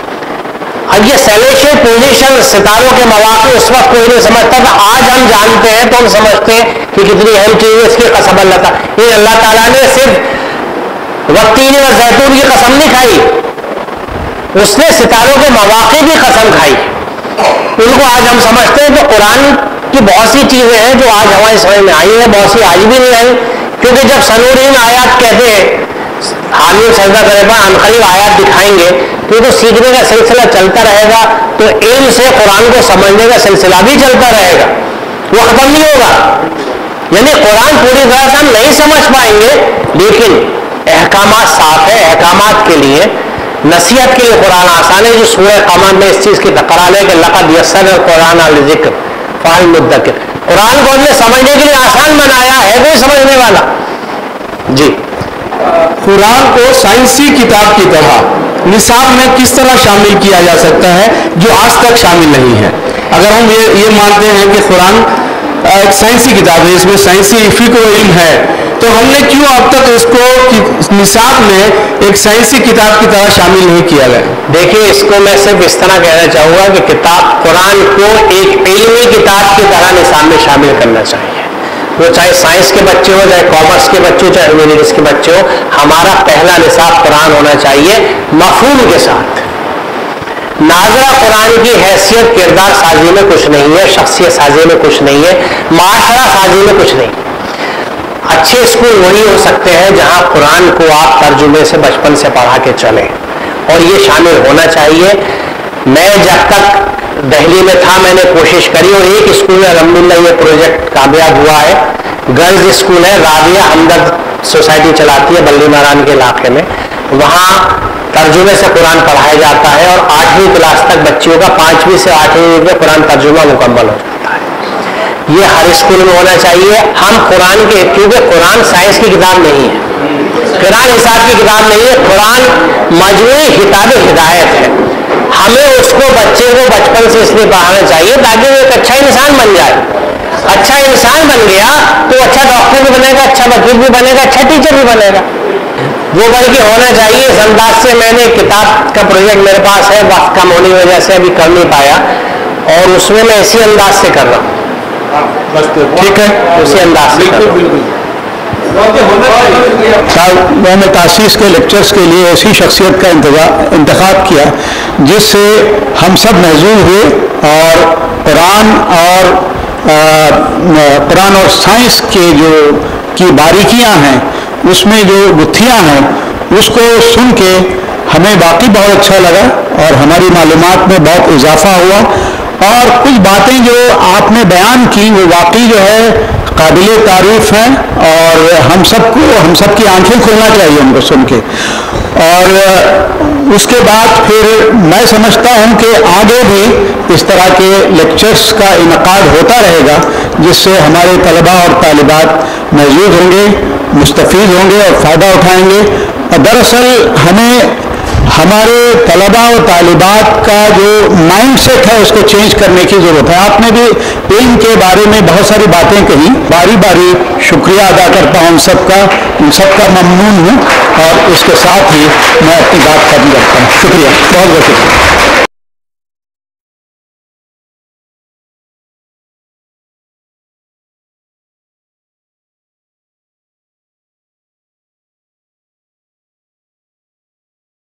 S1: اب یہ سیلیشل پوزیشن ستاروں کے مواقع اس وقت کوئی نہیں سمجھتا تھا، آج ہم جانتے ہیں تو ہم سمجھتے ہیں کہ کتنی اہم چیز ہے، اس کی قسم اللہ تعالیٰ، یہ اللہ تعالیٰ نے صرف والتین والزیتون کی قسم نہیں کھائی، اس نے ستاروں کے مواقع کی قسم کھائی، ان کو آج ہم سمجھتے ہیں۔ تو قرآن کی بہت سی چیزیں ہیں جو آج ہماری سمجھ میں آئی ہیں، بہت سی آج بھی نہیں آئی، کیونکہ جب سنورین آیات کہتے ہیں حامی سجدہ کرے پر عنقریب آیات دکھائیں گے تو یہ تو سیکھنے کا سلسلہ چلتا رہے گا، تو علم سے قرآن کو سمجھنے کا سلسلہ بھی چلتا رہے گا، وہ ختم نہیں ہوگا۔ یعنی قرآن پوری طرح سے ہم نہیں سمجھ پائیں گے، لیکن احکامات صاف ہے، احکامات کے لیے نصیحت کے لیے قرآن آسان ہے، جو سورہ قمر میں اس چیز کی تقرار ہے کہ لقد یسرنا القرآن للذکر فہل مدکر، قرآن کو ہم نے سمجھنے کے لیے آسان بنایا ہے، کوئی سمجھنے والا۔ جی،
S5: قرآن کو سائنسی کتاب کی طرح نصاب میں کس طرح شامل کیا جا سکتا ہے جو آج تک شامل نہیں ہے؟ اگر ہم یہ یہ مانتے ہیں کہ قرآن ایک سائنسی کتاب ہے، اس میں سائنسی فکر و علم ہے، تو ہم نے کیوں اب تک اس کو نصاب میں ایک سائنسی کتاب کی طرح شامل نہیں کیا گیا؟
S1: دیکھیے اس کو میں صرف اس طرح کہنا چاہوں گا کہ کتاب قرآن کو ایک علمی کتاب کی طرح نصاب میں شامل کرنا چاہیے، وہ چاہے سائنس کے بچے ہو، چاہے کامرس کے بچے ہو، چاہے ہیومینٹیز کے بچے ہو، ہمارا پہلا نصاب قرآن ہونا چاہیے مفہوم کے ساتھ۔ ناظرہ قرآن کی حیثیت کردار سازی میں کچھ نہیں ہے، شخصیت سازی میں کچھ نہیں ہے، معاشرہ سازی میں کچھ نہیں۔ اچھے اسکول وہی ہو سکتے ہیں جہاں قرآن کو آپ ترجمے سے بچپن سے پڑھا کے چلیں، اور یہ شامل ہونا چاہیے۔ میں جب تک دہلی میں تھا میں نے کوشش کری، اور ایک اسکول میں الحمدللہ یہ پروجیکٹ کامیاب ہوا ہے، گرلز اسکول ہے، رابعہ ہمدرد سوسائٹی چلاتی ہے بلی ماران کے علاقے میں، وہاں ترجمے سے قرآن پڑھایا جاتا ہے اور آٹھویں کلاس تک بچیوں کا پانچویں سے آٹھویں میں قرآن ترجمہ مکمل ہو جاتا ہے. یہ ہر اسکول میں ہونا چاہیے. ہم قرآن کے کیونکہ قرآن سائنس کی کتاب نہیں ہے, قرآن حساب کی کتاب نہیں ہے, قرآن مجموعی کتاب ہدایت ہے. ہمیں اس کو بچے کو بچپن سے اس لیے پڑھانا چاہیے تاکہ وہ ایک اچھا انسان بن جائے. اچھا انسان بن گیا تو اچھا ڈاکٹر بھی بنے گا, اچھا وکیل بھی بنے گا, اچھا ٹیچر بھی بنے گا. وہ بلکہ ہونا چاہیے. اس انداز سے میں نے کتاب کا پروجیکٹ میرے پاس ہے, وقت کم ہونے کی وجہ سے ابھی کر نہیں پایا, اور اس میں میں اسی انداز سے کر رہا ہوں.
S3: ٹھیک ہے,
S1: اسی انداز سے.
S3: میں نے تاسیس کے لیکچرز کے لیے ایسی شخصیت کا انتخاب کیا جس سے ہم سب محظوظ ہوئے اور قرآن اور قرآن اور سائنس کے جو کی باریکیاں ہیں, اس میں جو گتھیاں ہیں, اس کو سن کے ہمیں واقعی بہت اچھا لگا اور ہماری معلومات میں بہت اضافہ ہوا. اور کچھ باتیں جو آپ نے بیان کی وہ واقعی جو ہے قابل تعریف ہیں, اور ہم سب کو ہم سب کی آنکھیں کھلنا چاہیے ان کو سن کے. اور اس کے بعد پھر میں سمجھتا ہوں کہ آگے بھی اس طرح کے لیکچرز کا انعقاد ہوتا رہے گا, جس سے ہمارے طلباء اور طالبات محظوظ ہوں گے, مستفید ہوں گے اور فائدہ اٹھائیں گے. اور دراصل ہمیں ہمارے طلباء و طالبات کا جو مائنڈ سیٹ ہے اس کو چینج کرنے کی ضرورت ہے. آپ نے بھی علم کے بارے میں بہت ساری باتیں کہی, باری باری شکریہ ادا کرتا ہوں ان سب کا, ان سب کا ممنون ہوں, اور اس کے ساتھ ہی میں اپنی بات ختم کرتا ہوں. شکریہ, بہت بہت شکریہ.